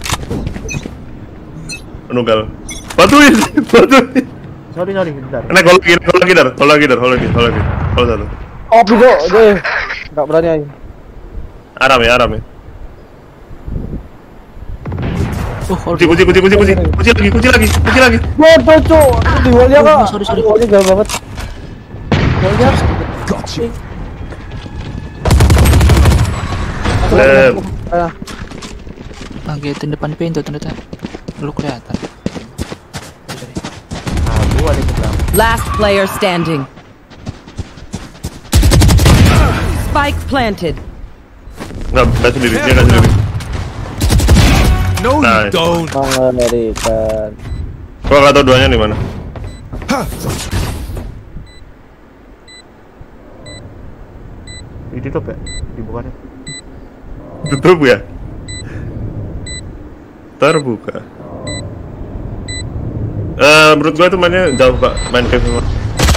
Nunggal. Bantuin. Sorry, bentar. Hold lagi, Dar. Hold satu. Oh, bigo deh. Enggak berani aja. Aram ya. Kunci lagi. Bodoh, Cuk. Di wallnya kok. Sorry. Wallnya jauh banget. Wallnya. Lem. Ngagetin depan pintu ternyata. Lu kelihatan. Last player standing. Spike planted. Nggak sendiri. No, Nice. you don't. Mengerikan. Gua nggak tahu duanya di mana. Ditutup ya? Dibukanya? Tutup ya? Terbuka. Menurut gua itu mainnya jauh, Pak. Main cave semua.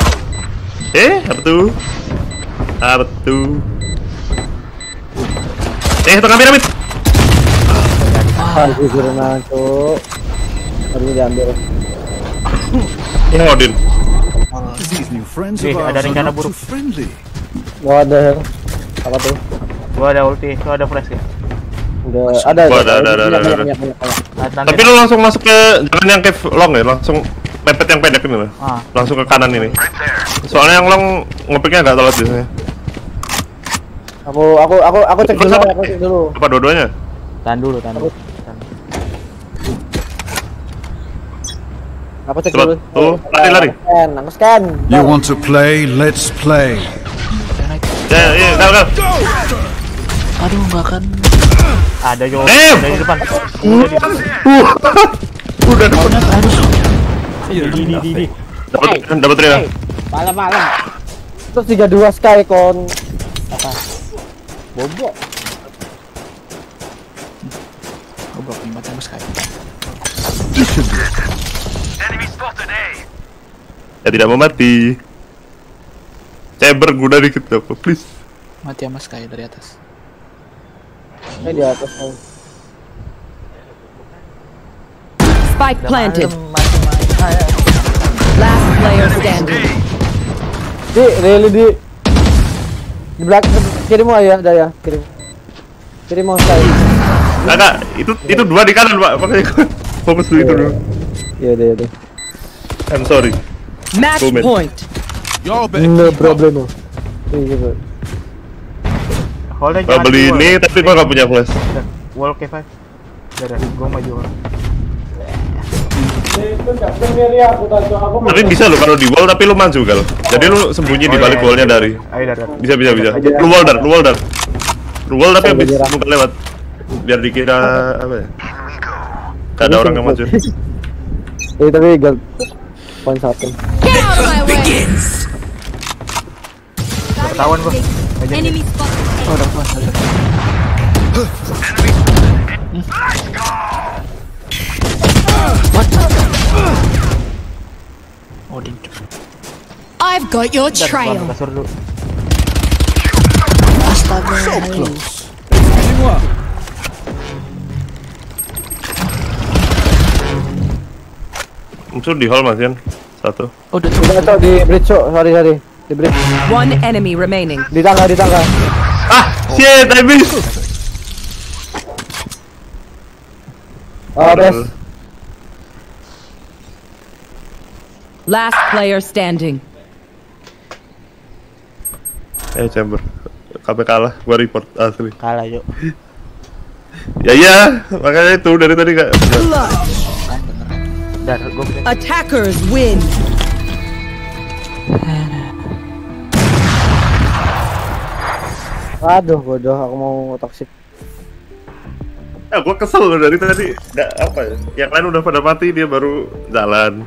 Apa tuh? Tengah piramid. Jujur Cuk. Harus diambil. Ini Odin. These new friends Nih, of ada ours are rencana not buruk. too friendly. Gua ada apa tuh? Gua ada ulti, gua ada flash ya. Udah ada. Banyak. Tapi lu langsung masuk ke jangan yang cave long ya, langsung mepet yang pendek ini lah. Langsung ke kanan ini. Soalnya yang long ngepiknya agak telat biasanya. Aku cek dulu, Apa dua-duanya? Tahan dulu. Aku cek Cepat. dulu. Tuh, lari. Aku scan. You want to play? Let's play. Ya, gal. Aduh, nggak akan. Ada di depan. Udah. Di. Dapat trigger. Malam. Terus 32 Sky kon. Apa? Bobok. Goblok nih mati sama sekali. Ya tidak mau mati. Saya berguna dikit apa, please. Mati sama sekali dari atas. Di atas. Spike planted. Last player standing. Di belakang kirim aja, ada ya, kirim mau saya. Enggak, itu dua di kanan, Pak. Makanya fokus dulu itu dulu. Iya deh. I'm sorry. Match point. No problem. Iya. Gua beli ini tapi gua nggak punya flash. Wall K5. Udah, gua maju. Tapi bisa lo kalau di wall tapi lo maju kalau. Jadi lo sembunyi di balik wallnya dari. Bisa. Lu wall dar. Lu wall tapi habis bukan lewat. Biar dikira apa ya? Gak ada orang yang maju. Tapi gak poin 1. Ketahuan gua. Enemy spot. Oh, udah puas. Odin. I've got your trail. Musuh di hall Mas Yan. Satu. Oh, udah di bridge, sorry. Di bridge. One enemy remaining. Di tangga. Shit, I missed. Best. Last player standing. Chamber. KP kalah, gua report asli. Kalah yuk. Ya, makanya itu dari tadi gak. Attackers win. Aduh, bodoh, aku mau toxic. Ya, gua kesel loh dari tadi. Nggak apa ya. Yang lain udah pada mati, dia baru jalan.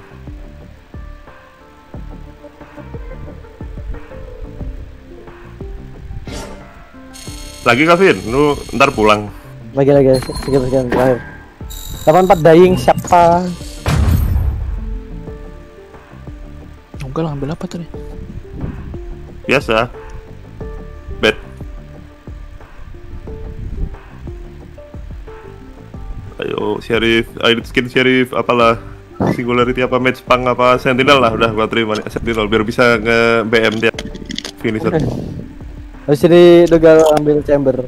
Lagi Kavin, lu ntar pulang. Lagi sekian terakhir. 84 dying siapa? Enggak lah, ambil apa tadi? Biasa. Bet. Ayo, Sheriff, Aid Skin Sheriff, apalah. Singularity apa, Match Pang apa, Sentinel lah, udah gua terima nih, Sentinel biar bisa nge-BM dia finisher. Habis ini Dogal ambil chamber.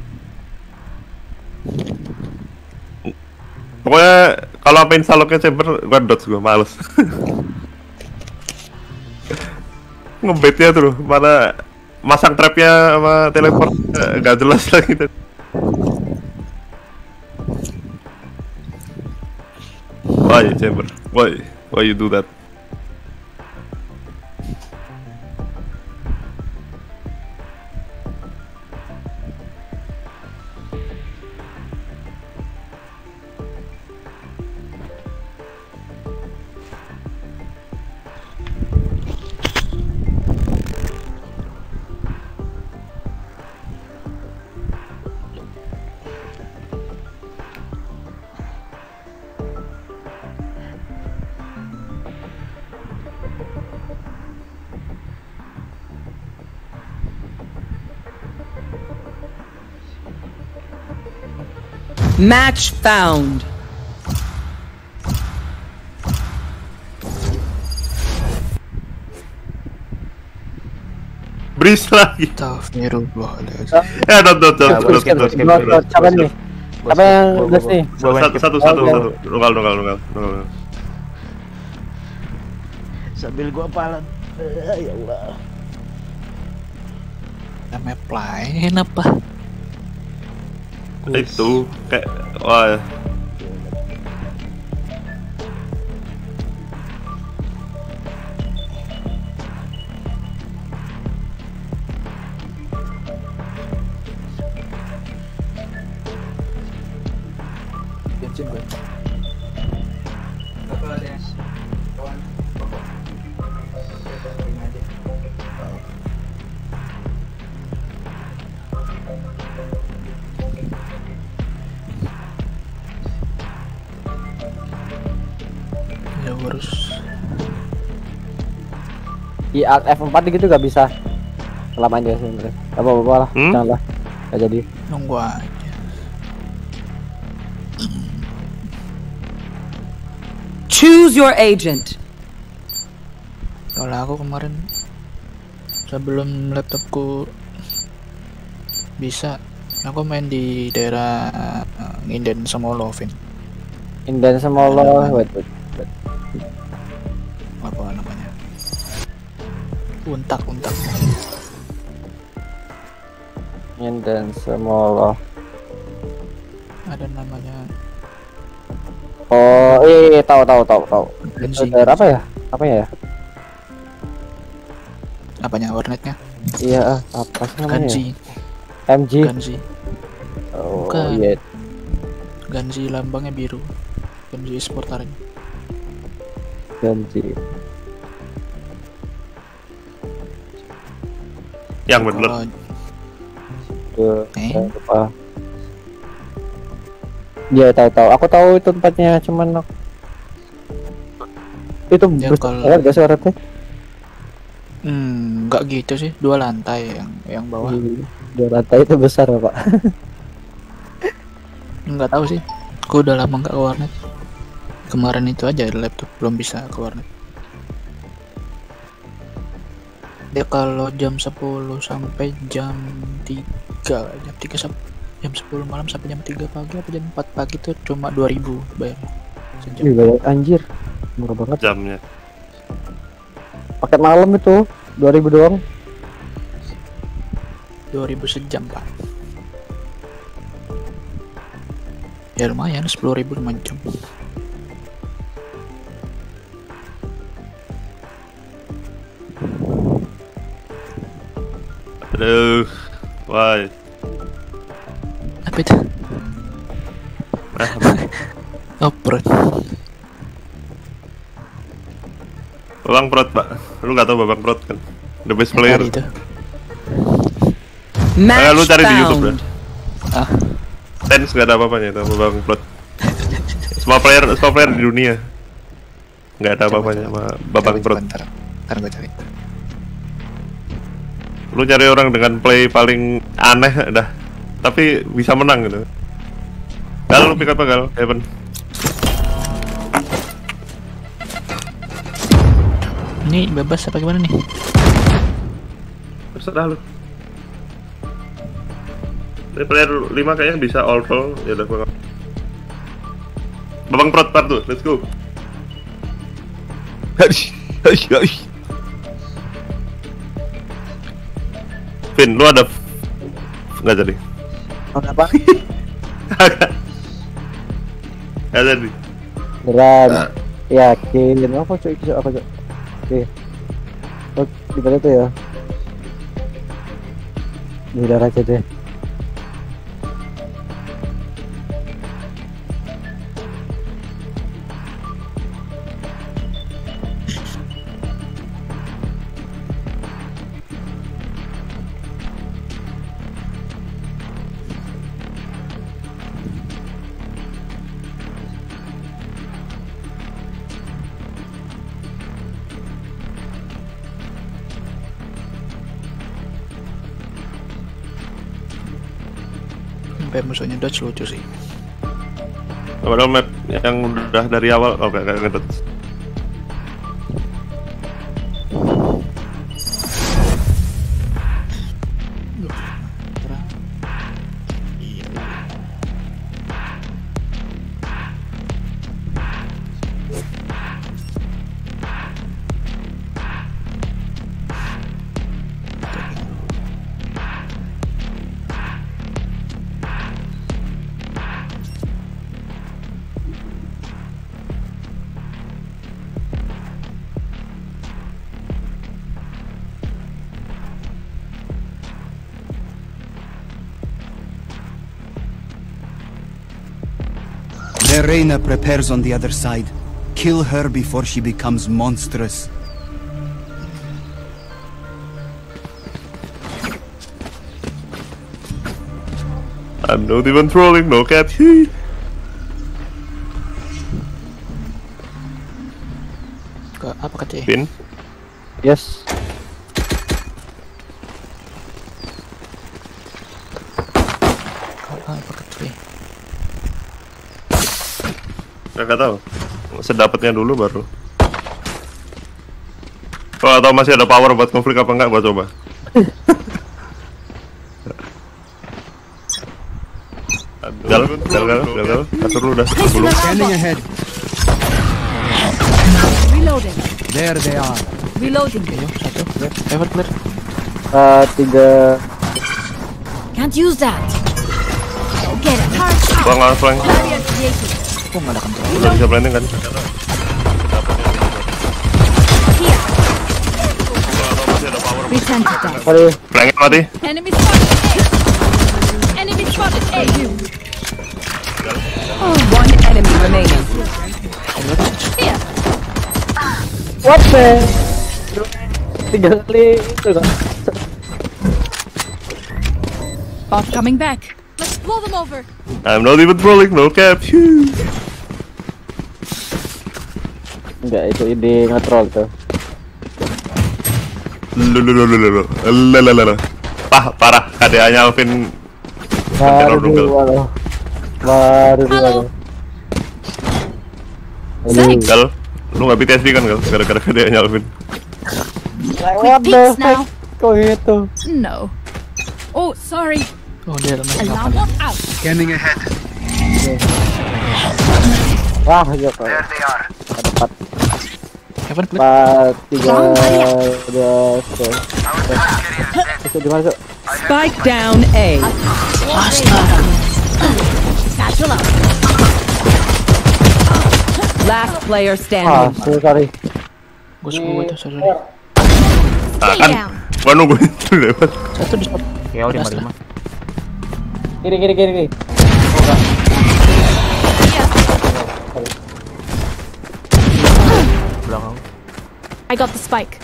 Pokoknya kalau apain saloknya chamber, gua dodge gua, males. Ngebetnya tuh, mana masang trapnya sama teleport gak jelas lagi tadi. Why chamber? Why you do that? Match found. Breeze lagi. Astagfirullahaladzim. Ya, dot. Siapa nih? Apa yang belas nih? Satu. Nunggal. Sambil gua palan. Ya Allah. Namanya plain apa? Itu kayak wah. Bensin gue. Di Alt F4 gitu gak bisa selamanya sebenarnya. Apa lah, janganlah. Gak jadi. Nunggu aja. Choose your agent. Kalau aku kemarin sebelum laptopku bisa, aku main di daerah Inden Semolo, Vin. Inden Semolo, wait. Apa namanya? Untak. Inden Semolo. Ada namanya. Oh, iya, tahu. Daerah apa ya? Apanya, warnetnya? Iya, apa sih namanya? MG. Ganzi. Oh, bukan. iya. Ganzi lambangnya biru. Ganzi Sport Arena. Ganzi. Yang bener. Apa? Iya, tahu. Aku tahu itu tempatnya, cuman itu besar gak sih warnetnya? Enggak gitu sih, 2 lantai yang bawah. 2 lantai itu besar, Pak. Enggak tahu sih. Aku udah lama enggak ke warnet. Kemarin itu aja laptop belum bisa ke warnet. Dia kalau jam 10 sampai jam 3 jam 10 malam sampai jam 3 pagi apa jam 4 pagi tuh cuma 2.000 bayar sejam. Bayar anjir. Murah banget jamnya. Paket malam itu 2.000 doang. 2.000 sejam, Pak. Ya lumayan, 10.000 cuma jam. Aduh, why? Apa itu? Oprot. Babang Prot, Pak. Lu nggak tahu Babang Prot kan? The best player. Itu. Lu cari di YouTube dah. Ah. Tens nggak ada apa-apanya itu Babang Prot. Semua player di dunia nggak ada apa-apanya sama Babang Prot. Ntar gue cari. Lu cari orang dengan play paling aneh dah, tapi bisa menang gitu. Kalau lu pick apa Gal? Heaven. Ini bebas apa gimana nih? Terserah lu. Ini player 5 kayaknya bisa all roll. Ya udah gua. Babang Prot part tuh, let's go. Hai. Vin, lu ada nggak jadi? Apa? Nggak jadi. Beran. Yakin. Apa cuy? Oke. Oh, gimana tuh ya? Udah aja deh. Sampai musuhnya dodge lucu sih. Padahal map yang udah dari awal kayak ngedodge. Reina prepares on the other side. Kill her before she becomes monstrous. I'm not even trolling, no cat. Apa kata? Pin? Yes. Apa kata? Nggak tahu. Sedapatnya dulu baru. Kalau atau masih ada power buat konflik apa enggak, gua coba. Gal, atur lu dah. Standing ahead. Reloading. There they are. Reloading. Satu. Heaven clear. 3. Can't use that. Go get it. Flank. Barrier created. Kok nggak ada kontrol? Udah bisa planning kan? Pretend to die. Sorry. Flanknya mati. Enemy spotted A. Enemy spotted A. One enemy remaining. Here. What the? 3 kali itu kan. Bot coming back. Let's blow them over. I'm not even trolling, no cap. Enggak, itu ide nge-troll tuh. Parah. KDA-nya Alvin. Baru di Gal, lu nggak PTSD kan Gal? Gara-gara KDA-nya Alvin. What the heck? Kok itu? No. Oh, sorry. Oh, dia ada Alarm bot out. Scanning ahead. Wah, ya kok. Ada 4. Heaven clear. 4, 3, 2, 1. Itu di mana, Cok? Spike down A. Satchel out. Last player standing. Sorry. Gue 10 itu, sorry. Kan, gua nungguin itu lewat. Satu di spot. Ya udah 55. Kiri. Belakang. I got the spike.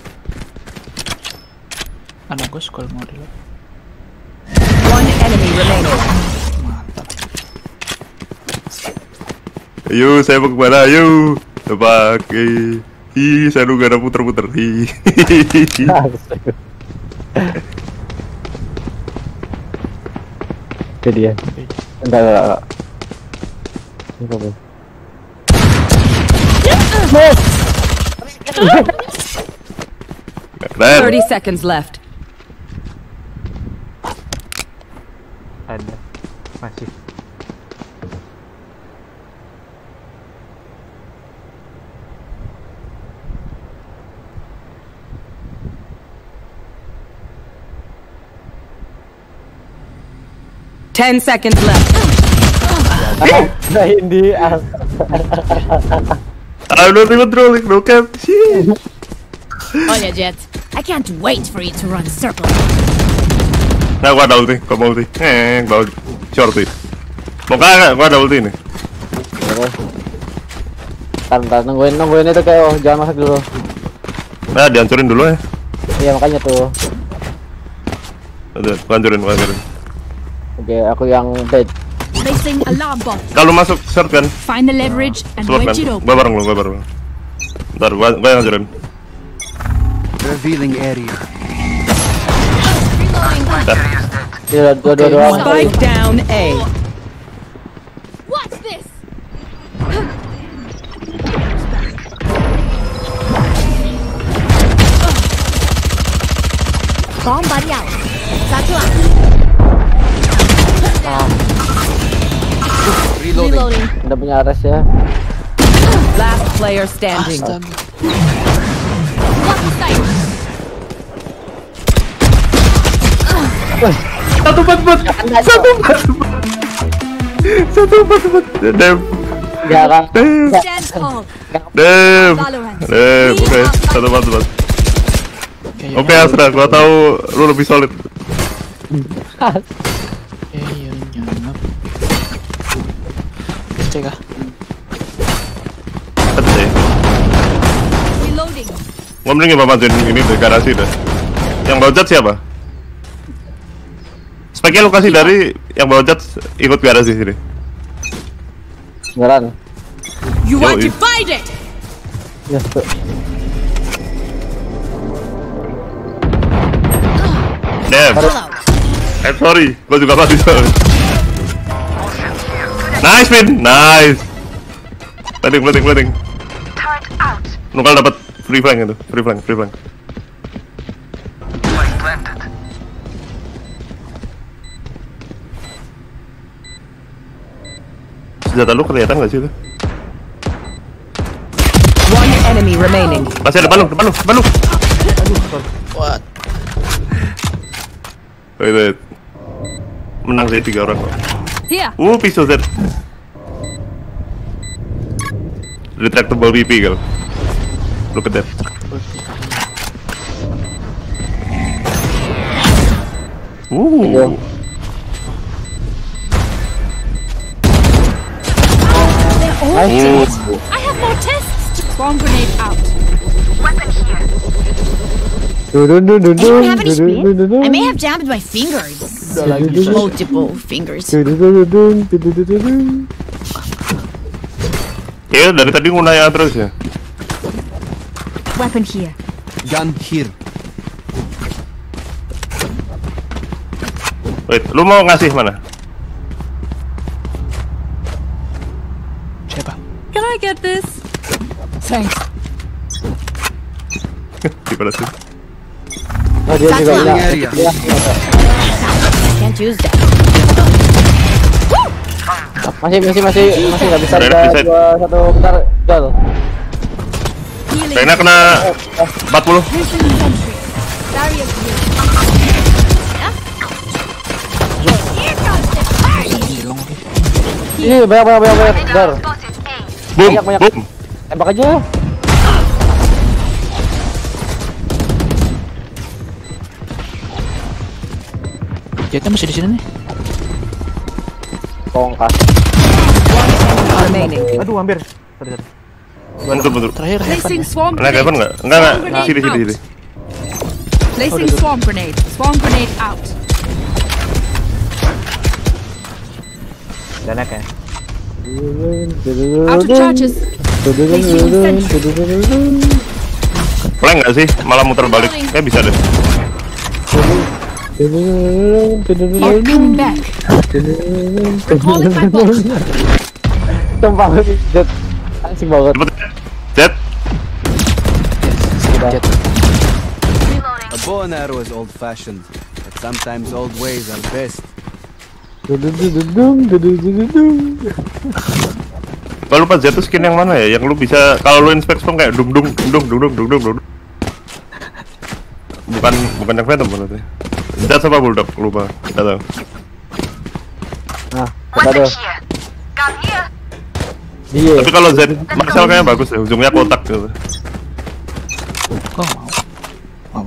Ada gue scroll mau dulu. One enemy remaining. Ayo, saya mau kemana? Ayo, tebak. Saya nunggu ada puter-puter. Itu dia. Enggak. Ini apa? 30 seconds left. Ada. Masih. Ten seconds left. Nah, ini I'm not even trolling, no cap. Oh yeah, Jet. I can't wait for you to run circle. Nah, gua ada ulti, gua mau ulti. Bawa shorty. Mau kagak? Gua ada ulti nih. Ntar nungguin itu kayak jangan masuk dulu. Nah, dihancurin dulu ya. Iya, makanya tuh. Udah, hancurin. Oke, aku yang dead. Placing alarm bot. Kalau masuk short kan? Find the leverage and Slot kan? wedge it open. Gua bareng lu. Ntar gua yang hancurin. Revealing area. Iya, dua. Spike down A. Watch this. Bomb buddy out. Satchel out. Reloading. Udah punya ares ya. Last player standing. Satu empat. Dem. Oke, 1-4. Oke, Astra, gua tahu lu lebih solid. Cek ah. Reloading. Ngomongin nggak bantuin ini di garasi dah. Yang bawa cat siapa? Speknya lu kasih dari yang bawa cat ikut garasi sini. Jalan. You are divided. Yes, tuh. Damn. Sorry, gua juga mati soalnya. Nice, Vin. Nice. Planting. Nukal dapat free flank itu, free flank. Senjata lu kelihatan nggak sih itu? One enemy remaining. Masih ada depan lu. What? Wait. Menang sih 3 orang. Here. Pistol Z. Retractable BP kal. Look at that. I have more tests. Bomb grenade out. Weapon here. Anyone have any speed? I may have jammed my fingers. Multiple fingers. Ya dari tadi ngunaya terus ya. Weapon here. Gun here. Wait, lu mau ngasih mana? Siapa? Can I get this? Thanks. Gimana sih? Oh, dia juga area. Ya. Can't use that. Masih nggak bisa. Reset. 2, 1, bentar, gal. Reina kena 40. Ini banyak, bentar. Boom. Tembak aja. Jetnya masih di sini nih. Kongkas. Remaining. Aduh, hampir. Sorry. Bentuk. Terakhir Placing swarm Naik grenade. Heaven nggak? Enggak. Sini. Placing swarm grenade. Swarm grenade out. Udah naik ya. Out of charges. Placing sentry. Flank nggak sih? Malah muter balik. Kayak bisa deh. You're coming back. Recalling my bot. Sumpah, Jet. Asik banget. Jet. Jet. A bow and arrow is old-fashioned, but sometimes old ways are best. Gua lupa Jet tuh skin yang mana ya? Yang lu bisa kalau lu inspect spawn kayak dung. Bukan yang Phantom berarti. Jet apa Bulldog? Lupa. Enggak tahu. Nah, Weapon ada. here. Gun here. Dia. Tapi kalau Zen Marshall kayaknya bagus ya, ujungnya kotak gitu. Kok mau?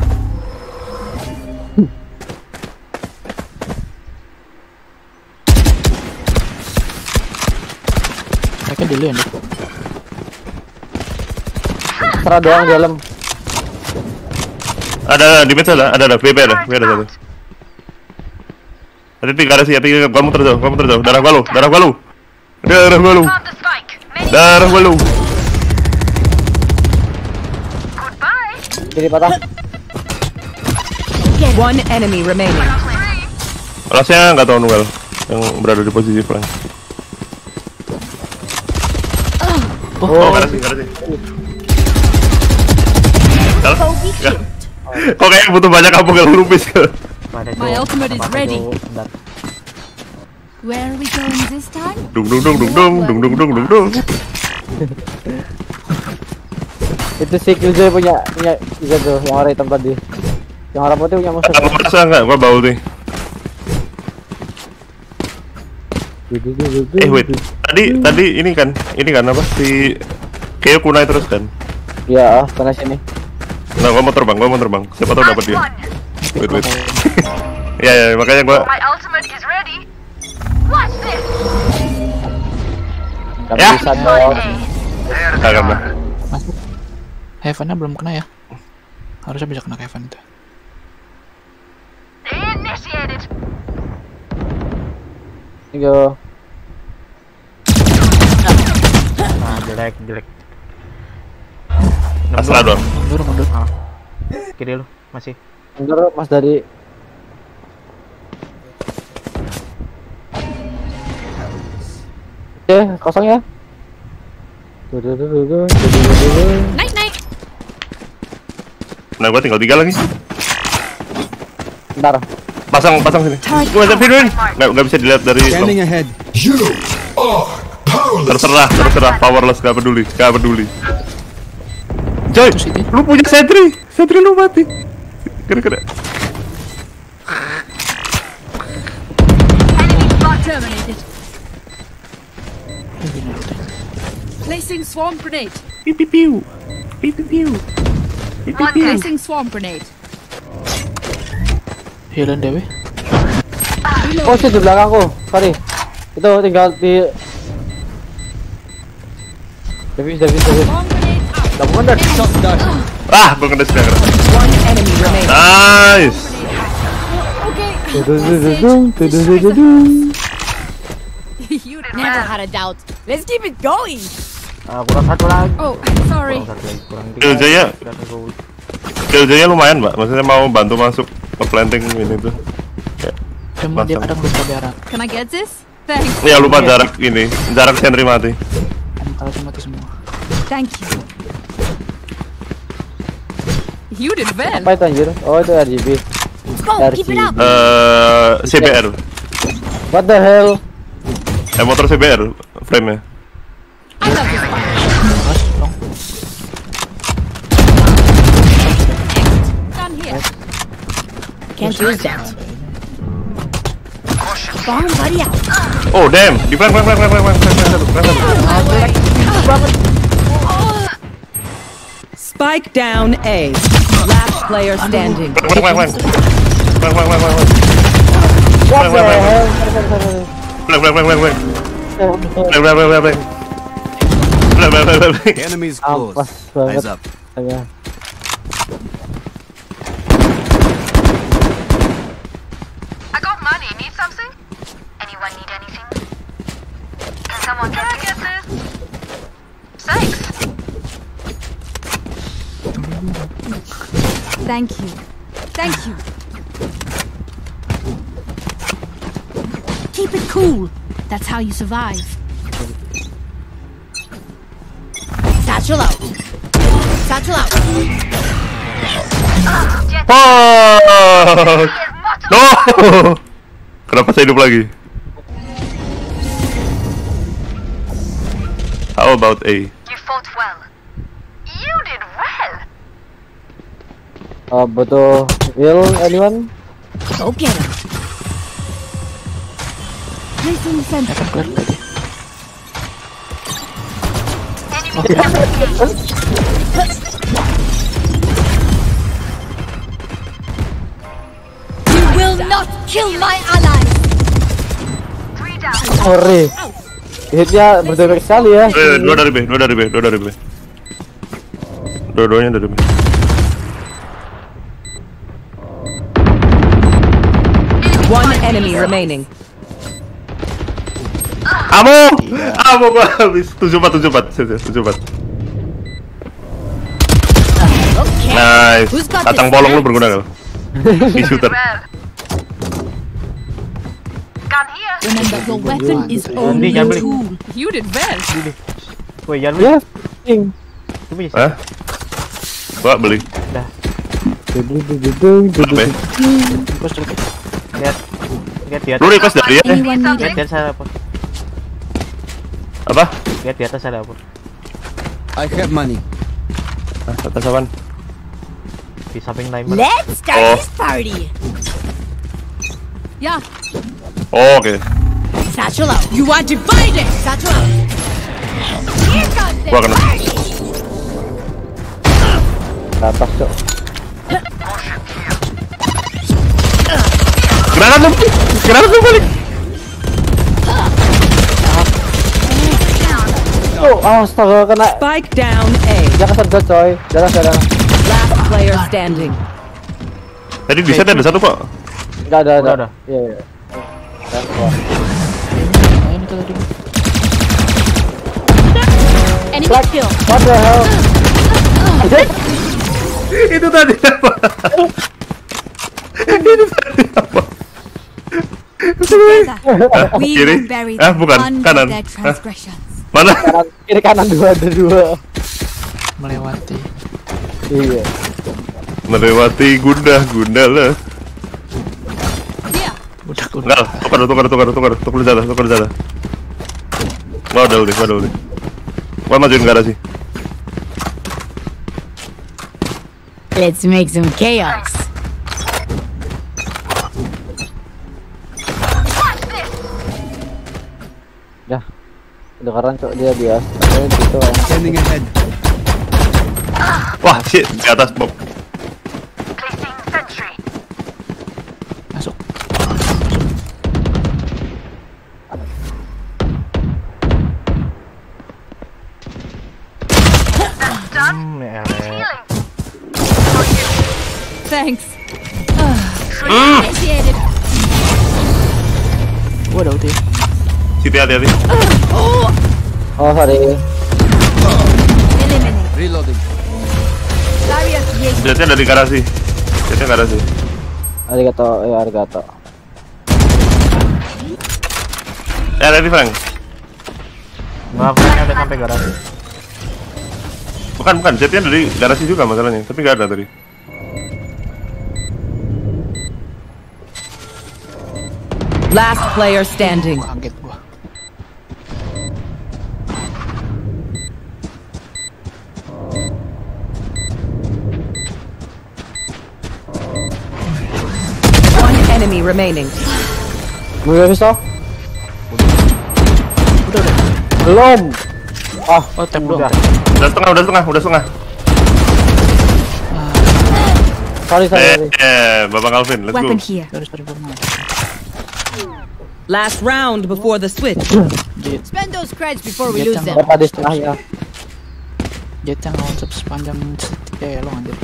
Mereka dulu ya nih. Serah doang di dalam. Ada di mid ada BP ada satu. Ada 3 ada sih, tapi kamu terjauh. Darah gua lu. Darah gua lu. Jadi patah. One enemy remaining. Alasnya nggak tahu Noel yang berada di posisi flank. Oh, nggak ada sih. Kok kayak butuh banyak kamu kalau lupis. My ultimate is ready. Where are we going this time? Dung. Itu si Killjoy punya itu tuh yang warna hitam tadi. Yang warna putih punya musuh. Kamu merasa nggak? Gua bau nih. Wait. Tadi ini kan apa si Keo kunai terus kan? Iya, sana sini. Nah, gua mau terbang. Siapa tahu dapat dia. Wait. Ya, makanya gua. My ultimate is ready. Watch this. Ya. Bisa dong. Kagak lah. Masuk. Heaven-nya belum kena ya. Harusnya bisa kena Heaven itu. Initiated. Go. Nah, jelek. Asal doang. Mundur. Kiri lu, masih. Mundur Mas dari. Oke, kosong ya. Nice Nah, gua tinggal 3 lagi. Bentar. Pasang sini. Gua ada videoin. Nggak bisa dilihat dari. Standing ahead. Terserah. Powerless, gak peduli. Coy, lu punya sentry lu mati. Kira-kira. Terminated. Placing swarm grenade. Piu. Placing swarm grenade. Healing Dewi. Oh sih di belakangku, sorry. Itu tinggal di. Davis. Udah mundur. Ah, gua kena sedang. One enemy remaining. Nice. You never had a doubt. Let's keep it going. Kurang satu lagi. Oh, sorry. Killjoy-nya lumayan, Mbak. Maksudnya mau bantu masuk ke planting ini tuh. Cuma dia kadang lupa jarak. Can I get this? Thanks. Ya lupa jarak ini, jarak sentry mati. Kalau mati semua. Thank you. You did well. Apa itu anjir? Oh itu RGB. Go, keep it up. CBR. What the hell? Motor CBR frame-nya. I love this part. Down here. Can't use that. Bomb buddy out. Oh damn, di flank. Spike down A. Last player standing. Flank. Enemies close. Eyes up. I got money. Need something? Anyone need anything? Can someone get this? Thanks. Thank you. Keep it cool. That's how you survive. Satchel out. Oh, no. Kenapa saya hidup lagi? How about A? You fought well. You did well. Butuh heal anyone? Go get him. Placing sensor. You will not kill my allies. Sorry. Hitnya berdampak sekali ya. Dua dari B. Dua-duanya dari B. One enemy remaining. Amo gua habis 74. Nice. Kacang polong lu berguna gak? Di shooter. Remember, your weapon is only a tool. You did well. Woi, jangan beli. Hah? Gua beli. Dah. Lihat di atas. Lu request dari ya? Lihat di atas ada apa? Apa? Lihat di atas ada apa? I have money. Atas apaan? Di samping timer. Let's start this party. Yeah. Oh, oke. Satchel out. You are divided. Satchel out. Here comes the Gua kena. party. Atas cok. Granat lu balik. Oh, astaga kena. Spike down A. Jangan sedot coy. Jarang. Last player standing. Tadi di set ada satu, Pak. Enggak ada. Udah. Iya. Enemy kill. What the hell? Itu tadi apa? We Kiri? will bury Bukan, them kanan. under their transgressions. Mana? Kiri kanan dua. Melewati. Iya. Melewati gunda-gundala. Enggak, tukar jatah. Wah, udah. Gua majuin garasi. Let's make some chaos. Ya, kedengaran cok dia biasa. Gitu kan. Standing ahead. Wah, shit, di atas Bob. Masuk. Thanks. Gua ada ulti. Siti hati-hati. Oh, sorry. Reloading. Jetnya dari garasi. Arigato. Ready Frank? Nggak ada sampai garasi. Bukan, jetnya dari garasi juga masalahnya, tapi nggak ada tadi. Last player standing. Kaget gua. One enemy remaining. Udah bisa? Belum. Ah, oh tap doang. Udah setengah. Sorry. Bapak Calvin, let's go. Weapon here. Sorry. Last round before the switch. Spend those creds before we lose them. Berapa di setengah ya? Jet yang konsep sepanjang ya lo anjir.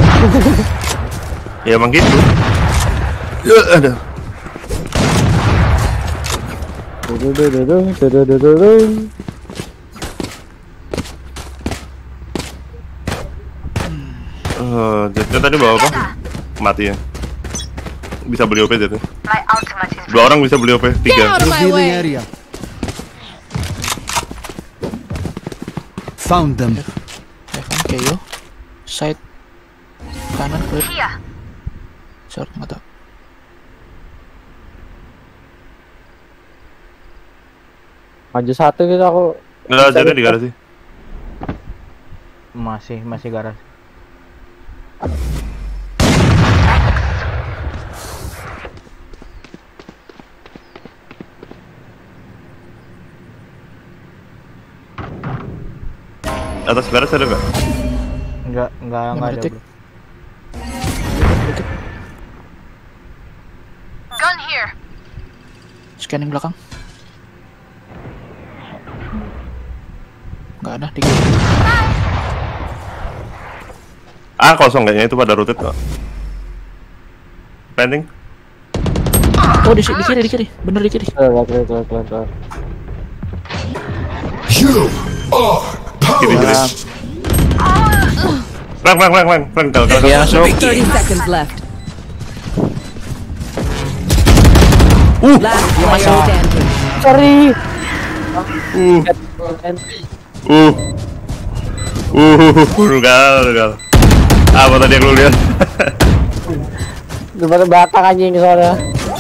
Ya emang gitu. Aduh. Jetnya tadi bawa apa? Mati ya. Bisa beli OP jetnya. Dua orang bisa beli OP, 3. Revealing area. Found them. Evan KO. Side kanan clear. Short nggak tau. Maju satu gitu aku. Nggak, jetnya di garasi. Masih garasi. Atas garis ada nggak? Nggak ada bro. Gun here. Scanning belakang. Nggak ada di. Kosong kayaknya itu pada rotate kok. Pending. Oh di kiri, bener di kiri. Kelar. Kiri. Frank, kalau. Ya, so 30 seconds left. Last player standing. Sorry. Rugal. Apa tadi yang lu lihat? Daripada batang anjing soalnya.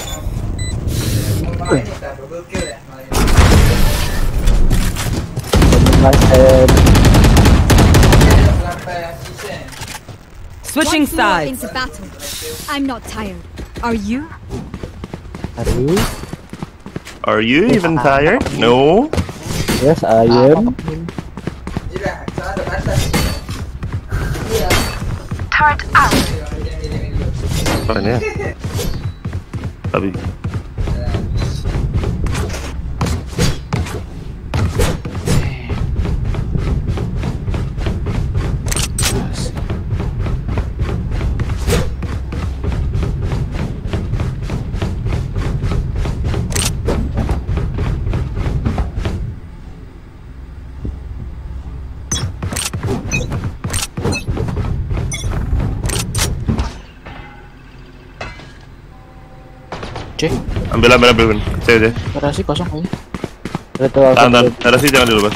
Switching sides. Into battle. I'm not tired. Are you? Are you even tired? No. Yes, I am. Turret out. Apa ini ya? Tapi C. ambil. C. Garasi kosong kayaknya. Tahan. Garasi jangan dilepas.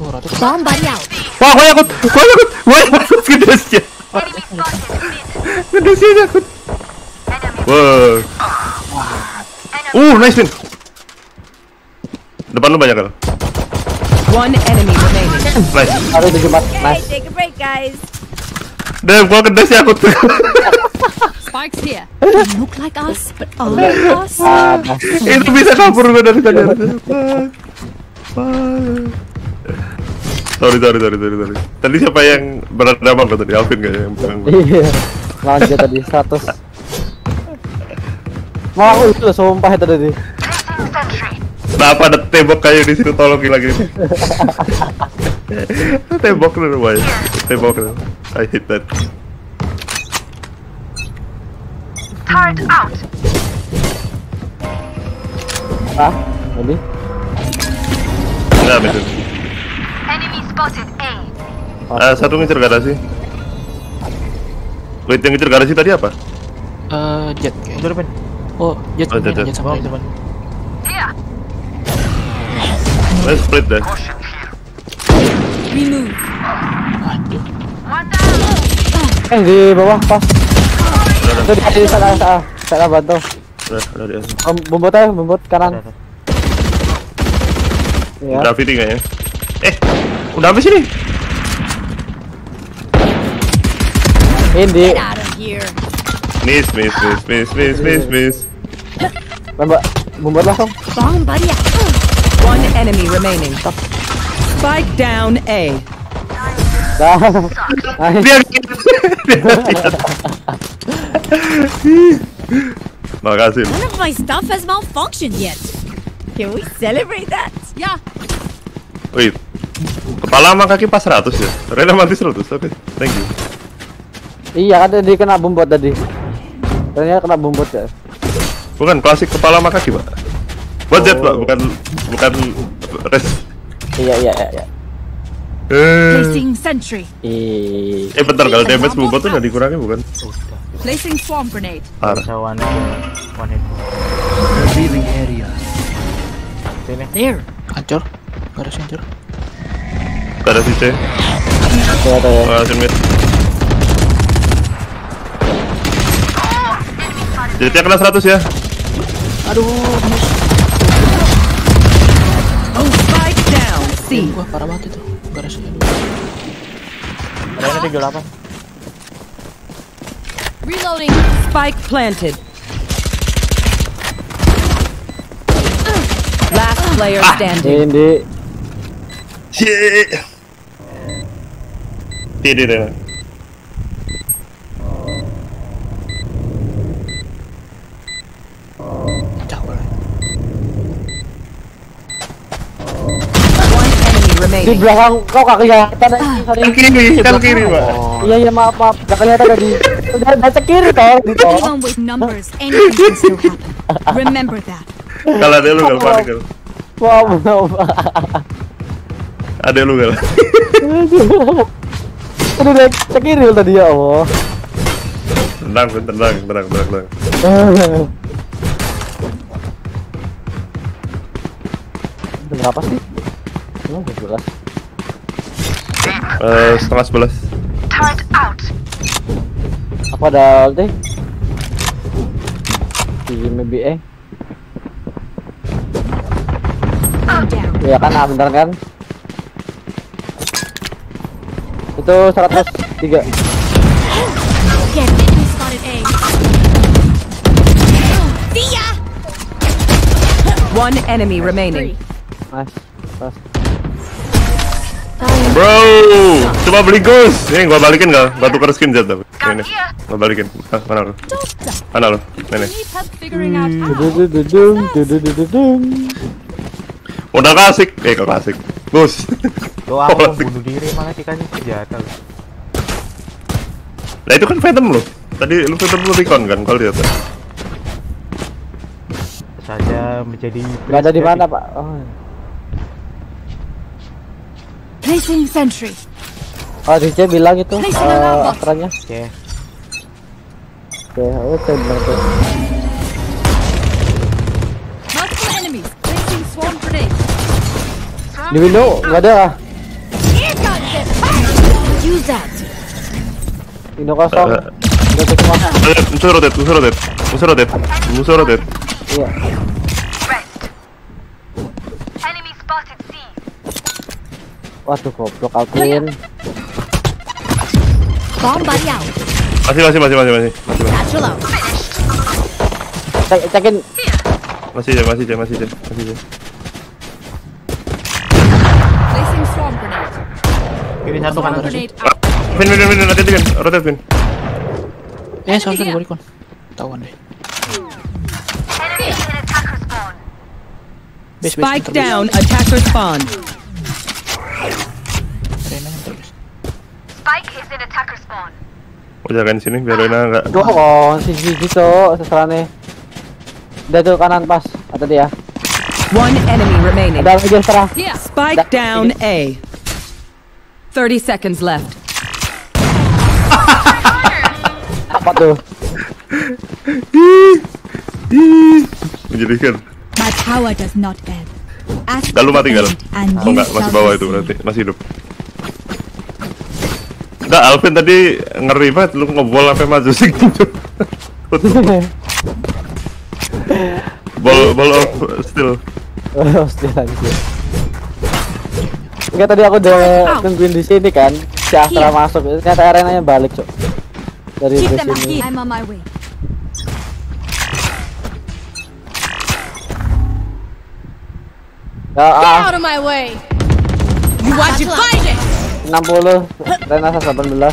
Bomb buddy out. Wah, gue nyakut gedesnya. Gedesnya nyakut. Wah. Nice win. Depan lu banyak kan? One enemy remaining. Nice. Aduh 74. Nice. Take a break, guys. Damn, gua gedes nyakut. Spikes here. They look like us, but are they us? Itu bisa kabur gua dari tadi. Sorry. Tadi siapa yang bernama gua tadi? Alvin kayaknya yang bilang. Iya. Lawan dia tadi 100. Mau itu sumpah itu tadi. Kenapa ada tembok kayu di situ, tolong lagi. Tembok lu lumayan. Tembok lu. I hate that. Turret out. Tadi? Enggak betul. Enemy spotted A. Satu ngejar garasi. Wait, yang ngejar garasi tadi apa? Jet. Oh, jet sama depan. Here. Let's split deh. Remove. Aduh. Di bawah pas. Itu di sana bantu. Udah di atas. Bumbut kanan. Ya. Udah fitting kayaknya. Udah habis ini. Ini. Miss. Bumbut langsung. Bomb buddy out. One enemy remaining. Spike down A. Makasih. None of my stuff has malfunctioned yet. Can we celebrate that? Yeah. Wait. Kepala sama kaki pas 100 ya? Rena mati 100, oke. Thank you. Iya kan tadi kena bumbut tadi. Ternyata kena bumbut ya. Bukan, klasik kepala sama kaki, Pak. Buat jet, Pak, bukan rest. Iya. Placing sentry. Bentar, kalau damage bumbut tuh udah dikurangi bukan? Placing swarm grenade. One hit. Revealing area. There. Hancur. Garasi hancur. Garasi C. Garasi mid. Jetnya kena 100 ya. Aduh. Spike down C. Wah, parah banget itu. Garasinya dulu. Ada 38. Reloading. Spike planted. Last player standing. Ini. Tidak. Di belakang kau gak kelihatan kan kiri, Pak. Iya maaf gak kelihatan tadi. Udah sekiri toh di toh. Even with numbers, anything can still happen. Remember that. Kalau ada lu gak panik kan? Wow. Ada lu gak? Udah sekiri tadi ya Allah. Tenang. Berapa sih? Emang 12. Setengah 11. Turret out. Apa ada ulti? Maybe ya kan, bentar kan? Itu 103. Get it, we spotted A. Dia. One enemy remaining. Nice. Bro, coba beli ghost. Nih, gua balikin gak? Gua tuker skin jet tapi. Ini, gua balikin. Mana lu? Mana lu? Nih. Udah klasik. Kok klasik. Bos. Doa aku bunuh diri malah dikasih senjata. Nah itu kan Phantom lu. Tadi lu Phantom lu recon kan kalau lihat. Saja menjadi. Gak ada di mana, Pak? Oh. Placing sentry. Oh, DJ bilang itu astranya. Oke, saya bilang tuh. Multiple enemies. Placing swarm grenade. Di window nggak ada. Who's that? Indo kosong. Musuh rodet. Iya. Enemy spotted C. Waduh, goblok Alvin. Bomb buddy out. Masih. Satchel out. Cekin. Masih. Placing swarm grenade. Kiri satu kanan. Grenade out. Vin, rotate Vin. Sorry, gue recon. Tawan deh. Enemy in attacker spawn. Spike down, attacker spawn. Rena yang terus. Spike is in attacker spawn. Jagain sini biar Rena enggak. Siji gitu, seserane. Udah tuh kanan pas, atau dia. One enemy remaining. Ada lagi serah. Spike down A. 30 seconds left. Apa tuh? Menjadikan. My power does not end. Galuh mati galuh. Oh enggak, masih bawah itu berarti, masih hidup. Enggak, Alvin tadi ngeri banget, lu ngebol sampai maju sih. Ball of steel. Still lagi. Enggak, tadi aku udah tungguin di sini kan. Si Astra masuk, ternyata arenanya balik, Cok. Dari sini. I'm on my way. Ya, Get out of my way. You want to fight it? 60, Rena 18.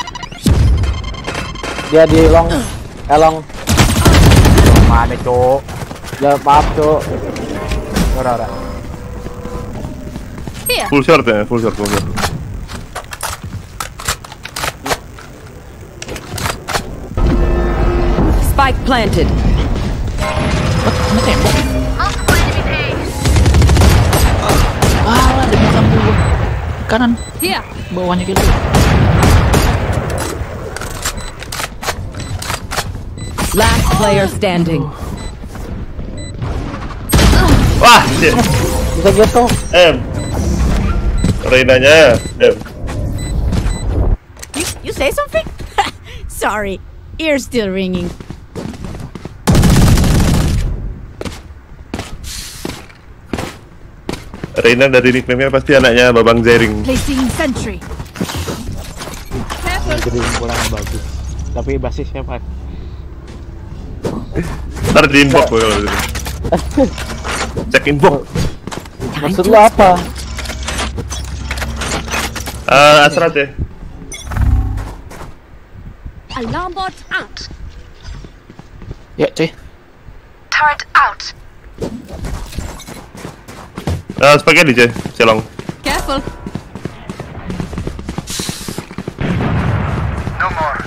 Dia di long, elong. Mana, Cok? Ya maaf, Cok. Ora. Full short. Spike planted. Wah, ada belakang gua. Kanan. Here. Bawahnya gitu. Last player standing. Wah, shit. Bisa gitu. Renanya, You say something? Sorry, ears still ringing. Rena dari nickname-nya pasti anaknya Babang Jering. Placing sentry. Jadi pulang bagus. Tapi basisnya Pak. Ntar di inbox gue kalau gitu. Cek inbox. Maksud lu apa? Asrat ya. Alarm bot out. Ya, cuy. Turret out. Spaghetti cuy, celong. Careful. No more.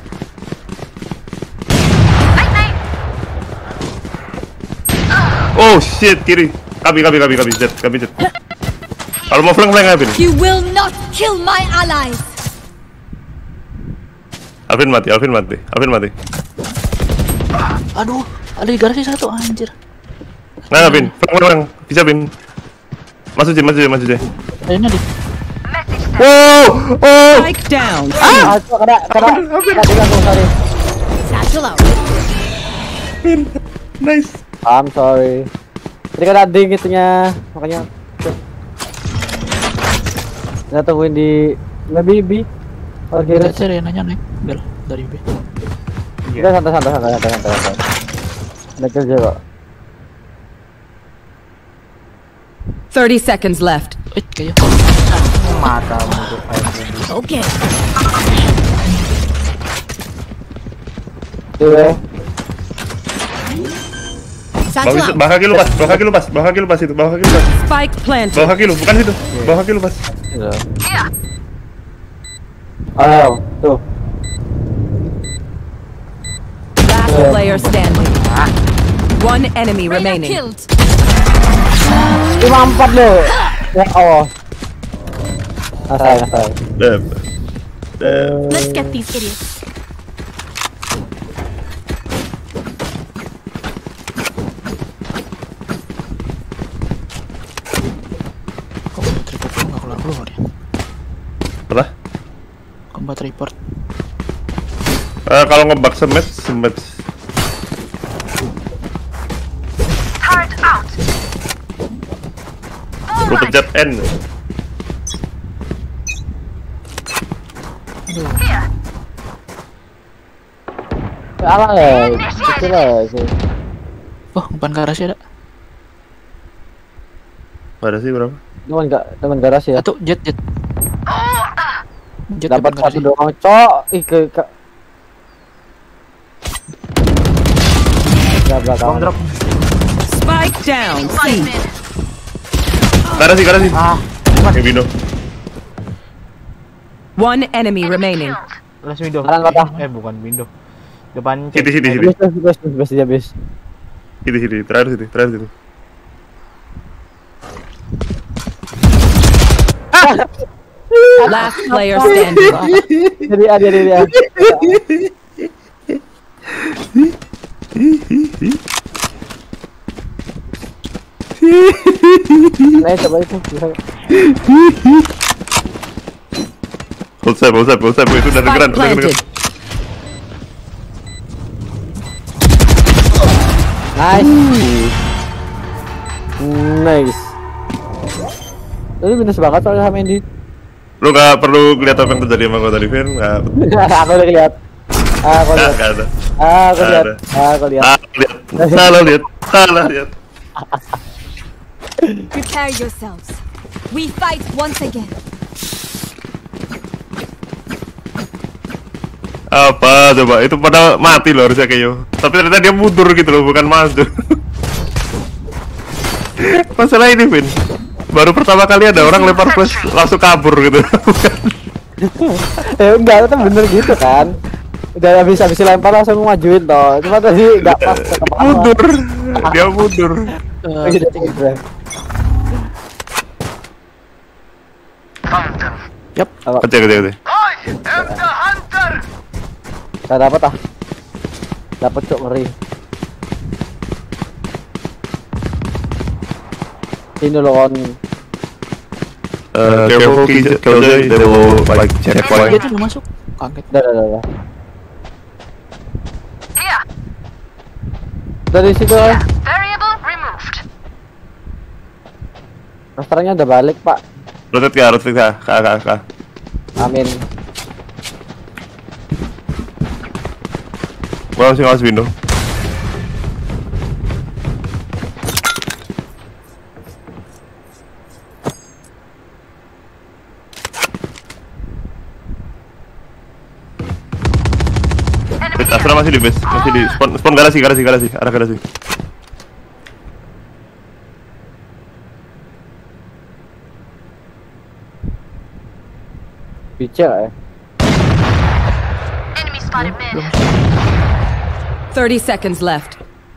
Oh shit, kiri. Kabi, jet. Kalau mau flank Alvin. You will not kill my allies. Alvin mati. Aduh, ada di garasi satu anjir. Nah, Alvin, flank. Bisa, Vin. Masuk J. Rena di. Spike down. Kena diganggu, sorry. Satchel out. Nice. I'm sorry. Tadi kan ada gitunya, makanya. Kita tungguin di Bibi. Kita cari Renanya naik bel dari B. Kita santai. Ada kerja kok. 30 seconds left. Kayak. Mata musuh kayak Okay. Tuh. Bawah kaki lu pas itu. Spike planted. Bawah kaki lu, bukan situ. Bawah kaki lu pas. Here. Ayo, tuh. Last player standing. One enemy remaining. Killed. 54 lo. Ya Allah. Asal. Let's get these idiots. Kok triple nggak keluar ya? Apa? buat report. Kalau ngebug semet. Turret out. Lu pencet N. Here. Alah ya, itu lah sih. Oh, depan garasi ada. Ada sih berapa? Teman garasi ya. Satu jet. Jet Dapat depan garasi. satu doang, cok. Ih ke belakang. Drop. Spike down. C. Garasi. Yang Bino. One enemy remaining. Last window. Kanan patah. Bukan window. Depan Sini. Habis. Sini. Terakhir situ. Last player standing. Jadi ada. Coba itu. Hold up, itu udah dengeran. Nice. Ini minus banget soalnya sama Andy. Lu gak perlu lihat apa yang terjadi sama gua tadi, Vin. Aku udah lihat. Aku lihat. Salah lihat. Prepare yourselves. We fight once again. Apa coba? Itu pada mati loh harusnya Keyo. Tapi ternyata dia mundur gitu loh, bukan maju. Masalah ini, Vin. Baru pertama kali ada orang lempar flash langsung kabur gitu. Enggak, itu bener gitu kan. Udah habis lempar langsung majuin toh. Cuma tadi enggak pas ke kepala. Mundur. Dia mundur. Yap. Kecil. Saya dapat ah. Dapat cok ngeri. Ini loh on. Careful Killjoy, they will like checkpoint. Dia tuh udah masuk. Kaget. Dah. Here. Dari situ. Variable removed. Masternya udah balik, Pak. Rotate ke. Amin. Gua masih ngawas window. Astra masih di base, masih di spawn garasi, arah garasi. Bicara ya. Enemy spotted mid. 30 seconds left.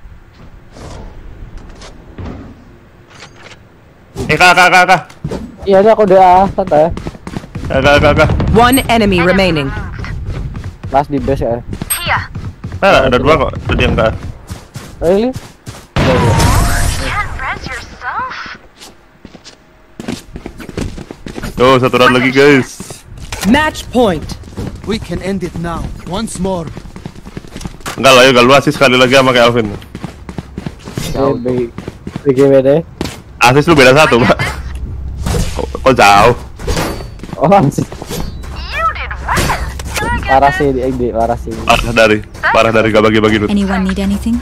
Kak. Iya, ini aku udah santai. Kak. One enemy remaining. Last di base ya. Here. Ada dua kok, tadi yang kak. Really? Can't rest yourself. Tuh, satu round lagi guys. Match point. We can end it now. Once more. Enggak lah, lu asis sekali lagi sama kayak Alvin. BGWD. Asis lu beda satu, Pak. Kok jauh? Oh, asis. Parah sih, parah sih. Parah dari gak bagi-bagi dulu. Anyone need anything?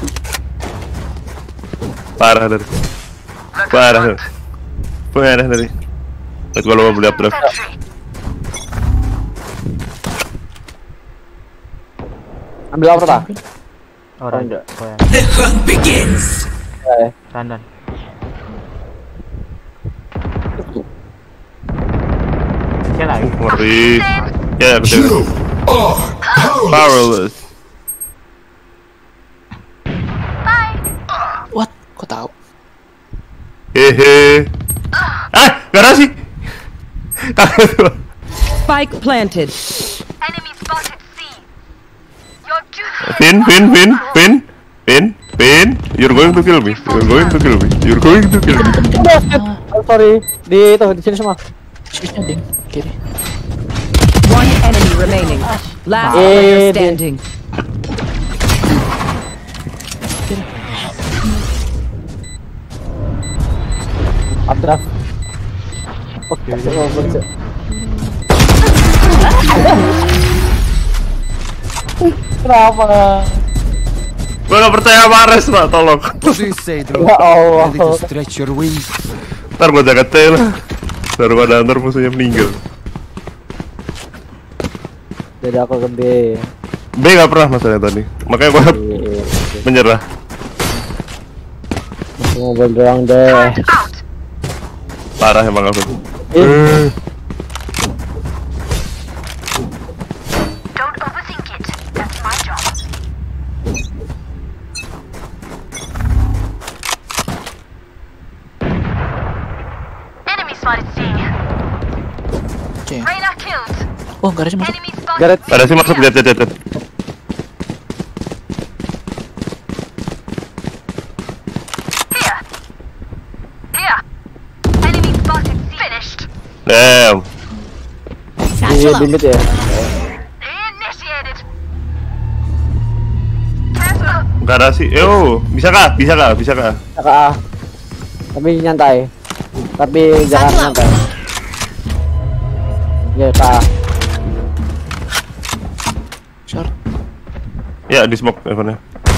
Parah dari. Lihat gua lupa beli updraft. Ambil apa tak? Orang enggak. The hunt begins. Kanan. Kecil lagi. Ngeri. Ya, betul. Powerless. What? Kok tahu? Hehe. Garasi. Spike planted. Enemy spotted C. You're too. Pin. You're going to kill me. Sorry, di sini semua. Switchnya ding, kiri. One enemy remaining. Last player standing. Abdaf. Oke. Kenapa? Gue gak percaya sama Ares, Pak, tolong. Ya Allah. Stretch your wings. Ntar gue jaga tail. Daripada ntar musuhnya meninggal. Jadi aku ke B. B gak pernah masalahnya tadi. Makanya gue menyerah. Ngobrol doang deh. Parah emang aku. Don't overthink it. That's my job. Enemy spotted C. Reyna killed. Oh, garasi masuk. Enemy spotted. Garet. Ada sih masuk, lihat. Here. Enemy spotted C. Finished. Damn. Di limit ya. Initiated. Cancel. Gak ada sih. Yo, bisa kah? Kakak A. Tapi nyantai. Tapi jangan nyantai. Ya Kak A. Short. Ya, di smoke Evan-nya.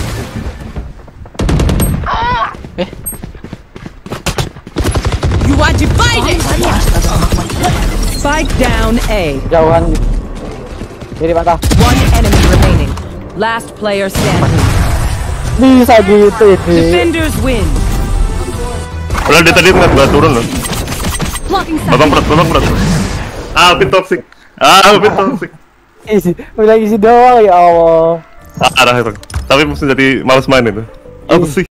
You are divided. Spike down A. Jauhan. Kiri patah. One enemy remaining. Last player standing. Bisa gitu itu. Defenders win. Padahal dia tadi ngeliat gua turun loh. Blocking Babang berat. Alvin toxic. Udah isi doang ya Allah. Parah itu. Tapi mesti jadi males main itu. Apa sih?